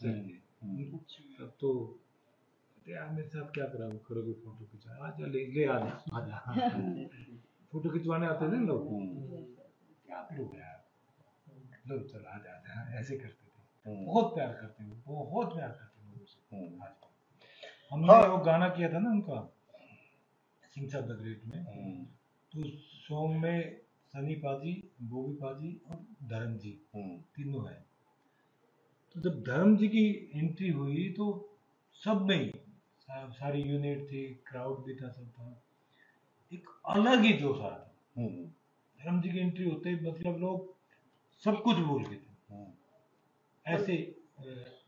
Speaker 19: तो यार मेरे साथ क्या करा करोगे, फोटो खिंचा, आजा ले ले आजा आजा फोटो खिंचवाने आते थे लोग, क्या करोगे यार, लो चल आजा आजा, ऐसे करते थे। बहुत प्यार करते थे, बहुत प्यार करते थे लोगों से। हमने हाँ। वो गाना किया था ना उनका सिंग्स ऑफ द ग्रेट में, तो सॉन्ग में सनी पाजी, बॉबी पाजी और धर्म जी तीनों है। तो जब धर्म जी की एंट्री हुई तो सब में सारी यूनिट थी, क्राउड भी था, सब था, एक अलग ही जोश आ था। धर्म जी की एंट्री होते ही मतलब लोग सब कुछ भूल गए थे, ऐसे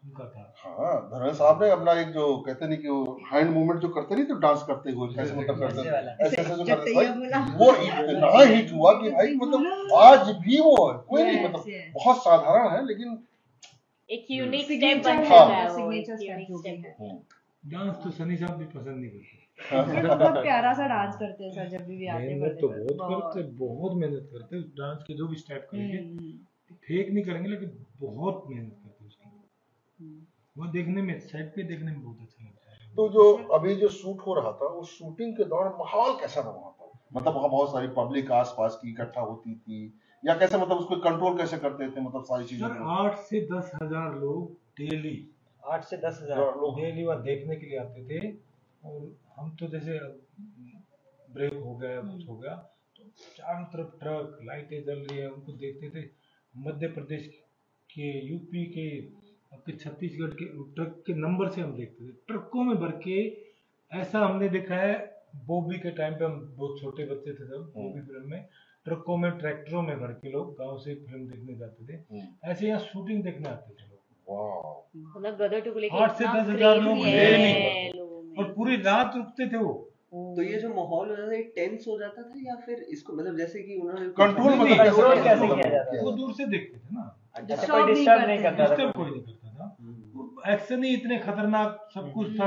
Speaker 19: उनका था।
Speaker 10: हाँ, धर्मेंद्र साहब ने अपना एक जो कहते नहीं कि वो हैंड मूवमेंट जो करते नहीं तो डांस करते हुए कैसे मतलब करते थे, ऐसे ऐसे जो करते थे भाई, वो इतना हिट हुआ कि भाई मतलब आज भी वो कोई नहीं मतलब बहुत साधारण है लेकिन
Speaker 22: एक यूनिक स्टेप बन
Speaker 10: हाँ।
Speaker 22: जाता है, वो
Speaker 3: सिग्नेचर
Speaker 22: एक
Speaker 3: स्टेप
Speaker 22: unique
Speaker 3: जो भी
Speaker 22: step
Speaker 3: है।
Speaker 22: है।
Speaker 19: डांस तो सनी साहब भी पसंद नहीं करते।
Speaker 3: बट बहुत प्यारा सा डांस करते हैं सर, जब भी भी आते हैं
Speaker 19: मेहनत तो
Speaker 3: बर्थडे
Speaker 19: बहुत
Speaker 3: पर।
Speaker 19: करते, बहुत मेहनत करते, डांस के जो भी स्टेप करेंगे
Speaker 3: हम्म,
Speaker 19: फेक नहीं करेंगे लेकिन बहुत मेहनत करते उसकी। वो देखने में सेट पे देखने में बहुत अच्छा लगता है।
Speaker 10: तो जो अभी जो शूट हो रहा था उस शूटिंग के दौरान माहौल कैसा रहा वहाँ पर? मतलब वहाँ बहुत सारी पब्लिक आसपास की इकट्ठा होती थी या कैसे मतलब उसको कंट्रोल कैसे करते थे मतलब सारी चीजों
Speaker 19: सर
Speaker 10: को?
Speaker 19: आठ से दस हजार लोग डेली
Speaker 23: आठ से दस हजार
Speaker 19: लोग डेली वहाँ देखने के लिए आते थे। और हम तो जैसे ब्रेक हो गया कुछ हो गया तो चारों तरफ ट्रक लाइटें जल रही है उनको देखते थे। मध्य प्रदेश के, यूपी के, आपके छत्तीसगढ़ के ट्रक के नंबर से हम देखते थे, ट्रकों में भर के। ऐसा हमने देखा है बॉबी के टाइम पे, हम बहुत छोटे बच्चे थे तब, बॉबी फिल्म में ट्रकों में ट्रैक्टरों में भर के लोग गांव से फिल्म देखने जाते थे। ऐसे यहाँ शूटिंग देखने आते थे लोग।
Speaker 22: मतलब गदर टू को लेके
Speaker 19: आठ से
Speaker 22: इतना
Speaker 19: दस हजार लोग
Speaker 22: crazy है
Speaker 19: डेली
Speaker 22: लोगों में।
Speaker 19: और पूरी रात रुकते थे वो।
Speaker 2: तो ये जो माहौल हो जाता है टेंस हो जाता था या फिर इसको मतलब जैसे कि उन्होंने
Speaker 10: कंट्रोल
Speaker 2: नहीं,
Speaker 10: मतलब
Speaker 2: नहीं,
Speaker 10: कैसे
Speaker 2: control
Speaker 10: कैसे
Speaker 2: कैसे
Speaker 10: किया
Speaker 2: किया
Speaker 10: जाता
Speaker 19: वो दूर से देखते थे ना,
Speaker 23: अच्छा कोई डिस्टर्ब नहीं करता था,
Speaker 19: डिस्टर्ब कोई नहीं करता था। एक्शन ही इतने खतरनाक सब कुछ था।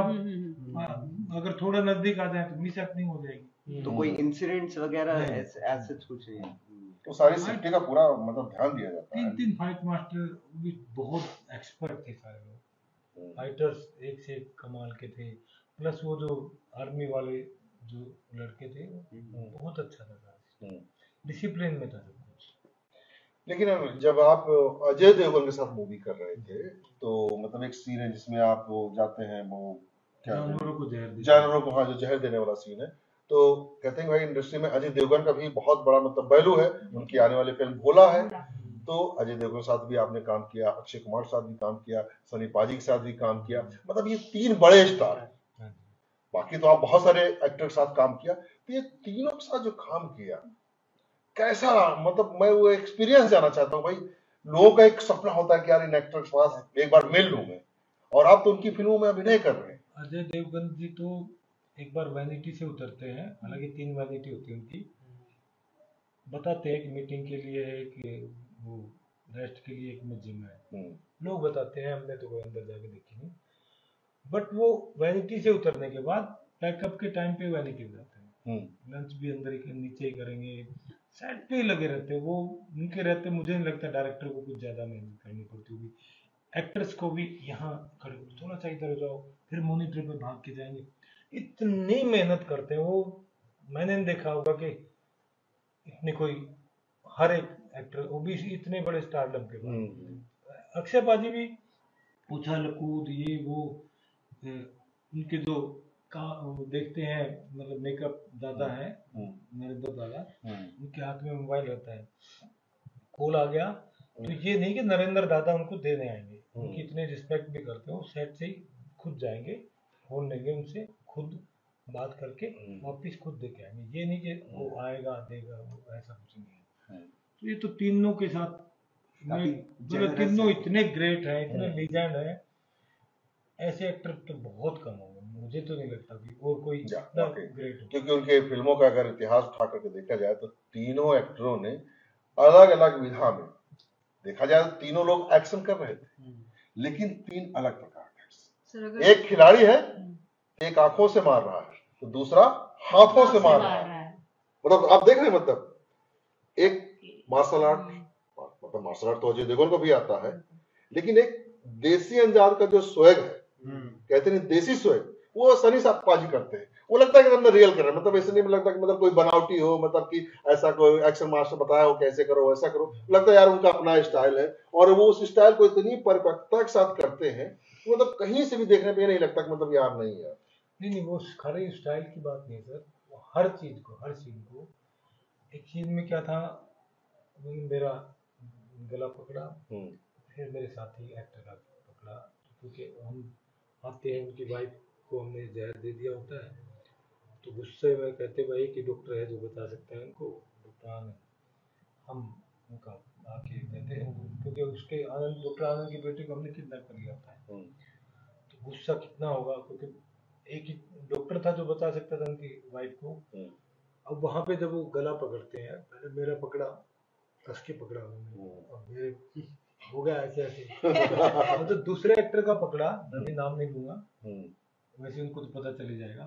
Speaker 19: अगर थोड़ा नजदीक आ जाए तो मिस नहीं हो जाएगी।
Speaker 2: तो कोई इंसिडेंट्स वगैरह ऐसे ऐसे कुछ नहीं है।
Speaker 10: तो सारी सेफ्टी का पूरा मतलब ध्यान दिया जाता है।
Speaker 19: तीन तीन फाइट मास्टर भी बहुत एक्सपर्ट थे सारे लोग, फाइटर्स एक से एक कमाल के थे। प्लस वो जो आर्मी वाले जो लड़के थे बहुत अच्छा था, डिसिप्लिन में था सब कुछ।
Speaker 10: लेकिन जब आप अजय देवगन के साथ मूवी कर रहे थे तो मतलब एक सीन है जिसमें आप वो जाते हैं वो क्या
Speaker 19: जानवरों को जहर देने
Speaker 10: जानवरों को हाँ जो जहर देने वाला सीन है। तो कहते हैं भाई इंडस्ट्री में अजय देवगन का भी बहुत बड़ा मतलब वैल्यू है, उनकी आने वाली फिल्म भोला है। तो अजय देवगन के साथ भी आपने काम किया, अक्षय कुमार के साथ भी काम किया, सनी पाजी के साथ भी काम किया, मतलब ये तीन बड़े स्टार हैं। बाकी तो आप बहुत सारे एक्टर के साथ काम किया, तो ये तीनों के साथ जो काम किया कैसा, मतलब मैं वो एक्सपीरियंस जाना चाहता हूँ भाई। लोगों का एक सपना होता है कि यार इन एक्टर के पास एक बार मिल लूं मैं, और आप तो उनकी फिल्मों में अभिनय कर रहे हैं।
Speaker 19: अजय देवगन जी तो एक बार वैनिटी से उतरते हैं, हालांकि तीन वैनिटी होती है उनकी। बताते हैं कि मीटिंग के लिए है कि वो रेस्ट के लिए एक में जिम है, लोग बताते हैं, हमने तो कोई अंदर जाके देखी नहीं। बट वो वैनिटी से उतरने के बाद पैकअप के टाइम पे वैनिटी हो जाते हैं, लंच भी अंदर ही नीचे ही करेंगे, सेट पे ही लगे रहते हैं वो। उनके रहते मुझे नहीं लगता डायरेक्टर को कुछ ज्यादा मेहनत करनी पड़ती होगी। एक्टर्स को भी यहाँ खड़े थोड़ा सा इधर हो जाओ, फिर मॉनिटर पे भाग के जाएंगे, इतनी मेहनत करते हैं वो। मैंने नहीं देखा होगा कि इतने कोई हर एक एक्टर, वो भी इतने बड़े स्टारडम के बाद। अक्षय पाजी भी उछल कूद ये वो, उनके जो का वो देखते हैं, मतलब मेकअप दादा है नरेंद्र दादा, उनके हाथ में मोबाइल रहता है, कॉल आ गया तो ये नहीं कि नरेंद्र दादा उनको देने आएंगे, उनकी इतने रिस्पेक्ट भी करते हैं, वो सेट से ही खुद जाएंगे, फोन लेंगे उनसे, खुद बात करके वापिस खुद दे के आएंगे। ये नहीं कि वो आएगा देगा, वो ऐसा कुछ नहीं है। तो ये तो तीनों के साथ मतलब तीनों इतने ग्रेट हैं, इतने लीजेंड हैं, ऐसे एक्टर तो बहुत कम होंगे, मुझे तो नहीं लगता कि और कोई इतना ग्रेट हो।
Speaker 10: क्योंकि उनके फिल्मों का अगर इतिहास उठा करके देखा जाए तो तीनों एक्टरों ने अलग अलग विधा में देखा जाए तो तीनों लोग एक्शन कर रहे थे, लेकिन तीन अलग प्रकार के। एक खिलाड़ी है, एक आंखों से मार रहा है, तो दूसरा हाथों से मार रहा है। मतलब आप देख रहे हैं, मतलब एक मार्शल आर्ट, मतलब मार्शल आर्ट तो अजय देवगन को भी आता है, लेकिन एक देसी अंदाज का जो स्वैग है, कहते हैं देसी स्वैग, वो सनी साहब पाजी करते हैं। वो लगता है कि मतलब रियल कर रहे हैं, मतलब ऐसे नहीं लगता कि मतलब कोई बनावटी हो, मतलब कि ऐसा कोई एक्शन मास्टर बताया हो कैसे करो वैसा करो। लगता है यार उनका अपना स्टाइल है, और वो उस स्टाइल को इतनी परिपक्वता के साथ करते हैं, मतलब कहीं से भी देखने पे नहीं लगता कि मतलब यार नहीं यार
Speaker 19: नहीं नहीं वो खाली स्टाइल की बात नहीं सर, वो हर चीज को, हर सीन को। एक चीज में क्या था, मेरा गला पकड़ा, फिर मेरे साथी एक्टर का पकड़ा, क्योंकि हम आते हैं, उनकी वाइफ को हमने जहर दे दिया होता है, तो गुस्से में कहते भाई कि डॉक्टर है जो बता सकते हैं उनको, डॉक्टर आने, हम उनका आके कहते हैं, क्योंकि उसके आनंद डॉक्टर आनंद की बेटे को हमने किडनैप कर लिया होता है, तो गुस्सा कितना होगा, क्योंकि एक ही डॉक्टर था जो बचा सकता था उनकी वाइफ को। अब वहां पे जब वो गला पकड़ते हैं, पहले मेरा पकड़ा, कस के पकड़ा उन्होंने, और मेरे हो गया ऐसे ऐसे तो दूसरे एक्टर का पकड़ा, मैं नाम नहीं लूंगा, वैसे उनको तो पता चल ही जाएगा।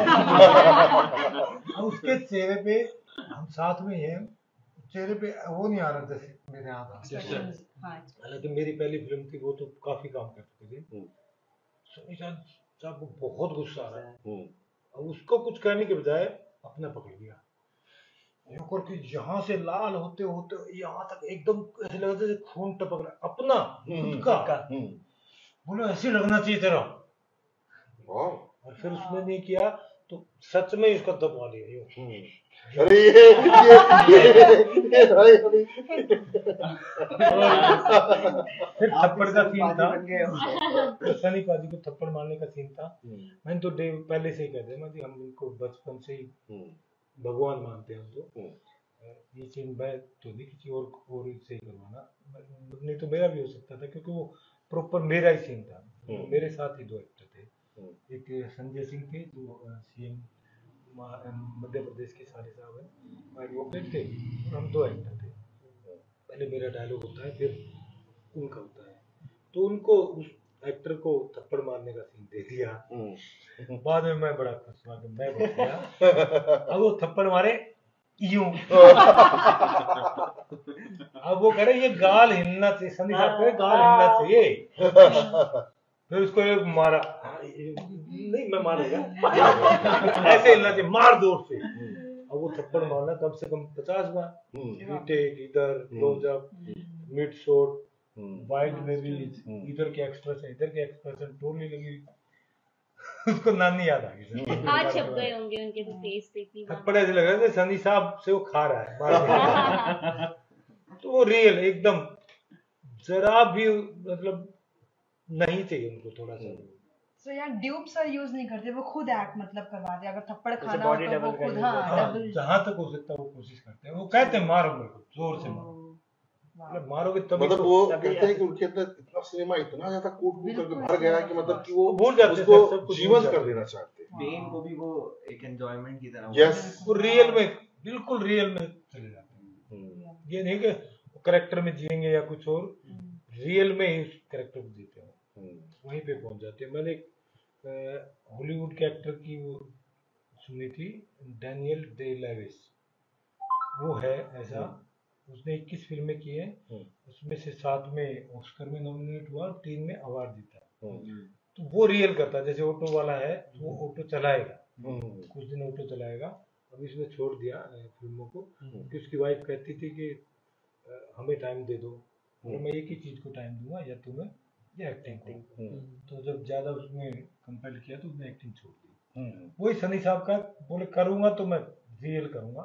Speaker 19: उसके चेहरे पे हम साथ में हैं, चेहरे पे वो नहीं आ रहा जैसे मेरे हाथ। हालांकि मेरी पहली फिल्म थी, वो तो काफी काम कर चुके थे। सनी साहब को बहुत गुस्सा आ रहा है, अब उसको कुछ कहने के बजाय अपना पकड़ लिया, करके यहाँ से लाल होते होते यहाँ तक एकदम ऐसे लगा जैसे खून टपक रहा, अपना खुद का। बोलो ऐसे लगना चाहिए तेरा, और फिर उसने नहीं किया तो सच में इसका दबा लिया।
Speaker 10: अरे ये ये
Speaker 19: फिर थप्पड़ का सीन था, सनी पाजी को थप्पड़ मारने का सीन था। मैंने तो डे पहले से ही कह दिया मैं, हम इनको बचपन से ही भगवान मानते हैं, हम तो ये सीन मैं तो नहीं किसी और और से ही करवाना, नहीं तो मेरा भी हो सकता था, क्योंकि वो प्रॉपर मेरा ही सीन था। मेरे साथ ही दो एक्टर थे, एक संजय सिंह थे जो सीएम मध्य प्रदेश के सारे साहब हैं, एडवोकेट थे, और हम दो एक्टर थे। पहले मेरा डायलॉग होता है, फिर उनका होता है, तो उनको उस एक्टर को थप्पड़ मारने का सीन दे दिया। बाद में मैं बड़ा खुश हुआ कि मैं बच गया। अब वो थप्पड़ मारे यूं, अब वो कह रहे ये गाल हिलना चाहिए, सनी साहब कह गाल हिलना चाहिए, फिर उसको एक मारा, नहीं मैं मारूंगा, ऐसे हिलना चाहिए, मार जोर से। अब वो थप्पड़ मारना कम से कम पचास बार, टेक इधर, क्लोजअप, मिड शॉट, वाइड में भी, इधर के एक्सप्रेशन इधर के एक्सप्रेशन, टोली लगी, उसको नानी याद आ गई।
Speaker 22: हाथ छप गए होंगे उनके तो फेस पे, इतनी
Speaker 19: थप्पड़ ऐसे लग रहा है सनी साहब से वो खा रहा है। तो वो रियल एकदम, जरा भी मतलब नहीं चाहिए उनको थोड़ा सा।
Speaker 3: तो यार ड्यूब सर यूज नहीं करते, वो खुद एक्ट मतलब करवाते, अगर थप्पड़ खाना हो तो वो खुद, हाँ डबल,
Speaker 19: जहाँ तक हो सकता है वो कोशिश करते हैं। वो कहते हैं मारो मेरे को, जोर से मारो, मतलब मारोगे तभी,
Speaker 10: मतलब वो कहते हैं कि उनके अंदर इतना सिनेमा इतना ज्यादा कूट कूट करके भर गया है कि मतलब कि वो
Speaker 19: भूल जाते हैं,
Speaker 10: उसको जीवंत कर देना चाहते हैं।
Speaker 2: पेन को भी वो एक एंजॉयमेंट की तरह,
Speaker 10: यस,
Speaker 19: वो रियल में, बिल्कुल रियल में चले जाते हैं। ये नहीं कि कैरेक्टर में जिएंगे या कुछ और, रियल में ही उस कैरेक्टर को जीते हैं, वहीं पे पहुंच जाते हैं। मैंने हॉलीवुड के एक्टर की वो सुनी थी, डैनियल डे लेविस, वो है ऐसा, उसने इक्कीस फिल्में की हैं, उसमें से सात में ऑस्कर में नॉमिनेट हुआ, तीन में अवार्ड जीता। तो वो रियल करता है, जैसे ऑटो वाला है वो ऑटो चलाएगा, कुछ दिन ऑटो चलाएगा, अभी उसने छोड़ दिया फिल्मों को, क्योंकि उसकी वाइफ कहती थी कि हमें टाइम दे दो, तो मैं एक ही चीज को टाइम दूंगा, या तुम्हें या एक्टिंग को। तो जब ज्यादा उसने कंपेल किया तो उसने एक्टिंग छोड़ दी। वही सनी साहब का, बोले करूंगा तो मैं रियल करूंगा।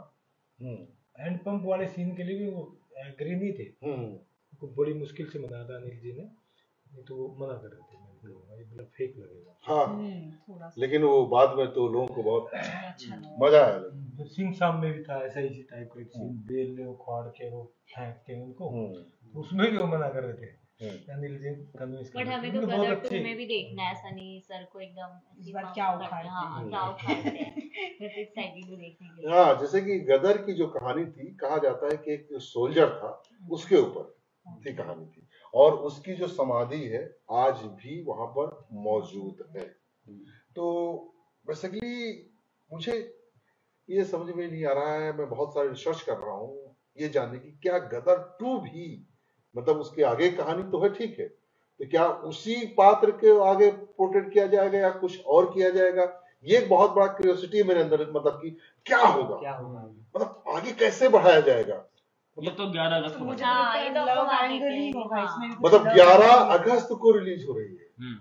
Speaker 19: हैंड पंप वाले सीन के लिए भी वो एग्री नहीं थे, उनको बड़ी मुश्किल से मनाया था अनिल जी ने, नहीं तो वो मना कर रहे थे, मैं करूंगा ये मतलब फेक लगेगा।
Speaker 10: हाँ, लेकिन वो बाद में तो लोगों को बहुत मजा आया।
Speaker 19: सिंह साहब में भी था ऐसा इसी टाइप का एक सीन, बेल ले उखाड़ के वो फेंकते हैं उनको, उसमें भी वो मना कर रहे थे अनिल जी कन्विंस कर।
Speaker 22: बट हमें तो गदर टू में भी देखना है सनी सर को एकदम इस बार क्या उखाड़ते हैं, हां क्या उखाड़ते हैं, मैं तो एक्साइटेड हूं देखने के लिए।
Speaker 10: हां, जैसे कि गदर की जो कहानी थी, कहा जाता है कि एक सोल्जर था, उसके ऊपर थी कहानी थी, और उसकी जो समाधि है आज भी वहां पर मौजूद है। तो बेसिकली मुझे ये समझ में नहीं आ रहा है, मैं बहुत सारे रिसर्च कर रहा हूँ ये जानने की, क्या गदर टू भी, मतलब उसके आगे कहानी तो है ठीक है, तो क्या उसी पात्र के आगे पोर्ट्रेट किया जाएगा या कुछ और किया जाएगा? ये एक बहुत बड़ा क्यूरियोसिटी है मेरे अंदर, मतलब कि क्या होगा, क्या होगा, मतलब आगे कैसे बढ़ाया जाएगा।
Speaker 20: ये तो ग्यारह अगस्त को,
Speaker 22: हाँ ये तो लव एंगल ही होगा इसमें,
Speaker 10: मतलब ग्यारह अगस्त को रिलीज हो रही है,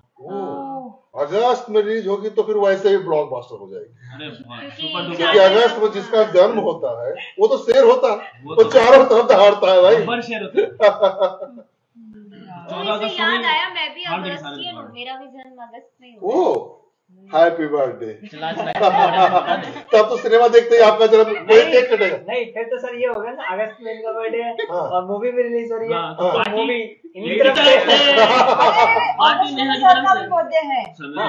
Speaker 10: वो अगस्त में रिलीज होगी तो फिर वैसे ही ब्लॉकबस्टर हो जाएगी, क्योंकि अगस्त में जिसका जन्म होता है वो तो शेर होता है, वो चारों तरफ दहाड़ता है भाई।
Speaker 20: शेर होता
Speaker 22: याद आया, मैं भी अगस्त की हूँ, मेरा भी जन्म अगस्त में हुआ।
Speaker 10: Oh happy birthday. तब तो सिनेमा देखते ही आपका जन्म कोई केक कटेगा।
Speaker 23: नहीं फिर तो सर ये होगा ना, अगस्त में इनका बर्थडे है और मूवी भी रिलीज हो रही है,
Speaker 20: हाँ, तो पार्टी-
Speaker 23: मूवी
Speaker 20: इनकी
Speaker 23: इनकी तरफ से
Speaker 20: पार्टी नेहा की तरफ से।
Speaker 3: बर्थडे है।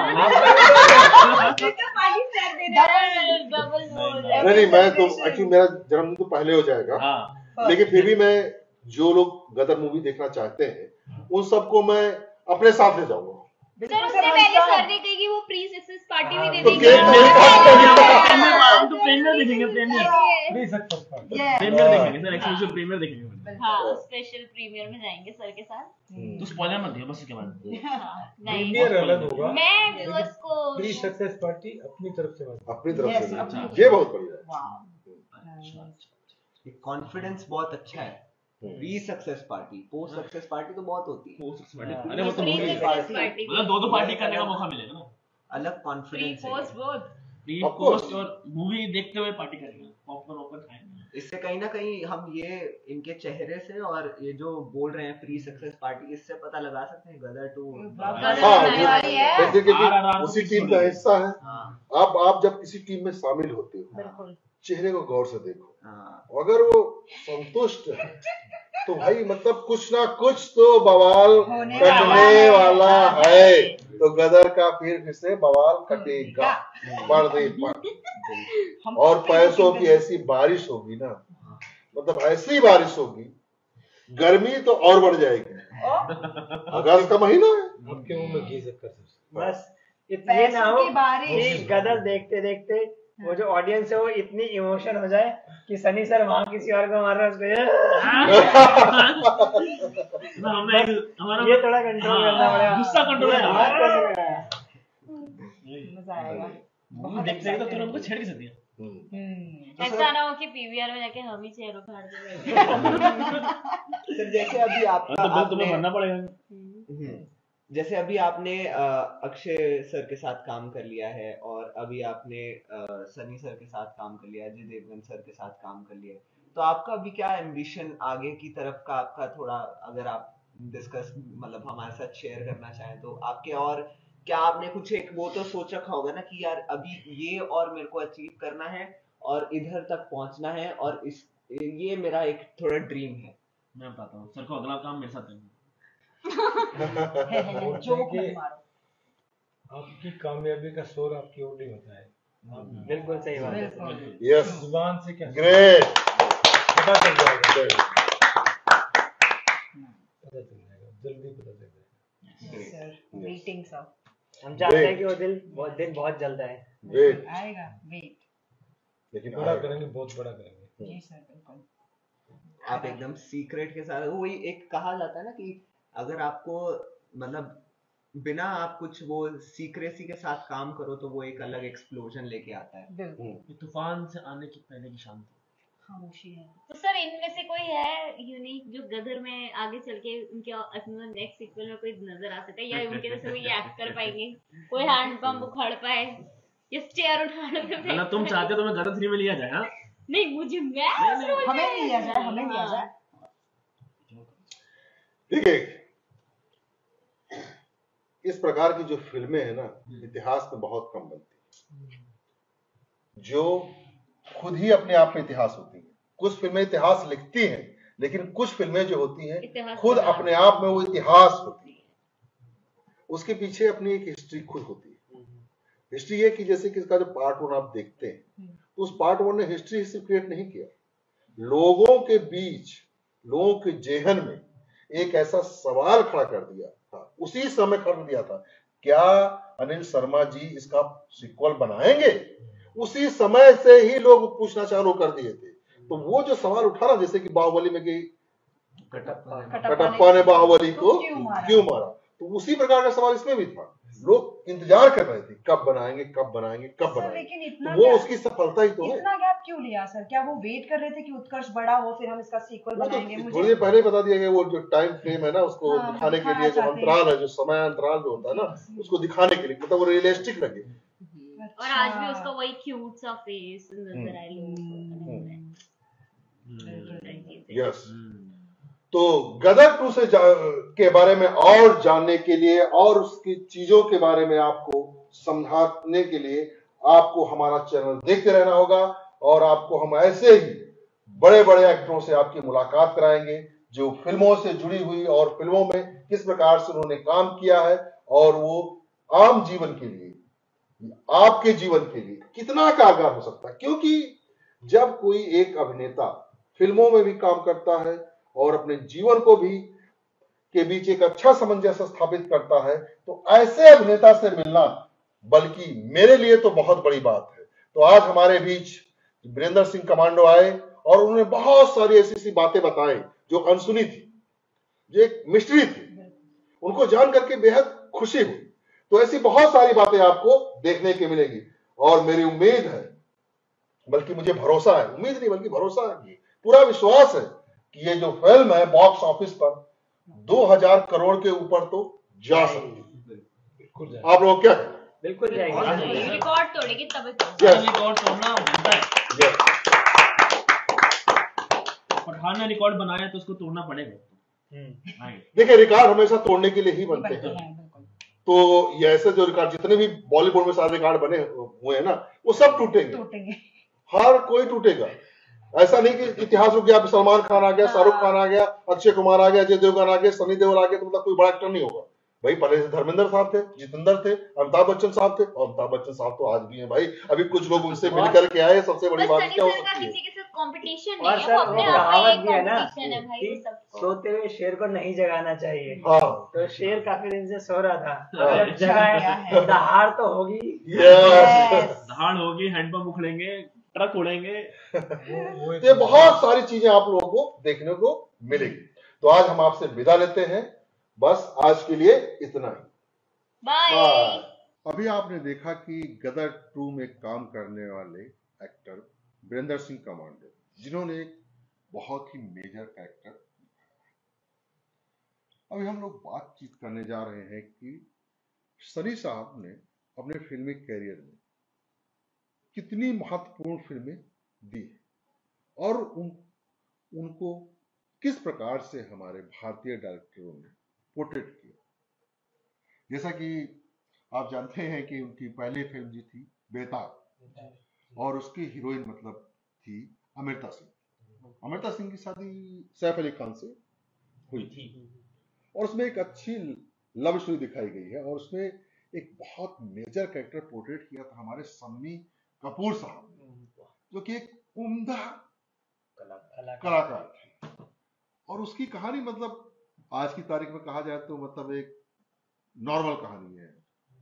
Speaker 10: नहीं नहीं मैं तो एक्चुअली मेरा जन्मदिन तो पहले हो जाएगा, लेकिन फिर भी मैं जो लोग गदर मूवी देखना चाहते हैं उन सबको मैं अपने साथ ले जाऊंगा।
Speaker 22: सर उससे पहले सर ने कही कि वो प्री सक्सेस पार्टी भी दे
Speaker 10: तो
Speaker 22: देंगे।
Speaker 20: हम तो प्रीमियर देखेंगे, premiere
Speaker 19: pre success party
Speaker 20: premiere देखेंगे सर, एक्सक्लूसिव प्रीमियर देखेंगे।
Speaker 22: हाँ स्पेशल प्रीमियर में जाएंगे सर के साथ।
Speaker 20: तो स्पॉइलर मत दियो बस इसके बाद।
Speaker 22: नहीं
Speaker 19: प्रीमियर अलग होगा,
Speaker 22: मैं व्यूअर्स को
Speaker 19: प्री सक्सेस पार्टी अपनी तरफ से बात
Speaker 10: अपनी तरफ
Speaker 3: Yes,
Speaker 10: से
Speaker 3: अपनी-
Speaker 10: ये बहुत बढ़िया है।
Speaker 2: कॉन्फिडेंस बहुत अच्छा है। Pre success party, post success party तो बहुत होती है।
Speaker 20: अरे वो तो
Speaker 22: प्री
Speaker 20: मूवी
Speaker 22: सक्सेस पार्टी
Speaker 20: मतलब दो दो पार्टी करने का मौका मिलेगा ना।
Speaker 2: अलग कॉन्फिडेंस है।
Speaker 22: Post both
Speaker 20: pre
Speaker 10: Of course.
Speaker 20: Post और मूवी देखते हुए पार्टी करेंगे, पॉपकॉर्न वॉपकॉर्न खाएंगे।
Speaker 2: इससे कहीं ना कहीं हम ये इनके चेहरे से और ये जो बोल रहे हैं प्री सक्सेस पार्टी, इससे पता लगा सकते हैं गदर टू
Speaker 10: हाँ जैसे कि उसी टीम का हिस्सा है। आप आप जब किसी टीम में शामिल होते हो चेहरे को गौर से देखो, अगर वो संतुष्ट है तो भाई मतलब कुछ ना कुछ तो बवाल कटने वाला है, तो गदर का फिर फिर से बवाल कटेगा पर्दे पर। और पैसों की ऐसी बारिश होगी ना, मतलब ऐसी बारिश होगी, गर्मी तो और बढ़ जाएगी। अगस्त का महीना है,
Speaker 19: आपके मुंह में घी शक्कर
Speaker 23: बस इतने ना हो
Speaker 3: पैसों की बारिश।
Speaker 23: कि गदर देखते देखते वो जो ऑडियंस है वो इतनी इमोशन हो जाए कि सनी सर वहाँ किसी और को मार रहा है उसको
Speaker 20: हमारा
Speaker 23: ये थोड़ा कंट्रोल करना पड़ेगा,
Speaker 20: गुस्सा कंट्रोल करना पड़ेगा।
Speaker 3: मजा आएगा।
Speaker 20: मूवी देखते देखते तुरंत हमको छेड़ के सकती है।
Speaker 22: ऐसा ना हो कि पीवीआर में जाके हम ही चेयर उखाड़ के
Speaker 2: सर जैसे अभी आपका
Speaker 20: तो तुम्हें
Speaker 2: आपने
Speaker 20: मरना पड़ेगा।
Speaker 2: हम्म, जैसे अभी आपने अ, अक्षय सर के साथ काम कर लिया है और अभी आपने अ, सनी सर के साथ काम कर लिया, अजय देवगन सर के साथ काम कर लिया है, तो आपका अभी क्या एम्बिशन आगे की तरफ का आपका थोड़ा अगर आप डिस्कस मतलब हमारे साथ शेयर करना चाहें तो आपके, और क्या आपने कुछ एक वो तो सोच रखा होगा ना कि यार अभी ये और मेरे को अचीव करना है और इधर तक पहुंचना है और इस ये मेरा एक थोड़ा ड्रीम है।
Speaker 20: मैं बताता हूँ सर को, अगला काम मेरे साथ करना।
Speaker 3: जोक मत मारो।
Speaker 19: आपकी कामयाबी का शोर आपकी ओटी होता है।
Speaker 23: बिल्कुल सही बात है।
Speaker 10: यस
Speaker 19: जुबान से क्या
Speaker 10: ग्रेट
Speaker 19: पता चल जाएगा, पता चल जाएगा, जल्दी पता चल जाएगा।
Speaker 3: सर वेटिंग सर
Speaker 23: हम चाहते हैं कि वो दिल बहुत दिन बहुत जल्द आए।
Speaker 10: वेट
Speaker 3: आएगा वेट।
Speaker 10: लेकिन
Speaker 19: बड़ा
Speaker 10: आएगा।
Speaker 19: करेंगे, बहुत बड़ा करेंगे।
Speaker 3: जी सर बिल्कुल।
Speaker 2: आप एकदम सीक्रेट के साथ, वही एक कहा जाता है ना कि अगर आपको मतलब बिना आप कुछ वो सीक्रेसी के साथ काम करो तो वो एक अलग एक्सप्लोजन लेके आता है।
Speaker 3: बिल्कुल।
Speaker 20: ये तूफान से आने की पहले की शांति।
Speaker 3: खामोशी है।
Speaker 22: तो सर इनमें से कोई है यूनिक जो गदर में आगे चल के उनके नेक्स्ट सीक्वल में कोई नजर आ सकता है, या उनके जैसे कोई एक्ट कर पाएंगे, कोई हैंड पंप उखाड़ पाए या चेयर उठाने पे
Speaker 20: मतलब तुम चाहते हो तो मैं गदर थ्री में लिया जाए? हाँ
Speaker 22: नहीं मुझे मैं
Speaker 3: हमें नहीं लिया जाए, हमें लिया जाए।
Speaker 10: ठीक है, इस प्रकार की जो फिल्में हैं ना इतिहास में बहुत कम बनती हैं, जो खुद ही अपने आप में इतिहास होती हैं। कुछ फिल्में इतिहास लिखती हैं, लेकिन कुछ फिल्में जो होती हैं खुद अपने आप में वो इतिहास होती है, उसके पीछे अपनी एक हिस्ट्री खुद होती है। हिस्ट्री है कि जैसे कि इसका जो पार्ट वन आप देखते हैं तो उस पार्ट वन ने हिस्ट्री हिस्ट्री क्रिएट नहीं किया, लोगों के बीच लोगों के जेहन में एक ऐसा सवाल खड़ा कर दिया था, उसी समय कर दिया था, क्या अनिल शर्मा जी इसका सीक्वल बनाएंगे? उसी समय से ही लोग पूछना चालू कर दिए थे। तो वो जो सवाल उठा ना, जैसे कि बाहुबली में कि कटप्पा ने बाहुबली को क्यों मारा, तो उसी प्रकार का सवाल इसमें भी था। लोग इंतजार कर रहे थे कब बनाएंगे कब बनाएंगे कब
Speaker 3: सर,
Speaker 10: बनाएंगे,
Speaker 3: लेकिन इतना
Speaker 10: तो वो
Speaker 3: गैप-
Speaker 10: उसकी सफलता ही तो है।
Speaker 3: इतना गैप क्यों लिया सर? क्या वो वेट कर रहे थे कि उत्कर्ष बड़ा हो फिर हम इसका सीक्वल
Speaker 10: वो तो
Speaker 3: बनाएंगे?
Speaker 10: थोड़ी
Speaker 3: मुझे
Speaker 10: देर पहले ही बता दिया गया, वो जो टाइम फ्रेम है ना उसको
Speaker 3: हाँ,
Speaker 10: दिखाने के
Speaker 3: दिखाना
Speaker 10: लिए, जो
Speaker 3: चाहते हैं।
Speaker 10: अंतराल है, जो समय अंतराल जो होता है ना, उसको दिखाने के लिए, मतलब वो रियलिस्टिक लगे।
Speaker 22: और आज भी उसका वही क्यूट सा फेस नजर आए लोगों को।
Speaker 10: यस, तो गदर टू से के बारे में और जानने के लिए और उसकी चीजों के बारे में आपको समझाने के लिए आपको हमारा चैनल देखते रहना होगा और आपको हम ऐसे ही बड़े बड़े एक्टरों से आपकी मुलाकात कराएंगे जो फिल्मों से जुड़ी हुई और फिल्मों में किस प्रकार से उन्होंने काम किया है और वो आम जीवन के लिए, आपके जीवन के लिए कितना कारगर हो सकता है। क्योंकि जब कोई एक अभिनेता फिल्मों में भी काम करता है और अपने जीवन को भी के बीच एक अच्छा सामंजस्य स्थापित करता है, तो ऐसे अभिनेता से मिलना बल्कि मेरे लिए तो बहुत बड़ी बात है। तो आज हमारे बीच वीरेंद्र सिंह कमांडो आए और उन्होंने बहुत सारी ऐसी ऐसी बातें बताई जो अनसुनी थी, जो एक मिस्ट्री थी, उनको जान करके बेहद खुशी हुई। तो ऐसी बहुत सारी बातें आपको देखने के मिलेगी और मेरी उम्मीद है, बल्कि मुझे भरोसा है, उम्मीद नहीं बल्कि भरोसा है, पूरा विश्वास है कि ये जो फिल्म है बॉक्स ऑफिस पर दो हजार करोड़ के ऊपर तो जा सकती है। आप लोग क्या कहें?
Speaker 23: बिल्कुल जाएगी,
Speaker 22: रिकॉर्ड तोड़ेगी तब
Speaker 20: रिकॉर्ड तोड़ना होता है। पठान ने रिकॉर्ड बनाया तो उसको तोड़ना पड़ेगा।
Speaker 10: देखिए, रिकॉर्ड हमेशा तोड़ने के लिए ही बनते हैं। तो ये ऐसे जो रिकॉर्ड जितने भी बॉलीवुड में सारे रिकॉर्ड बने हुए हैं ना, वो सब टूटेंगे, हर कोई टूटेगा। ऐसा नहीं कि इतिहास रुक गया, सलमान खान आ गया, शाहरुख खान आ गया, अक्षय कुमार आ गया, अजय देवगन आ गया, सनी देओल आ गया, तो मतलब कोई बड़ा एक्टर नहीं होगा भाई। पहले से धर्मेंद्र साहब थे, जितेंद्र थे, अमिताभ बच्चन साहब थे, और अमिताभ बच्चन साहब तो आज भी हैं भाई। अभी कुछ लोग उनसे मिलकर के आए, सबसे बड़ी बात क्या हो सकती है?
Speaker 22: कंपटीशन
Speaker 23: और
Speaker 22: नहीं है,
Speaker 23: सर
Speaker 22: वो
Speaker 23: वो
Speaker 22: अपने आप में
Speaker 23: कहावत
Speaker 22: एक
Speaker 23: भी है ना
Speaker 22: कंपटीशन है भाई
Speaker 23: कि
Speaker 22: ये सब।
Speaker 23: सोते हुए शेर को नहीं जगाना चाहिए।
Speaker 10: हाँ।
Speaker 23: तो शेर काफी दिन से सो रहा था,
Speaker 10: हाँ।
Speaker 23: अगर जगाया दहाड़ तो होगी।
Speaker 20: दहाड़ होगी, हैंडपंप उखड़ेंगे, ट्रक उड़ेंगे।
Speaker 10: ये बहुत सारी चीजें आप लोगों को देखने को मिलेगी। तो आज हम आपसे विदा लेते हैं, बस आज के लिए इतना ही।
Speaker 22: बाय।
Speaker 10: अभी आपने देखा कि गदर टू में काम करने वाले एक्टर वीरेंद्र सिंह कमांडो, जिन्होंने एक बहुत ही मेजर कैरेक्टर। अभी हम लोग बातचीत करने जा रहे हैं कि सनी साहब ने अपने फिल्मी कैरियर में कितनी महत्वपूर्ण फिल्में दी और उन उनको किस प्रकार से हमारे भारतीय डायरेक्टरों ने पोर्ट्रेट किया। जैसा कि आप जानते हैं कि उनकी पहली फिल्म जो थी बेताब, और उसकी हीरोइन मतलब थी अमृता सिंह। अमृता सिंह की शादी सैफ अली खान से हुई थी और उसमें एक अच्छी लव स्टोरी दिखाई गई है और उसमें एक बहुत मेजर कैरेक्टर पोर्ट्रेट किया था हमारे शम्मी कपूर साहब, जो कि एक उम्दा कलाकार थे। और उसकी कहानी मतलब आज की तारीख में कहा जाए तो मतलब एक नॉर्मल कहानी है,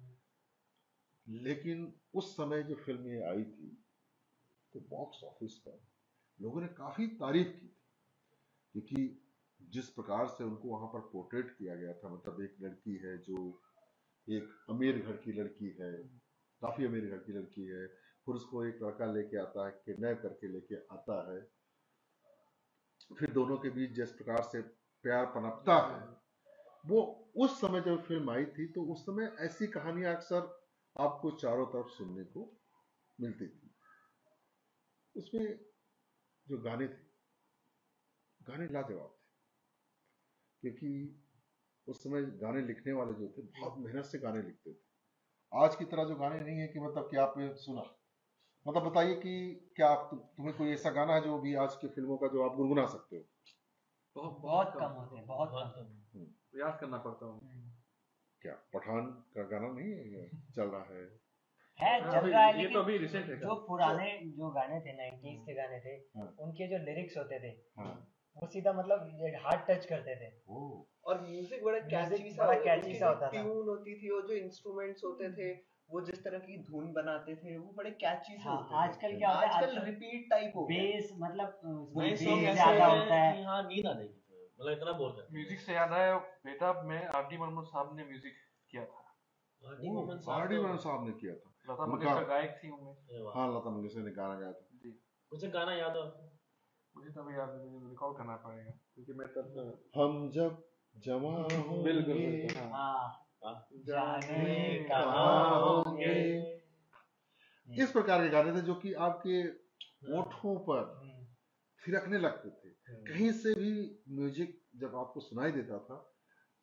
Speaker 10: लेकिन उस समय जो फिल्म ये आई थी तो बॉक्स ऑफिस पर लोगों ने काफी तारीफ की, क्योंकि जिस प्रकार से उनको वहां पर पोर्ट्रेट किया गया था, मतलब एक लड़की है जो एक अमीर घर की लड़की है, काफी अमीर घर की लड़की है, फिर उसको एक लड़का लेके आता है, किडनैप करके लेके आता है, फिर दोनों के बीच जिस प्रकार से प्यार पनपता है, वो उस समय जब फिल्म आई थी तो उस समय ऐसी कहानियां अक्सर आपको चारों तरफ सुनने को मिलती थी। उसमें जो गाने थे, गाने लाजवाब थे, क्योंकि उस समय गाने लिखने वाले जो थे बहुत मेहनत से गाने लिखते थे। आज की तरह जो गाने नहीं है कि मतलब कि आपने सुना, मतलब बताइए कि क्या आप तुम्हें कोई ऐसा गाना है जो भी आज की फिल्मों का जो आप गुनगुना सकते हो?
Speaker 23: बहुत बहुत कम होते हैं, बहुत कम।
Speaker 1: प्रयास करना पड़ता है।
Speaker 10: क्या पठान का गाना नहीं है चल रहा है?
Speaker 23: है चल रहा है,
Speaker 1: ये
Speaker 23: लेकिन
Speaker 1: तो अभी रिसेंट है।
Speaker 23: जो पुराने जो गाने थे नाइनटीज़ के गाने थे, उनके जो लिरिक्स होते थे वो सीधा मतलब हार्ट टच करते थे।
Speaker 2: और म्यूजिक बड़ा कैची सा,
Speaker 23: बड़ा कैची सा होता था।
Speaker 2: ट्यून होती थी और जो इंस्ट्रूमेंट्स होते थे वो जिस तरह की धुन बनाते थे वो बड़े कैची से होते थे।
Speaker 23: आजकल क्या होता है,
Speaker 2: आजकल रिपीट टाइप हो गया।
Speaker 23: बेस मतलब
Speaker 20: वही
Speaker 23: बेस
Speaker 20: सॉन्ग ऐसे
Speaker 23: ज्यादा होता है।
Speaker 20: कि हाँ नींद आ जाएगी, मतलब इतना बोल रहे हैं।
Speaker 1: म्यूजिक से याद आया, बेताब में आर डी बर्मन साहब ने म्यूजिक किया था।
Speaker 10: आर डी बर्मन साहब ने किया था।
Speaker 1: लता मंगेशकर गायक थी उनमें।
Speaker 10: हाँ, लता मंगेशकर ने गाना गाया था।
Speaker 20: मुझे गाना याद है,
Speaker 1: मुझे तब याद नहीं, मुझे रिकॉल करना पड़ेगा क्योंकि मैं तब
Speaker 10: हम जब जमा होंगे,
Speaker 1: बिल्कुल बिल्कुल
Speaker 23: हाँ,
Speaker 10: जाने कहाँ होंगे, इस प्रकार के गाने थे जो कि आपके ओठों पर थिरकने लगते थे। कहीं से भी म्यूजिक जब आपको सुनाई देता था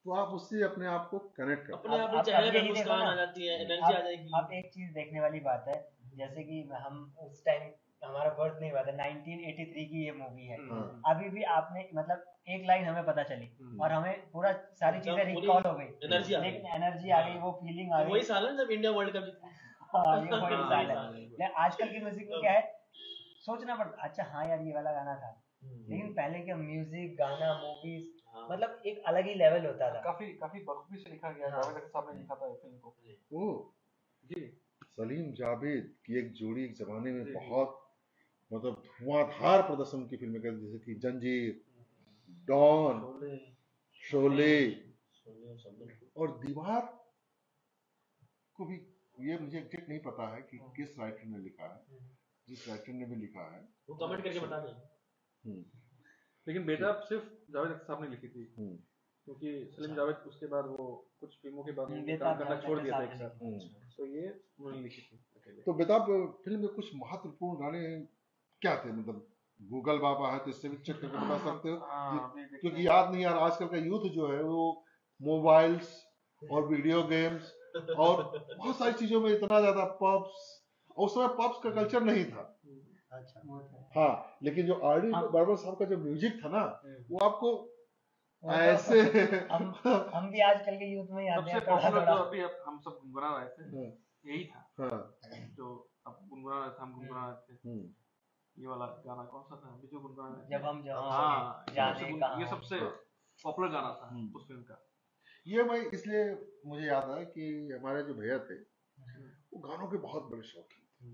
Speaker 10: तो आप उससे अपने आप को कनेक्ट कर
Speaker 20: अपने आप ही चेहरे पे मुस्कान आ जाती है, एनर्जी आ जाएगी।
Speaker 23: अब एक चीज देखने वाली बात है, जैसे कि हम उस टाइम हमारा बर्थ नहीं हुआ था, नाइनटीन एटी थ्री की ये मूवी है, अभी भी आपने मतलब एक लाइन हमें पता चली और हमें पूरा सारी चीजें रिकॉल हो गई,
Speaker 20: एनर्जी आ गई,
Speaker 23: लेकिन एनर्जी आ गई, वो फीलिंग आ गई।
Speaker 20: वही साल है जब इंडिया वर्ल्ड कप जीता।
Speaker 23: हाँ ये वही साल है। लेकिन आजकल की म्यूजिक में क्या है, सोचना पड़ता, अच्छा हाँ यार ये वाला गाना था, लेकिन पहले के म्यूजिक, गाना, मूवीज मतलब एक अलग ही लेवल होता था।
Speaker 1: काफी काफी बखूबी से लिखा गया, जावेद अख्तर साहब ने लिखा था फिल्म को।
Speaker 10: ओ जी, सलीम जावेद की एक जोड़ी एक जमाने में बहुत मतलब धुआंधार प्रदर्शन की फिल्में करती, जैसे कि जंजीर, डॉन, शोले और दीवार को भी, ये मुझे एग्जैक्ट नहीं पता है कि किस राइटर ने लिखा है, जिस राइटर ने भी लिखा है
Speaker 20: वो कमेंट करके बता दें।
Speaker 1: लेकिन बेताब सिर्फ जावेद अख्तर साहब ने लिखी थी, क्योंकि सलीम जावेद उसके बाद वो कुछ फिल्मों के बाद काम करना छोड़ दिया था एक साथ, तो ये उन्होंने लिखी थी।
Speaker 10: तो बेताब फिल्म में कुछ महत्वपूर्ण गाने क्या थे, मतलब गूगल बाबा है तो इससे भी चेक करके बता सकते हो, क्योंकि याद नहीं यार, आजकल का यूथ जो है वो मोबाइल्स और वीडियो गेम्स और बहुत सारी चीजों में इतना ज्यादा पब्स, उस समय पब्स का कल्चर नहीं था।
Speaker 23: अच्छा
Speaker 10: हाँ, लेकिन जो आर डी बर्मन साहब का जो म्यूजिक था ना, वो आपको ऐसे
Speaker 23: हम हम भी आजकल के यूथ में आते हैं।
Speaker 1: सबसे पॉपुलर जो अभी हम सब गुनगुना रहे थे यही था, जो अब गुनगुना रहे थे, हम गुनगुना रहे थे ये वाला गाना, कौन सा था अभी जो गुनगुना रहे थे,
Speaker 23: जब हम जहाँ
Speaker 1: हाँ,
Speaker 23: जाने का,
Speaker 1: ये सबसे पॉपुलर गाना था उस फिल्म का।
Speaker 10: ये भाई इसलिए मुझे याद है कि हमारे जो भैया थे वो गानों के बहुत बड़े शौकीन थे,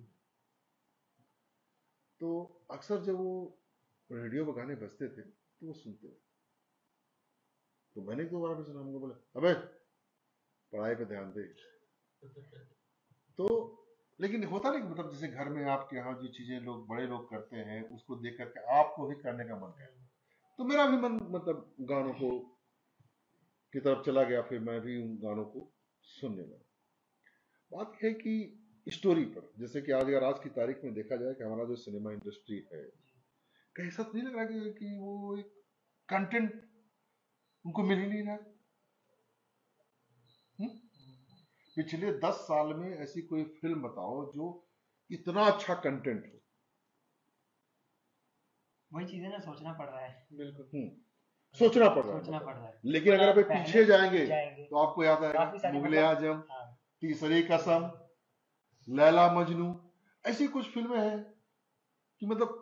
Speaker 10: तो अक्सर जब वो रेडियो पर गाने बजते थे तो वो सुनते थे, तो मैंने दो बार सुना, हमको बोला अबे पढ़ाई पे ध्यान दे। तो लेकिन होता नहीं, मतलब जैसे घर में आपके यहाँ जो चीजें लोग बड़े लोग करते हैं उसको देख करके आपको भी करने का मन करे, तो मेरा भी मन मतलब गानों को की तरफ चला गया, फिर मैं भी उन गानों को सुनने लगा। बात है कि स्टोरी पर, जैसे कि आज अगर आज की तारीख में देखा जाए कि हमारा जो सिनेमा इंडस्ट्री है, कहीं ऐसा नहीं लग रहा कि, कि वो एक कंटेंट उनको मिल ही नहीं रहा। पिछले दस साल में ऐसी कोई फिल्म बताओ जो इतना अच्छा कंटेंट हो।
Speaker 23: वही चीजें ना सोचना पड़ रहा है।
Speaker 1: बिल्कुल
Speaker 10: सोचना पड़ रहा है,
Speaker 23: सोचना पड़ रहा है।
Speaker 10: लेकिन अगर आप पीछे जाएंगे,
Speaker 23: जाएंगे
Speaker 10: तो आपको याद आएगा मुगले आजम,
Speaker 23: हाँ।
Speaker 10: तीसरी कसम, लैला मजनू, ऐसी कुछ फिल्में हैं कि मतलब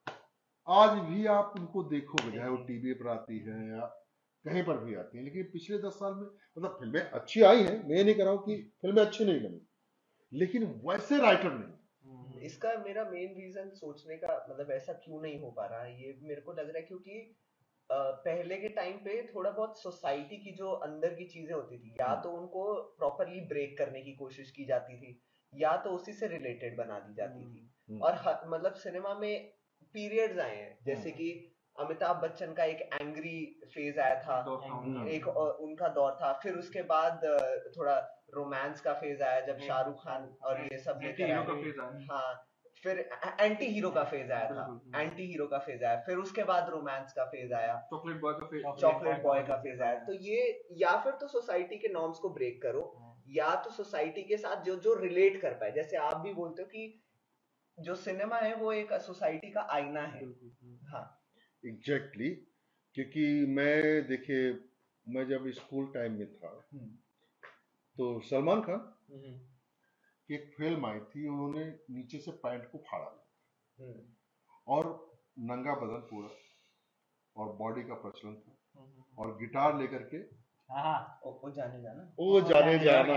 Speaker 10: आज भी आप उनको देखोगे, चाहे वो टीवी पर आती है या कहीं पर भी आती है, लेकिन पिछले दस साल में मतलब फिल्में अच्छी आई हैं, मैं नहीं कह रहा हूँ कि फिल्में अच्छी नहीं बनी, लेकिन वैसे राइटर नहीं।
Speaker 2: इसका मेरा मेन रीजन सोचने का मतलब ऐसा क्यों नहीं हो पा रहा है, ये मेरे को लग रहा है क्योंकि पहले के टाइम पे थोड़ा बहुत सोसाइटी की जो अंदर की चीजें होती थी, या तो उनको प्रॉपरली ब्रेक करने की कोशिश की जाती थी, या तो उसी से रिलेटेड बना दी जाती थी। और मतलब सिनेमा में पीरियड्स आए हैं, जैसे कि अमिताभ बच्चन का एक एंग्री फेज आया था, एक उनका दौर था, फिर उसके बाद थोड़ा रोमांस का फेज आया जब शाहरुख खान और ये सब लेकर आए, हाँ, फिर एंटी हीरो का फेज आया था, एंटी हीरो का फेज आया, फिर उसके बाद रोमांस का फेज आया,
Speaker 1: चॉकलेट बॉय का फेज
Speaker 2: चॉकलेट बॉय का फेज आया। तो ये या फिर तो सोसाइटी के नॉर्म्स को ब्रेक करो, या तो सोसाइटी के साथ जो जो रिलेट कर पाए, जैसे आप भी बोलते हो कि जो सिनेमा है वो एक सोसाइटी का आईना है। हाँ
Speaker 10: एग्जैक्टली exactly, क्योंकि मैं देखिए मैं जब स्कूल टाइम में था तो सलमान खान की एक फिल्म आई थी, उन्होंने नीचे से पैंट को फाड़ा और नंगा बदन पूरा और बॉडी का प्रचलन था और गिटार लेकर के
Speaker 23: हाँ, वो जाने जाना
Speaker 10: वो जाने जाना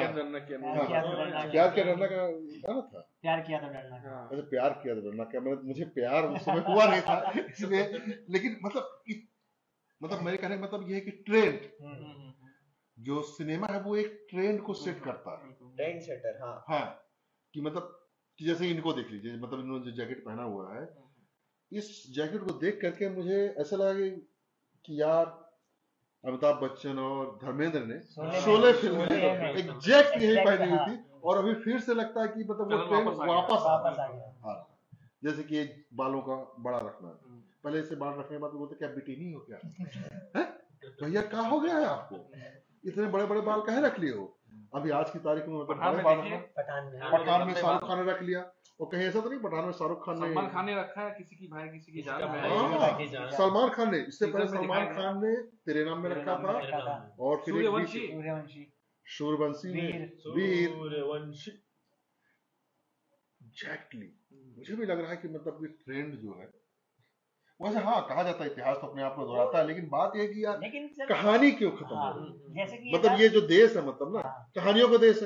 Speaker 23: क्या
Speaker 10: क्या डरना का गाना था,
Speaker 23: प्यार किया तो डरना,
Speaker 10: अच्छा प्यार किया तो डरना क्या, मतलब मुझे प्यार उस समय हुआ नहीं था इसलिए, लेकिन मतलब मतलब मेरे कहने का मतलब ये है कि ट्रेंड जो सिनेमा है वो एक ट्रेंड को सेट करता है,
Speaker 2: ट्रेंड सेटर। हाँ
Speaker 10: हाँ कि मतलब कि जैसे इनको देख लीजिए, मतलब इन्होंने जो जैकेट पहना हुआ है, इस जैकेट को देख करके मुझे ऐसा लगा कि यार अमिताभ बच्चन और धर्मेंद्र ने शोले फिल्म में एग्जैक्ट यही पहनी हुई थी, और अभी फिर से लगता है कि मतलब वो ट्रेंड वापस आ गया। हाँ, जैसे कि बालों का बड़ा रखना, पहले से बाल रखने के बाद बोलते क्या बिटी नहीं हो क्या भैया क्या हो गया है आपको, इतने बड़े बड़े बाल कहे रख लिए हो? अभी आज की तारीख में मतलब
Speaker 1: पठान
Speaker 10: बड़े
Speaker 1: में
Speaker 10: बाल
Speaker 1: देखिए,
Speaker 10: रखना।
Speaker 23: पठान में
Speaker 10: पठान में शाहरुख खान ने रख लिया, और कहीं ऐसा तो नहीं पठान में शाहरुख खान ने
Speaker 1: सलमान खान ने रखा है, किसी की भाई किसी की जान में।
Speaker 10: हाँ, सलमान खान ने, इससे पहले
Speaker 1: सीजन में
Speaker 10: सलमान
Speaker 1: दिखाया
Speaker 10: खान ने तेरे नाम में रखा था, और फिर एक
Speaker 1: सूर्यवंशी
Speaker 23: सूर्यवंशी
Speaker 10: सूर्यवंशी ने वीर। एग्जैक्टली, मुझे भी लग रहा है कि मतलब ये ट्रेंड जो है, वैसे हाँ कहा जाता है इतिहास तो अपने आप को दोहराता है, लेकिन बात ये है कि यार
Speaker 23: लेकिन सर,
Speaker 10: कहानी क्यों खत्म
Speaker 23: हाँ,
Speaker 10: हो रही
Speaker 23: जैसे
Speaker 10: है?
Speaker 23: कि
Speaker 10: मतलब ये जो देश है, मतलब ना कहानियों का देश है।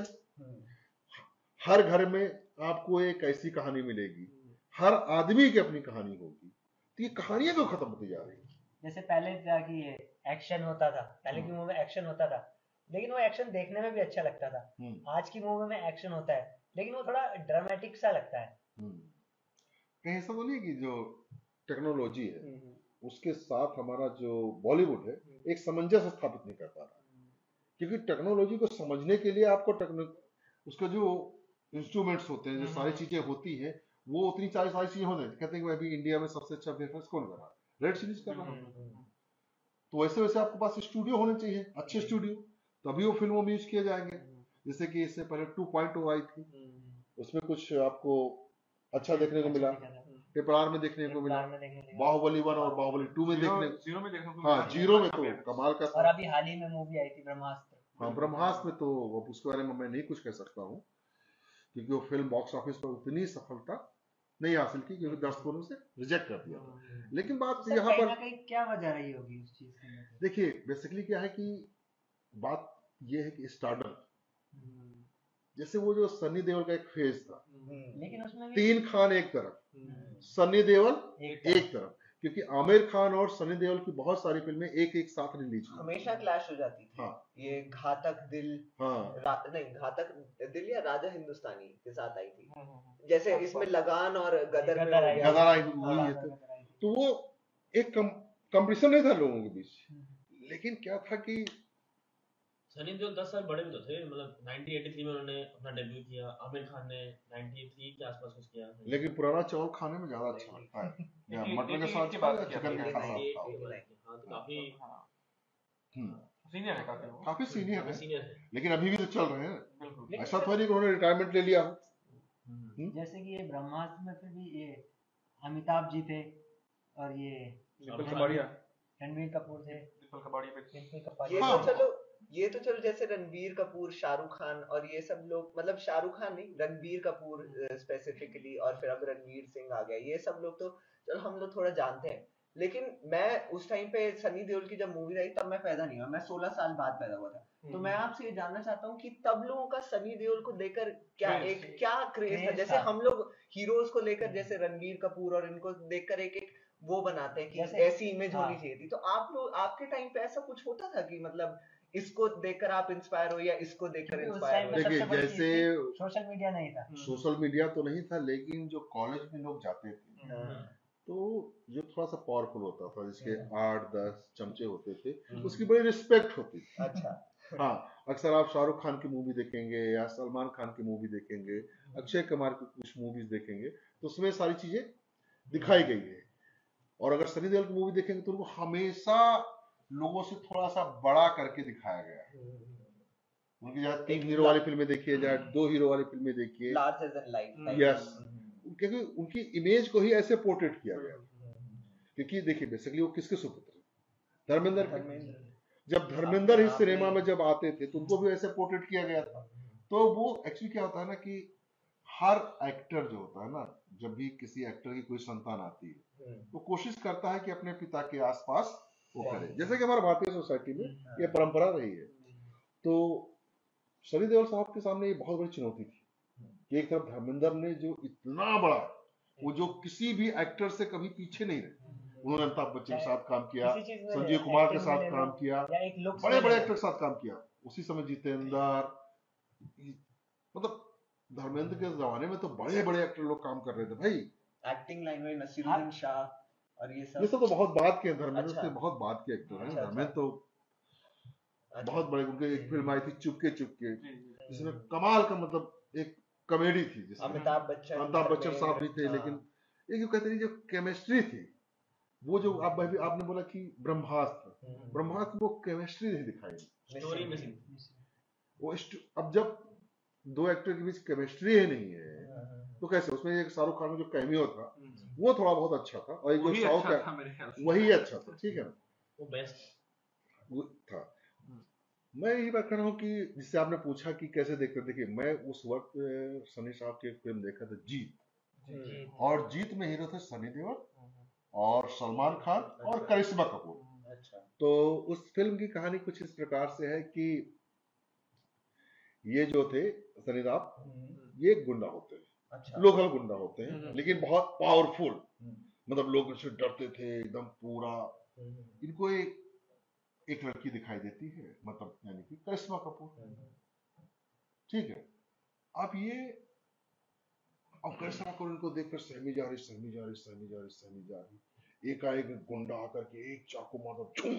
Speaker 10: हर घर में आपको एक ऐसी कहानी मिलेगी, हर आदमी की अपनी कहानी होगी, तो ये कहानियां क्यों खत्म होती जा रही है?
Speaker 23: जैसे पहले था कि एक्शन होता था, पहले की मूवी में एक्शन होता था, लेकिन वो एक्शन देखने में भी अच्छा लगता था। आज की मूवी में एक्शन होता है, लेकिन वो थोड़ा ड्रामेटिक सा लगता है।
Speaker 10: कहीं ऐसा तो नहीं कि जो टेक्नोलॉजी है उसके साथ हमारा जो बॉलीवुड है एक सामंजस्य स्थापित नहीं कर पा रहा, क्योंकि टेक्नोलॉजी को समझने के लिए आपको टेक्नो उसके जो इंस्ट्रूमेंट्स होते हैं, जो सारी चीजें होती हैं, वो उतनी सारी सारी चीजें होती हैं। कहते हैं कि अभी इंडिया में सबसे अच्छा फेमस कौन कर रहा है? रेड सीरीज कर रहा है। तो वैसे वैसे आपके पास स्टूडियो होने चाहिए, अच्छे स्टूडियो, तभी वो फिल्मों में यूज किए जाएंगे। जैसे कि इससे पहले टू पॉइंट ओ आई थी, उसमें कुछ आपको अच्छा देखने को मिला, ट्रिपल आर में देखने को मिला, बाहुबली वन और बाहुबली टू में देखने
Speaker 1: जीरो में देखने को
Speaker 10: हाँ
Speaker 1: मिला।
Speaker 10: जीरो में तो कमाल का
Speaker 23: और
Speaker 10: था।
Speaker 23: अभी हाल ही में मूवी आई थी ब्रह्मास्त्र।
Speaker 10: हाँ ब्रह्मास्त्र में तो अब उसके बारे में मैं नहीं कुछ कह सकता हूँ, क्योंकि वो फिल्म बॉक्स ऑफिस पर उतनी सफलता नहीं हासिल की, क्योंकि दर्शकों ने उसे रिजेक्ट कर दिया था। लेकिन बात
Speaker 23: सर,
Speaker 10: यहाँ
Speaker 23: कहीं
Speaker 10: पर
Speaker 23: ना कहीं क्या वजह रही होगी उस चीज की?
Speaker 10: देखिए, बेसिकली क्या है कि बात ये है कि स्टार्डम, जैसे वो जो सनी देओल का एक फेज था,
Speaker 23: लेकिन उसमें भी
Speaker 10: तीन खान एक तरफ, सनी देओल एक तरफ, क्योंकि आमिर खान और सनी देओल की बहुत सारी फिल्में एक एक साथ रिलीज हुई।
Speaker 2: हमेशा क्लैश हो जाती थी।
Speaker 10: हाँ।
Speaker 2: ये घातक दिल,
Speaker 10: हाँ।
Speaker 2: रा, नहीं घातक दिल या राजा हिंदुस्तानी के साथ आई थी, जैसे इसमें लगान और गदर में
Speaker 10: गदर आई हुई है, तो, तो वो एक कंपटीशन नहीं था लोगों के बीच। लेकिन क्या था कि
Speaker 20: सनी देओल दस साल बड़े भी तो थे, मतलब नाइनटीन एटी थ्री में उन्होंने अपना डेब्यू किया, आमिर खान ने नाइनटी थ्री के आसपास कुछ किया।
Speaker 10: लेकिन पुराना चावल खाने में ज्यादा अच्छा लगता है, या मटर के साथ खाओ या चिकन के साथ खाओ।
Speaker 20: हाँ तो काफी
Speaker 1: सीनियर है, काफी
Speaker 10: काफी सीनियर
Speaker 20: सीनियर
Speaker 10: है,
Speaker 20: है,
Speaker 10: लेकिन अभी भी तो चल रहे हैं। ऐसा तो नहीं कि उन्होंने रिटायरमेंट ले लिया हो।
Speaker 23: जैसे कि ये ब्रह्मास्त्र में फिर भी ये अमिताभ जी थे, और ये रणबीर कपूर थे,
Speaker 2: ये तो चलो ये तो चलो जैसे रणबीर कपूर, शाहरुख खान और ये सब लोग, मतलब शाहरुख खान नहीं, रणबीर कपूर स्पेसिफिकली, और फिर अब रणवीर सिंह आ गया, ये सब लोग तो चलो हम लोग थोड़ा जानते हैं। लेकिन मैं उस टाइम पे सनी देओल की जब मूवी आई तब मैं पैदा नहीं हुआ, मैं सोलह साल बाद पैदा हुआ था। तो मैं आपसे ये जानना चाहता हूँ कि तब लोगों का सनी देओल को लेकर क्या एक क्या क्रेज था? जैसे हम लोग हीरोज को लेकर, जैसे रणबीर कपूर और इनको देखकर एक एक वो बनाते हैं कि ऐसी इमेज होनी चाहिए थी, तो आप लोग आपके टाइम पे ऐसा कुछ होता था कि मतलब इसको देखकर आप इंस्पायर हो या इसको देखकर इंस्पायर हो?
Speaker 10: देखिए, जैसे
Speaker 23: सोशल मीडिया नहीं था,
Speaker 10: सोशल मीडिया तो नहीं था, लेकिन जो कॉलेज में लोग जाते थे तो जो थोड़ा सा पावरफुल होता था, जिसके आठ दस चमचे होते थे, उसकी बड़ी रिस्पेक्ट होती थी।
Speaker 2: अच्छा।
Speaker 10: हाँ, अक्सर आप शाहरुख खान की मूवी देखेंगे या सलमान खान की मूवी देखेंगे, अक्षय कुमार की कुछ मूवीज देखेंगे, तो उसमें सारी चीजें दिखाई गई है। और अगर सनी देओल की मूवी देखेंगे तो उनको हमेशा लोगों से थोड़ा सा बड़ा करके दिखाया गया है। उनकी चाहे तीन हीरो वाली फिल्में देखिए, चाहे दो हीरो वाली फिल्में देखिए,
Speaker 2: लार्जर देन लाइफ,
Speaker 10: यस, क्योंकि उनकी इमेज को ही ऐसे पोर्ट्रेट किया गया। क्योंकि देखिए, बेसिकली वो किसके सुपुत्र? धर्मेंद्र के। जब धर्मेंद्र ही सिनेमा में जब आते थे तो उनको भी ऐसे पोर्ट्रेट किया गया था। तो वो एक्चुअली क्या होता है ना कि हर एक्टर जो होता है ना, जब भी किसी एक्टर की कोई संतान आती है तो कोशिश करता है कि अपने पिता के आसपास वो करे, जैसे कि हमारे भारतीय सोसाइटी में ये परंपरा रही है। तो सनी देओल साहब के सामने ये बहुत बड़ी चुनौती थी कि एक तरफ धर्मेंद्र ने जो इतना बड़ा, वो जो किसी भी एक्टर से कभी पीछे नहीं रहे, उन्होंने अमिताभ बच्चन के साथ काम किया, संजय कुमार के साथ काम किया, बड़े बड़े एक्टर के साथ काम किया। उसी समय जितेंद्र, मतलब धर्मेंद्र के जमाने में तो बड़े बड़े एक्टर लोग काम कर रहे थे भाई।
Speaker 2: एक्टिंग लाइन में नसीरुद्दीन शाह और ये सब
Speaker 10: ये सब तो बहुत बात के धर्मेंद्र से बहुत बात के एक्टर हैं। धर्मेंद्र तो बहुत बड़े, उनके एक फिल्म आई थी चुपके चुपके, जिसमें कमाल का मतलब एक कॉमेडी थी, जिसमें
Speaker 2: अमिताभ बच्चन
Speaker 10: अमिताभ बच्चन साहब भी थे। लेकिन ये जो कहते हैं जो केमिस्ट्री थी वो जो आप अभी आपने बोला कि ब्रह्मास्त्र, ब्रह्मास्त्र वो केमिस्ट्री नहीं दिखाई,
Speaker 20: स्टोरी मिसिंग।
Speaker 10: वो अब जब दो एक्टर के बीच केमिस्ट्री ही नहीं है तो कैसे? उसमें एक शाहरुख खान में जो कैमियो था वो थोड़ा बहुत अच्छा था, और एक जो साउथ का वही अच्छा था, ठीक है ना,
Speaker 20: वो बेस्ट
Speaker 10: वो था। मैं यही बात कर रहा हूँ कि जिससे आपने पूछा कि कैसे देखते, देखिए मैं उस वक्त सनी साहब की एक फिल्म देखा था जीत, और जीत में हीरो थे सनी देओल और सलमान खान और करिश्मा कपूर।
Speaker 23: अच्छा।
Speaker 10: तो उस फिल्म की कहानी कुछ इस प्रकार से है कि ये जो थे सनी साहब ये गुंडा होते हैं,
Speaker 23: अच्छा।
Speaker 10: लोकल गुंडा होते हैं, लेकिन बहुत पावरफुल, मतलब लोग इनसे डरते थे एकदम पूरा। इनको एक एक लड़की दिखाई देती है, मतलब यानी कि करिश्मा कपूर, ठीक है। अब ये अब करिश्मा कपूर इनको देखकर सहमी जा रही सहमी जा रही सहमी जा रही सहमी जा रही एकाएक गुंडा आकर के एक चाकू मारता, झूम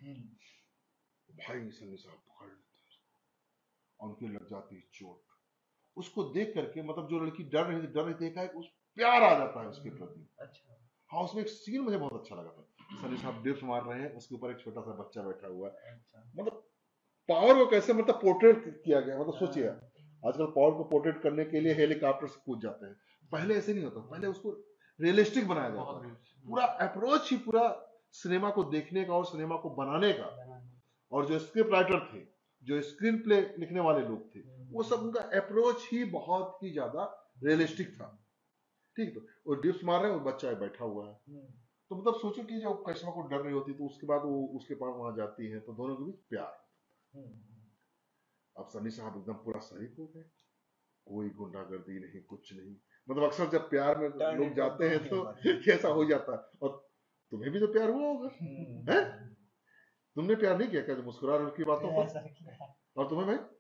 Speaker 10: भाई सनी साहब पकड़ लेते हैं और उनकी लग जाती है चोट। उसको देख करके मतलब जो लड़की डर रही थी डर रही थी एकाएक उस प्यार आ जाता है उसके प्रति।
Speaker 23: अच्छा।
Speaker 10: हाँ, उसमें एक सीन मुझे बहुत अच्छा लगा था, सनी साहब डिप्स मार रहे हैं, उसके ऊपर एक छोटा सा बच्चा बैठा हुआ है। मतलब पावर को कैसे मतलब पोर्ट्रेट किया गया, मतलब सोचिए आजकल पावर को पोर्ट्रेट करने के लिए हेलीकॉप्टर से कूद जाते हैं, पहले ऐसे नहीं होता, पहले उसको रियलिस्टिक बनाया जाता है। पूरा अप्रोच ही पूरा सिनेमा को देखने का और सिनेमा को बनाने का, और जो स्क्रिप्ट राइटर थे, जो स्क्रीन प्ले लिखने वाले लोग थे, वो सब उनका अप्रोच ही बहुत ही ज्यादा रियलिस्टिक था, ठीक। तो वो डिप्स मार रहे हैं, वो बच्चा बैठा हुआ है, तो मतलब सोचो कि जब करिश्मा को डर रही होती तो उसके बाद वो उसके पास वहां जाती है तो दोनों के बीच प्यार। अब सनी साहब एकदम पूरा शरीक हो गए, कोई गुंडागर्दी नहीं कुछ नहीं, मतलब अक्सर जब प्यार में लोग जाते हैं तो कैसा हो जाता है। और तुम्हें भी तो प्यार हुआ होगा, है? तुमने प्यार नहीं किया क्या? मुस्कुरा रहे की बातों पर। और तुम्हें भाई?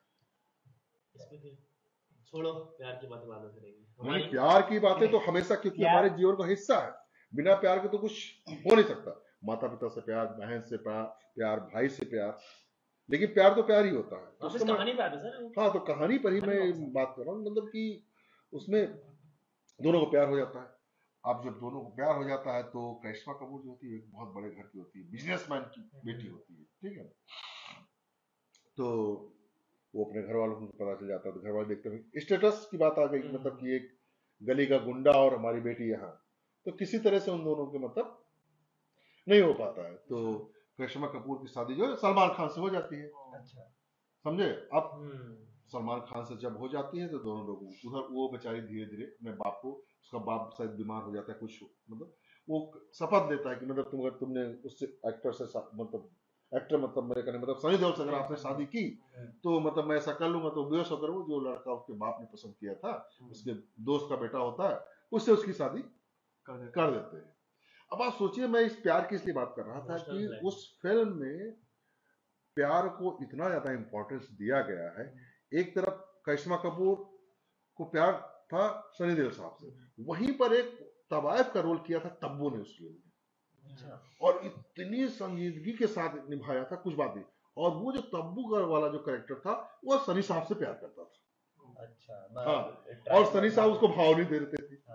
Speaker 20: छोड़ो, प्यार की बातें बाद में करेंगे।
Speaker 10: नहीं, प्यार की बातें तो हमेशा, क्योंकि हमारे जीवन का हिस्सा है, बिना प्यार के तो कुछ हो नहीं सकता। माता पिता से प्यार, बहन से प्यार, प्यार भाई से प्यार, लेकिन प्यार तो प्यार ही होता है।
Speaker 20: तो उसमें कहानी पे आते सर।
Speaker 10: हाँ, तो कहानी पर ही मैं बात कर रहा हूँ, मतलब कि उसमें दोनों को प्यार हो जाता है। अब जब दोनों को प्यार हो जाता है तो करिश्मा कपूर जो होती है एक बहुत बड़े घर की होती है, बिजनेसमैन की बेटी होती है, ठीक है। तो वो अपने घर वालों को पता चल जाता है, तो घर वाले देखते हैं स्टेटस की बात आ गई, मतलब कि एक गली का गुंडा और हमारी बेटी यहाँ, तो किसी तरह से उन दोनों के मतलब नहीं हो पाता है। तो करिश्मा कपूर की शादी जो है सलमान खान से हो जाती है।
Speaker 23: अच्छा।
Speaker 10: समझे? अब सलमान खान से जब हो जाती है तो दोनों लोग उधर, वो बेचारी धीरे धीरे अपने बाप को, उसका बाप शायद बीमार हो जाता है कुछ, मतलब वो शपथ देता है कि मतलब तुम अगर तुमने उससे एक्टर से मतलब एक्टर मतलब मेरे कहने मतलब सनी देओल से अगर आपने शादी की तो मतलब मैं ऐसा कर लूंगा, तो बेहोश होकर वो जो लड़का उसके बाप ने पसंद किया था, उसके दोस्त का बेटा होता है, उससे उसकी शादी कर देते हैं। अब आप सोचिए, मैं इस प्यार की इसलिए बात कर रहा था कि उस फिल्म में प्यार को इतना ज्यादा इंपॉर्टेंस दिया गया है। एक तरफ करिश्मा कपूर को प्यार था सनी देओल साहब से, वहीं पर एक तवायफ का रोल किया था तब्बू ने उस फिल्म में, और इतनी संजीदगी के साथ निभाया था, कुछ बात नहीं। और वो जो तब्बू वाला जो कैरेक्टर था वो सनी साहब से प्यार करता था।
Speaker 23: अच्छा।
Speaker 10: हाँ, और सनी साहब उसको भाव नहीं दे देते थे।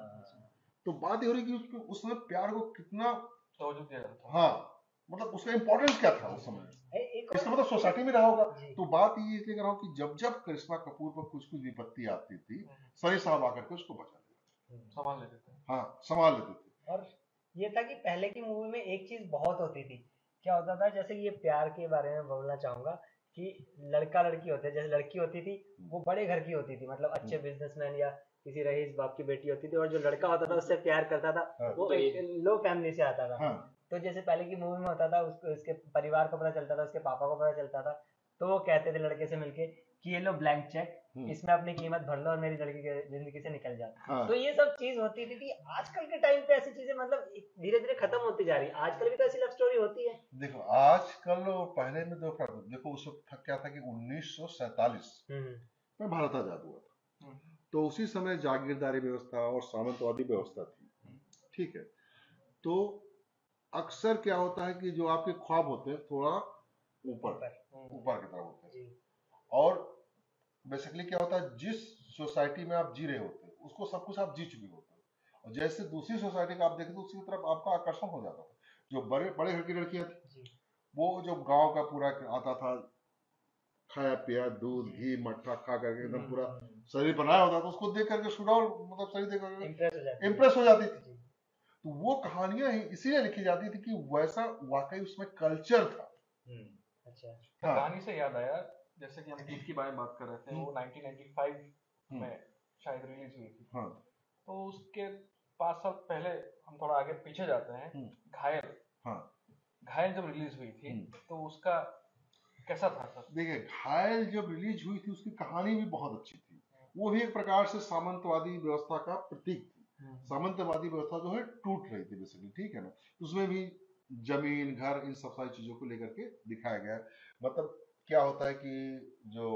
Speaker 10: तो बात ये हो रही कि उसको उसमें प्यार को कितना तवज्जो दिया जाता था। हाँ, मतलब उसका इंपॉर्टेंस क्या था उस समय, इसका मतलब सोसाइटी में रहा होगा। तो बात ये इसलिए कर रहा हूँ कि जब जब करिश्मा कपूर पर कुछ कुछ विपत्ति आती थी, सनी साहब आकर के उसको बचा लेते थे, संभाल लेते थे। हाँ, संभाल लेते थे।
Speaker 23: और ये था कि पहले की मूवी में एक चीज बहुत होती थी, क्या होता था, जैसे ये प्यार के बारे में बोलना चाहूंगा कि लड़का लड़की होते, जैसे लड़की होती थी वो बड़े घर की होती थी, मतलब अच्छे बिजनेसमैन या किसी रईस बाप की बेटी होती थी, और जो लड़का होता था उससे प्यार करता था वो एक लो फैमिली से आता था। तो जैसे पहले की मूवी में होता था, उसको उसके परिवार को पता चलता था, उसके पापा को पता चलता था, तो वो कहते थे लड़के से मिलके कि ये लो ब्लैंक चेक, इसमें अपनी कीमत भर लो और मेरी लड़की की जिंदगी से निकल जाओ। हाँ। तो ये सब चीज होती थी, थी। आजकल के टाइम पे ऐसी चीजें मतलब धीरे धीरे खत्म होती जा रही है। आजकल भी तो ऐसी लव स्टोरी होती है।
Speaker 10: देखो आजकल पहले में दो फर्क, देखो उस वक्त क्या था कि उन्नीस सौ सैतालीस में भारत आजाद हुआ था, तो उसी समय जागीरदारी व्यवस्था और सामंतवादी व्यवस्था थी, ठीक है। तो अक्सर क्या होता है कि जो आपके ख्वाब होते हैं थोड़ा ऊपर ऊपर की तरफ होते हैं, और बेसिकली क्या होता है जिस सोसाइटी में आप जी रहे होते हैं उसको सब कुछ आप जी चुके होते हैं, और जैसे दूसरी सोसाइटी का आप देखें तो उसकी तरफ आपका आकर्षण हो जाता था। जो बड़े बड़े घर की लड़कियां थी वो जो गांव का पूरा आता था, खाया पिया दूध घी मट्ठा खा करके एकदम पूरा शरीर बनाया होता था, उसको देख करके सुडाउल मतलब शरीर देख करके इम्प्रेस हो जाती थी। तो वो कहानियां ही इसीलिए लिखी जाती थी कि वैसा वाकई उसमें कल्चर था।
Speaker 1: अच्छा कहानी से याद आया, जैसे कि हम गीत की बारे में बात कर रहे थे, वो नाइनटीन नाइंटी फाइव में शायद रिलीज हुई थी।
Speaker 10: हाँ।
Speaker 1: तो उसके पाँच साल पहले हम थोड़ा आगे पीछे जाते हैं, घायल।
Speaker 10: हाँ।
Speaker 1: घायल जब रिलीज हुई थी तो उसका कैसा था सर?
Speaker 10: देखिए घायल जब रिलीज हुई थी उसकी कहानी भी बहुत अच्छी थी। वो भी एक प्रकार से सामंतवादी व्यवस्था का प्रतीक थी। सामंतवादी व्यवस्था जो है टूट रही थी बेसिकली, ठीक है ना। उसमें भी जमीन घर इन सब सारी चीजों को लेकर के दिखाया गया। मतलब क्या होता है कि जो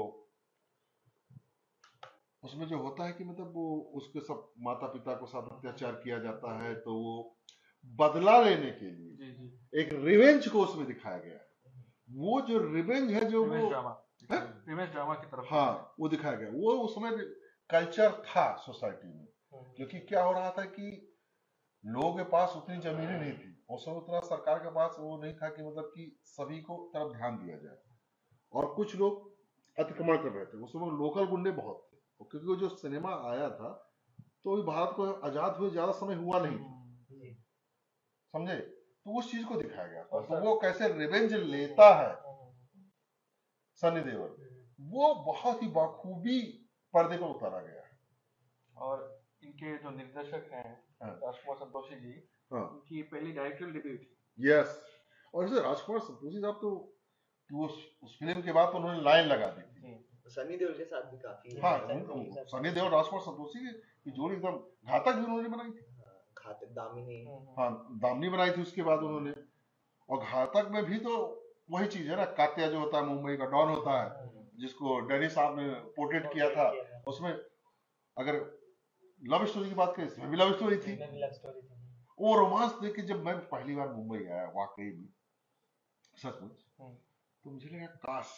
Speaker 10: उसमें जो होता है कि मतलब वो उसके सब माता पिता को साथ अत्याचार किया जाता है, तो वो बदला लेने के लिए एक रिवेंज को उसमें दिखाया गया है। वो जो रिवेंज है जो वो
Speaker 1: रिवेंज ड्रामा की तरफ,
Speaker 10: हाँ वो दिखाया गया। वो उसमें कल्चर था सोसाइटी में, क्योंकि क्या हो रहा था कि लोगों के पास उतनी जमीनें नहीं थी, उस समय उतना सरकार के पास वो नहीं था कि मतलब कि सभी को तरफ ध्यान दिया जाए, और कुछ लोग अतिक्रमण कर रहे थे। उस समय लोकल गुंडे बहुत थे, क्योंकि वो जो सिनेमा आया था तो भारत को आजाद हुए ज्यादा समय हुआ नहीं था, समझे। तो उस चीज को दिखाया गया था, तो वो कैसे रिवेंज लेता है सनी देओल, वो बहुत ही बाखूबी पर्दे पर उतारा गया है।
Speaker 1: और इनके जो निर्देशक हैं राजकुमार संतोषी जी,
Speaker 10: हाँ।
Speaker 1: उनकी पहली डायरेक्टर डेब्यू थी।
Speaker 10: यस, और इसे राजकुमार संतोषी साहब तो वो उस फिल्म के बाद तो उन्होंने लाइन लगा दी थी।
Speaker 2: सनी देओल के साथ भी काफी
Speaker 10: हाँ, सनी देओल राजकुमार संतोषी की जोड़ी एकदम घातक भी उन्होंने बनाई थी।
Speaker 2: घातक दामिनी,
Speaker 10: हाँ दामिनी बनाई थी उसके बाद उन्होंने। और घातक में भी तो वही चीज है ना, कात्या जो होता है मुंबई का डॉन होता है, जिसको डैनी साहब ने पोर्ट्रेट किया था। उसमें अगर लव स्टोरी की बात करें, इसमें भी लव स्टोरी थी। वो रोमांस देख के जब मैं पहली बार मुंबई आया वाकई में सचमुच, तो मुझे लगा काश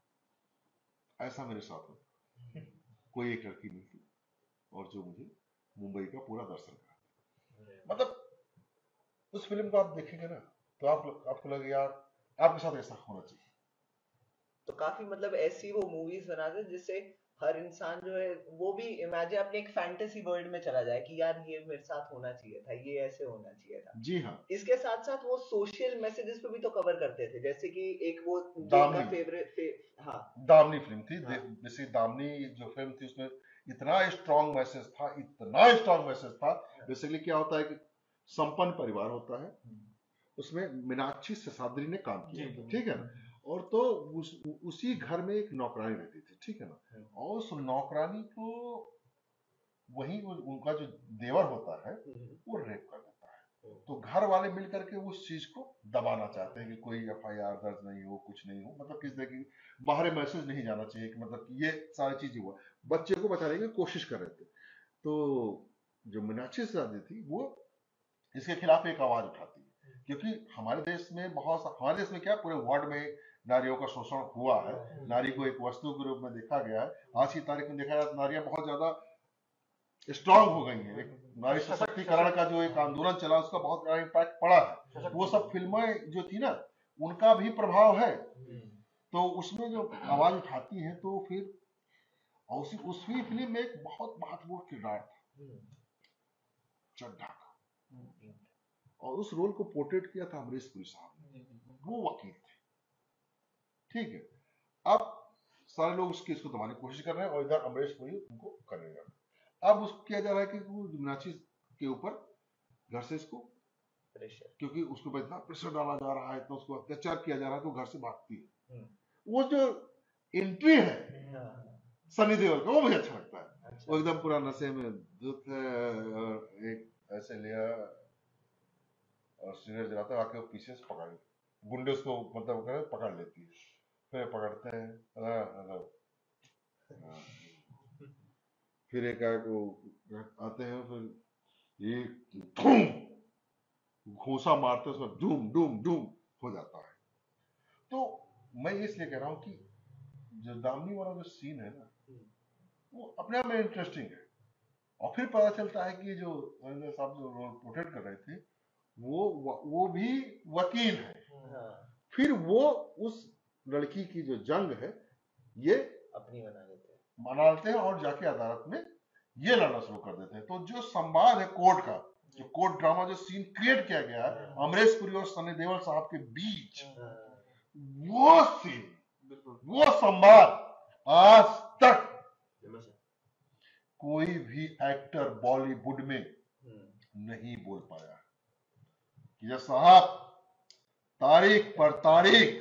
Speaker 10: ऐसा मेरे साथ हो कोई एक लड़की मिलती और जो मुझे मुंबई का पूरा दर्शन करा। मतलब उस फिल्म को आप देखेंगे ना तो आप आपको लगे यार आपके साथ ऐसा होना चाहिए।
Speaker 2: तो काफी मतलब ऐसी वो मूवीज बनाते हैं जिससे हर इंसान जो है वो भी इमेजिन अपने एक फैंटेसी वर्ल्ड में चला जाए कि यार ये मेरे साथ होना चाहिए था, ये ऐसे होना चाहिए था।
Speaker 10: जी हाँ।
Speaker 2: इसके साथ साथ वो सोशल मैसेजेस पे भी तो कवर करते थे, जैसे कि एक वो
Speaker 10: दामनी
Speaker 2: फेवरेट फे, हाँ
Speaker 10: दामनी फिल्म थी। हाँ। जैसे दामनी जो फिल्म थी उसमें इतना स्ट्रॉन्ग मैसेज था, इतना स्ट्रॉन्ग मैसेज था। बेसिकली क्या होता है कि संपन्न परिवार होता है, उसमें मीनाक्षी शेषाद्री ने काम किया, ठीक है ना। और तो उस, उसी घर में एक नौकरानी रहती थी, ठीक है ना। और उस नौकरानी को वही उनका जो देवर होता है वो रेप कर देता है। तो घर वाले मिल करके उस चीज को दबाना चाहते हैं कि कोई एफ आई आर दर्ज नहीं हो, कुछ नहीं हो, मतलब किस तरह की बाहर मैसेज नहीं जाना चाहिए कि मतलब ये सारी चीजें हुआ। बच्चे को बचाने की कोशिश कर रहे थे। तो जो मीनाक्षी शेषाद्री थी वो इसके खिलाफ एक आवाज उठाती है, क्योंकि हमारे देश में बहुत हमारे देश में क्या पूरे वर्ल्ड में नारियों का शोषण हुआ है, नारी को एक वस्तु के रूप में देखा गया है। आज की तारीख में देखा जाए तो नारियां बहुत ज्यादा स्ट्रांग हो गई हैं। एक नारी सशक्तिकरण का जो एक आंदोलन चला उसका बहुत बड़ा इम्पैक्ट पड़ा है। वो सब फिल्में जो थी ना उनका भी प्रभाव है, तो उसमें जो आवाज उठाती है तो फिर उसी उसी फिल्म में एक बहुत महत्वपूर्ण किरदार था चड्ढा का, और उस रोल को पोर्ट्रेट किया था अमरीश पुरी साहब ने। वो वकील थे, ठीक है। अब सारे लोग उस केस को दबाने की कोशिश कर रहे हैं और इधर अमरीश पुरी उनको कर रहे हैं। अब उसको किया जा रहा है कि मीनाक्षी के ऊपर घर से इसको प्रेशर, क्योंकि उसके ऊपर इतना प्रेशर डाला जा रहा है, तो उसको अत्याचार किया जा रहा है, तो घर से भागती है। वो जो एंट्री है सनी देओल का वो मुझे अच्छा लगता है। अच्छा। वो एकदम पूरा नशे में धुत है, एक ऐसे लिया और सिगरेट जलाता है, आके वो पीछे से पकड़ गुंडे उसको मतलब पकड़ लेती है, फिर पकड़ते हैं, फिर एक वो आते हैं, फिर एक घूसा मारते उसका डूम डूम डूम हो जाता है। तो मैं इसलिए कह रहा हूँ कि जो दामनी वाला जो सीन है ना वो अपने आप में इंटरेस्टिंग है, और फिर पता चलता है कि जो सनी साहब जो रोल पोर्ट्रेट कर रहे थे वो वो भी वकील है। फिर वो उस लड़की की जो जंग है ये
Speaker 23: अपनी बना लेते हैं
Speaker 10: बना लेते हैं और जाके अदालत में ये लड़ना शुरू कर देते हैं। तो जो संवाद है कोर्ट का, जो कोर्ट ड्रामा जो सीन क्रिएट किया गया है अमरीश पुरी और सनी देओल साहब के बीच, वो सीन वो संवाद आज तक कोई भी एक्टर बॉलीवुड में नहीं बोल पाया कि ये साहब तारीख पर तारीख,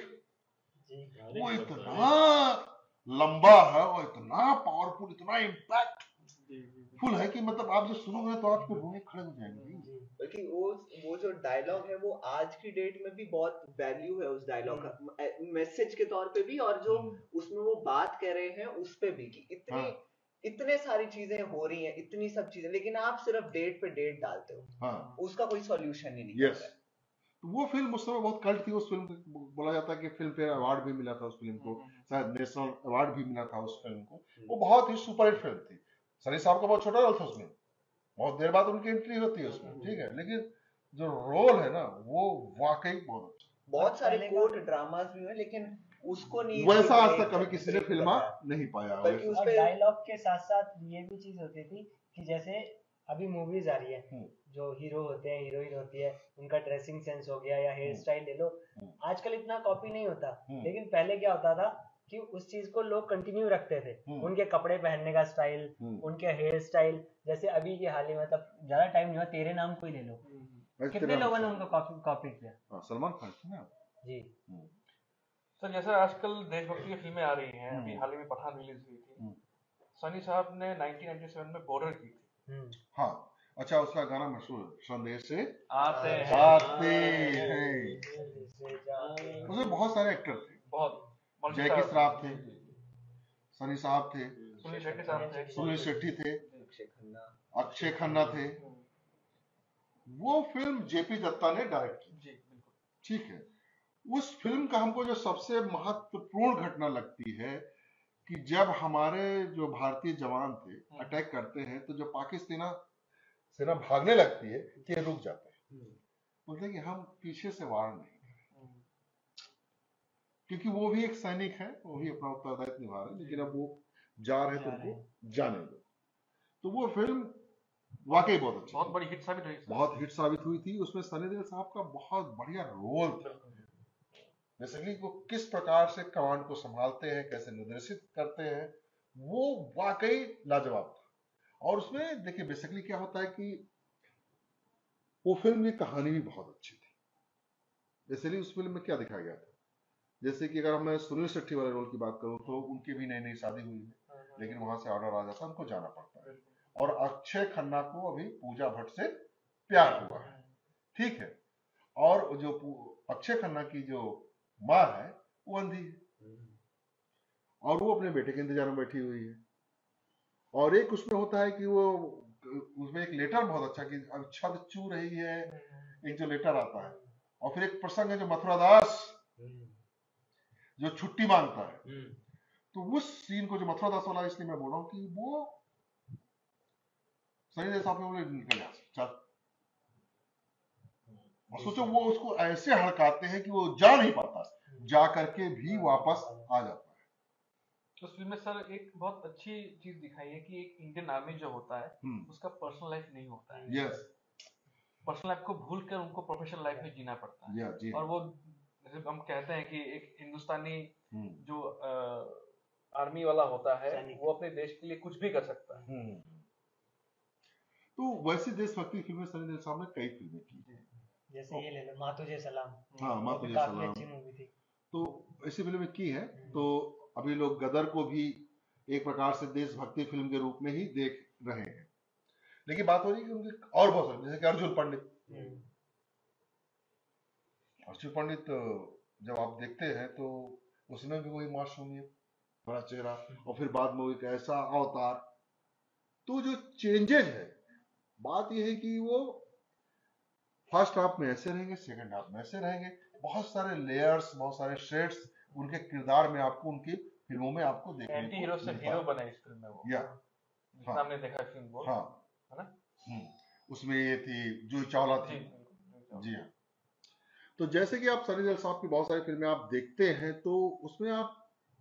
Speaker 10: वो इतना लंबा है और इतना पावरफुल, इतना इम्पैक्टफुल है कि मतलब आप जो सुनोगे तो आपके रोने खड़े हो जाएंगे।
Speaker 2: बल्कि वो वो जो डायलॉग है वो आज की डेट में भी बहुत वैल्यू है उस डायलॉग का, मैसेज के तौर पे भी, और जो उसमें वो बात कर रहे हैं उस पे भी कि इतनी हाँ। इतने सारी चीजें हो रही हैं, इतनी सब चीजें, लेकिन आप सिर्फ डेट पे डेट डालते हो, हाँ। उसका कोई सॉल्यूशन ही नहीं
Speaker 10: yes. है। तो वो फिल्म उस समय बहुत कल्ट थी। उस फिल्म को बोला जाता है कि फिल्म फेयर अवार्ड भी मिला था उस फिल्म को, शायद नेशनल अवार्ड भी मिला था उस फिल्म को। वो बहुत ही सुपरहिट फिल्म थी। सनी साहब का बहुत छोटा रोल था उसमें, बहुत देर बाद उनकी एंट्री होती है उसमें, ठीक है, लेकिन जो रोल है ना वो वाकई बहुत अच्छा।
Speaker 2: बहुत सारे कोर्ट ड्रामास भी हुए लेकिन उसको नहीं
Speaker 10: वैसा आज तक कभी किसी ने फिल्मा नहीं पाया।
Speaker 23: बल्कि उस पे डायलॉग के साथ साथ ये भी चीज होती थी कि जैसे अभी मूवीज आ रही है, जो हीरो होते हैं, हीरोइन होती है, उनका ड्रेसिंग सेंस हो गया या हेयर स्टाइल ले लो, आजकल इतना कॉपी नहीं होता, लेकिन पहले क्या होता था कि उस चीज को लोग कंटिन्यू रखते थे, उनके कपड़े पहनने का स्टाइल, उनके हेयर स्टाइल। जैसे अभी के हाल ही में, तब ज्यादा टाइम नहीं हुआ, तेरे नाम को ही ले लो, कितने लोगों ने उनको कॉपी कॉपी किया।
Speaker 10: सलमान खान ना
Speaker 23: जी
Speaker 1: सर, जैसे आजकल देशभक्ति की फिल्में आ रही हैं, अभी हाल ही में पठान रिलीज हुई थी, सनी साहब ने नाइनटीन नाइंटी सेवन में बॉर्डर की थी।
Speaker 10: हाँ, अच्छा, उसका गाना मशहूर संदेश से
Speaker 1: आते हैं
Speaker 10: आते हैं। उसमें बहुत सारे एक्टर थे,
Speaker 1: बहुत
Speaker 10: जैकी श्रॉफ थे, सनी साहब थे,
Speaker 1: सुनील शेट्टी साहब थे,
Speaker 10: सुनील शेट्टी थे, अक्षय खन्ना थे। वो फिल्म जेपी दत्ता ने डायरेक्ट की, ठीक है। उस फिल्म का हमको जो सबसे महत्वपूर्ण घटना लगती है कि जब हमारे जो भारतीय जवान थे अटैक करते हैं तो जो पाकिस्तानी सेना भागने लगती है कि रुक जाते हैं, बोलते हैं कि हम पीछे से वार नहीं करें, क्योंकि वो भी एक सैनिक है, वो भी अपना उत्तरदायित्व निभा रहे हैं, लेकिन अब वो जा रहे तो उनको जाने दो। तो वो फिल्म वाकई बहुत अच्छी,
Speaker 1: बहुत बड़ी हिट साबित हुई,
Speaker 10: बहुत हिट साबित हुई थी। उसमें सनी देओल साहब का बहुत बढ़िया रोल था। बेसिकली वो किस प्रकार से कमांड को संभालते हैं, कैसे निर्देशित करते हैं, वो वाकई लाजवाब था। और उसमें देखिए बेसिकली क्या होता है कि वो फिल्म की कहानी भी बहुत अच्छी थी। बेसिकली उस फिल्म में क्या दिखाया गया था, जैसे कि अगर मैं सुनील शेट्टी वाले रोल की बात करूं तो उनकी भी नई नई शादी हुई है, लेकिन वहां से ऑर्डर आ जाता है, उनको जाना पड़ता है। और अक्षय खन्ना को अभी पूजा भट्ट से प्यार हुआ है, ठीक है, और जो अक्षय खन्ना की जो माँ है वो अंधी है और वो अपने बेटे के इंतजार में बैठी हुई है। और एक उसमें होता है कि वो उसमें एक लेटर बहुत अच्छा कि अब छत चू रही है, एक जो लेटर आता है, और फिर एक प्रसंग है जो मथुरा दास जो छुट्टी मांगता है, तो उस सीन को जो मथुरा दास वाला, इसलिए मैं बोल रहा हूँ कि वो सनी देओल साहब ने बोले निकल जा चल, और सोचो वो उसको ऐसे हड़काते हैं कि वो जा नहीं पाता, जा करके भी वापस आ जाता है।
Speaker 1: तो उस फिल्म में सर एक बहुत अच्छी चीज दिखाई है कि एक इंडियन आर्मी जो होता है उसका पर्सनल लाइफ नहीं होता है।
Speaker 10: यस,
Speaker 1: पर्सनल लाइफ को भूलकर उनको प्रोफेशनल लाइफ में जीना पड़ता है।
Speaker 10: yeah,
Speaker 1: और वो जैसे हम कहते हैं कि एक हिंदुस्तानी जो आ, आर्मी वाला होता है वो अपने देश के लिए कुछ भी कर सकता है।
Speaker 10: तो वैसे देशभक्ति फिल्में सनी देओल साहब ने कई फिल्में की,
Speaker 23: जैसे ये ले लो माँ तुझे सलाम।
Speaker 10: हाँ, माँ तुझे
Speaker 23: काफी
Speaker 10: सलाम
Speaker 23: अच्छी मूवी थी।
Speaker 10: तो ऐसी फिल्में की है। तो अभी लोग गदर को भी एक प्रकार से देशभक्ति फिल्म के रूप में ही देख रहे हैं, लेकिन बात हो रही है कि उनके और बहुत सारे, जैसे कि अर्जुन पंडित। अर्जुन पंडित जब आप देखते हैं तो उसमें भी वही मासूमियत बड़ा चेहरा, और फिर बाद में एक ऐसा अवतार। तो जो चेंजेज है, बात यह है कि वो फर्स्ट हाफ में ऐसे रहेंगे, सेकंड हाफ में ऐसे रहेंगे, बहुत सारे लेयर्स, बहुत सारे शेड्स उनके किरदार में आपको, उनकी फिल्मों में आपको देखने
Speaker 1: एंटी हीरो से हीरो बना इस फिल्म में वो,
Speaker 10: या
Speaker 1: हाँ, हमने देखा फिल्म वो।
Speaker 10: हाँ,
Speaker 19: है ना।
Speaker 10: उसमें ये थी जूही चावला थी। जी हाँ। तो जैसे कि आप सनी देओल साहब की बहुत सारी फिल्में आप देखते हैं तो उसमें आप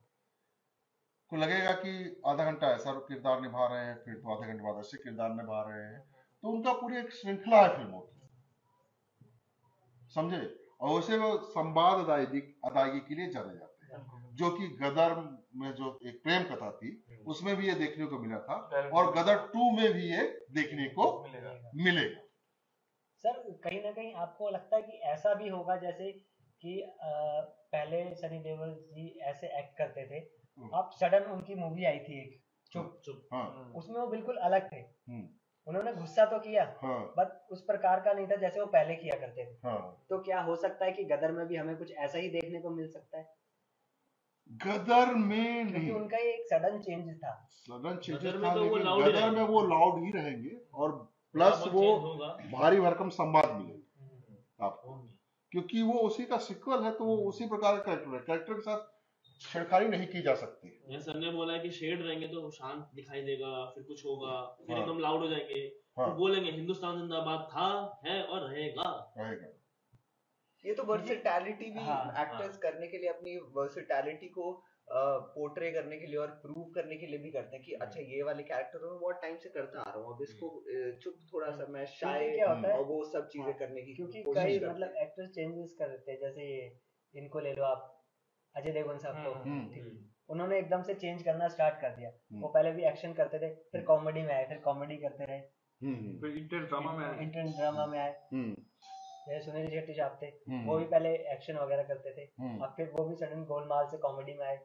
Speaker 10: को लगेगा कि आधा घंटा ऐसा किरदार निभा रहे हैं, फिर तो आधे घंटे बाद ऐसे किरदार निभा रहे हैं, तो उनका पूरी एक श्रृंखला है फिल्मों की, समझे। और उसे वो संवाद अदायगी अदायगी के लिए जाने जाते हैं, जो कि गदर में जो एक प्रेम कथा थी उसमें भी ये देखने को मिला था और गदर टू में भी ये देखने को मिलेगा।
Speaker 23: सर कहीं ना कहीं आपको लगता है कि ऐसा भी होगा जैसे कि आ, पहले सनी देओल जी ऐसे एक्ट करते थे, अब सडन उनकी मूवी आई थी एक चुप चुप,
Speaker 10: हाँ।
Speaker 23: उसमें वो बिल्कुल अलग थे, उन्होंने गुस्सा तो किया
Speaker 10: हाँ।
Speaker 23: बट उस प्रकार का नहीं था जैसे वो पहले किया करते थे।
Speaker 10: हाँ।
Speaker 23: तो क्या हो सकता है कि गदर में भी हमें कुछ ऐसा ही देखने को मिल सकता है?
Speaker 10: गदर में
Speaker 23: क्योंकि
Speaker 10: नहीं,
Speaker 23: उनका ये एक सडन चेंज था।
Speaker 10: सडन चेंजेस
Speaker 20: गदर में
Speaker 10: था,
Speaker 20: तो वो
Speaker 10: लेकिन
Speaker 20: loud ही
Speaker 10: गदर में वो लाउड ही रहेंगे और प्लस
Speaker 20: बहुत
Speaker 10: वो
Speaker 20: change होगा।
Speaker 10: भारी भरकम संवाद मिलेगा आपको, क्योंकि वो उसी का सिक्वल है, तो वो उसी प्रकार का कैरेक्टर है, कैरेक्टर के साथ छेड़खानी नहीं की जा सकती।
Speaker 20: ये सर ने बोला है कि शेड रहेंगे तो शांत दिखाई देगा, फिर कुछ होगा, फिर
Speaker 10: हाँ।
Speaker 20: एकदम लाउड हो जाएंगे,
Speaker 10: हाँ।
Speaker 20: तो बोलेंगे हिंदुस्तान जिंदाबाद था, है और रहेगा
Speaker 10: रहेगा।
Speaker 2: ये तो वर्सेटैलिटी भी
Speaker 20: हाँ,
Speaker 2: एक्टर्स करने के लिए अपनी वर्सेटैलिटी को पोर्ट्रे करने के लिए और प्रूव करने के लिए भी करते हैं कि अच्छा ये वाले कैरेक्टर मैं बहुत टाइम से करता आ रहा हूँ, अब इसको अ, चुप थोड़ा सा मैं शाय
Speaker 23: क्या होता है
Speaker 2: और वो सब चीजें करने की
Speaker 23: क्योंकि
Speaker 2: कोशिश
Speaker 23: कई
Speaker 2: करते
Speaker 23: मतलब एक्टर्स चेंजेस करते हैं, जैसे ये इनको ले लो आप अजय देवगन साहब को, ठीक। उन्होंने एकदम से चेंज करना स्टार्ट कर दिया, वो पहले भी एक्शन करते थे, फिर कॉमेडी में आए, फिर कॉमेडी करते रहे,
Speaker 1: फिर इंटेंस ड्रामा में आए,
Speaker 23: इंटेंस ड्रामा में आए, जैसे सुनील शेट्टी साहब थे,
Speaker 10: हम्म।
Speaker 23: वो भी पहले एक्शन वगैरह करते थे,
Speaker 10: हम्म।
Speaker 23: अब फिर वो भी सडन गोलमाल से कॉमेडी में आए।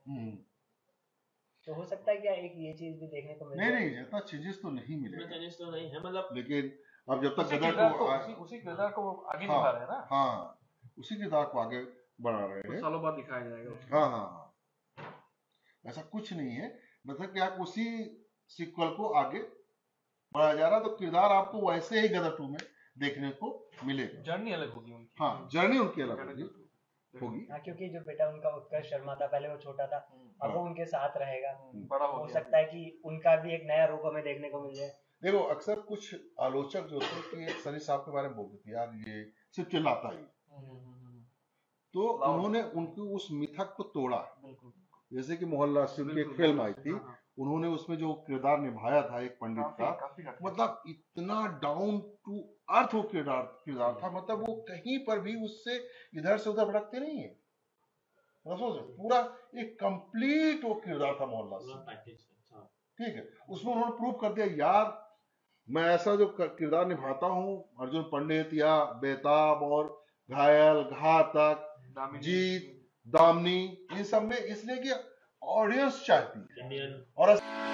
Speaker 23: तो हो सकता है क्या एक ये चीज भी देखने को मिल
Speaker 10: नहीं
Speaker 23: जाए?
Speaker 10: नहीं, ज्यादा चेंजेस तो नहीं मिलेगा,
Speaker 20: चेंजेस तो नहीं है, मतलब
Speaker 10: लेकिन अब जब तक
Speaker 1: उसी
Speaker 10: गदर
Speaker 1: किरदार
Speaker 10: को
Speaker 1: को
Speaker 10: आ-
Speaker 1: उसी उसी किरदार को वो आगे
Speaker 10: हाँ,
Speaker 1: निभा रहे हैं ना,
Speaker 10: हाँ, उसी किरदार को आगे बढ़ा रहे
Speaker 1: कुछ
Speaker 10: हैं।
Speaker 1: सालों बाद दिखाया जाएगा उसको।
Speaker 10: हाँ हाँ हाँ, ऐसा कुछ नहीं है, मतलब कि आप उसी सीक्वल को आगे बढ़ाया जा रहा है, तो किरदार आपको वैसे ही गदर टू में देखने को मिलेगा।
Speaker 1: जर्नी अलग होगी उनकी।
Speaker 10: हाँ, जर्नी उनकी अलग होगी होगी
Speaker 23: हाँ, क्योंकि जो बेटा उनका उत्कर्ष शर्मा था पहले वो छोटा था, अब वो उनके साथ रहेगा,
Speaker 1: बड़ा हो
Speaker 23: हो
Speaker 1: गया।
Speaker 23: सकता है कि उनका भी एक नया रूप हमें देखने को मिल जाए।
Speaker 10: देखो, अक्सर कुछ आलोचक जो थे कि सनी साहब के बारे में बोलते थे यार ये सिर्फ चिल्लाता ही, तो उन्होंने उनकी उस मिथक को तोड़ा। जैसे कि मोहल्ला सिंह की एक फिल्म आई थी, उन्होंने उसमें जो किरदार निभाया था एक पंडित का,
Speaker 1: काफी काफी
Speaker 10: मतलब इतना डाउन टू अर्थ वो किरदार किरदार था, मतलब वो कहीं पर भी उससे इधर से उधर भटकते नहीं है, सोचो पूरा एक कंप्लीट वो किरदार था मोहल्ला सिंह, ठीक है। उसमें उन्होंने प्रूव कर दिया यार मैं ऐसा जो किरदार निभाता हूँ, अर्जुन पंडित या बेताब और घायल, घातक, जीत, दामनी, इन सब में, इसलिए कि ऑडियंस चाहती है और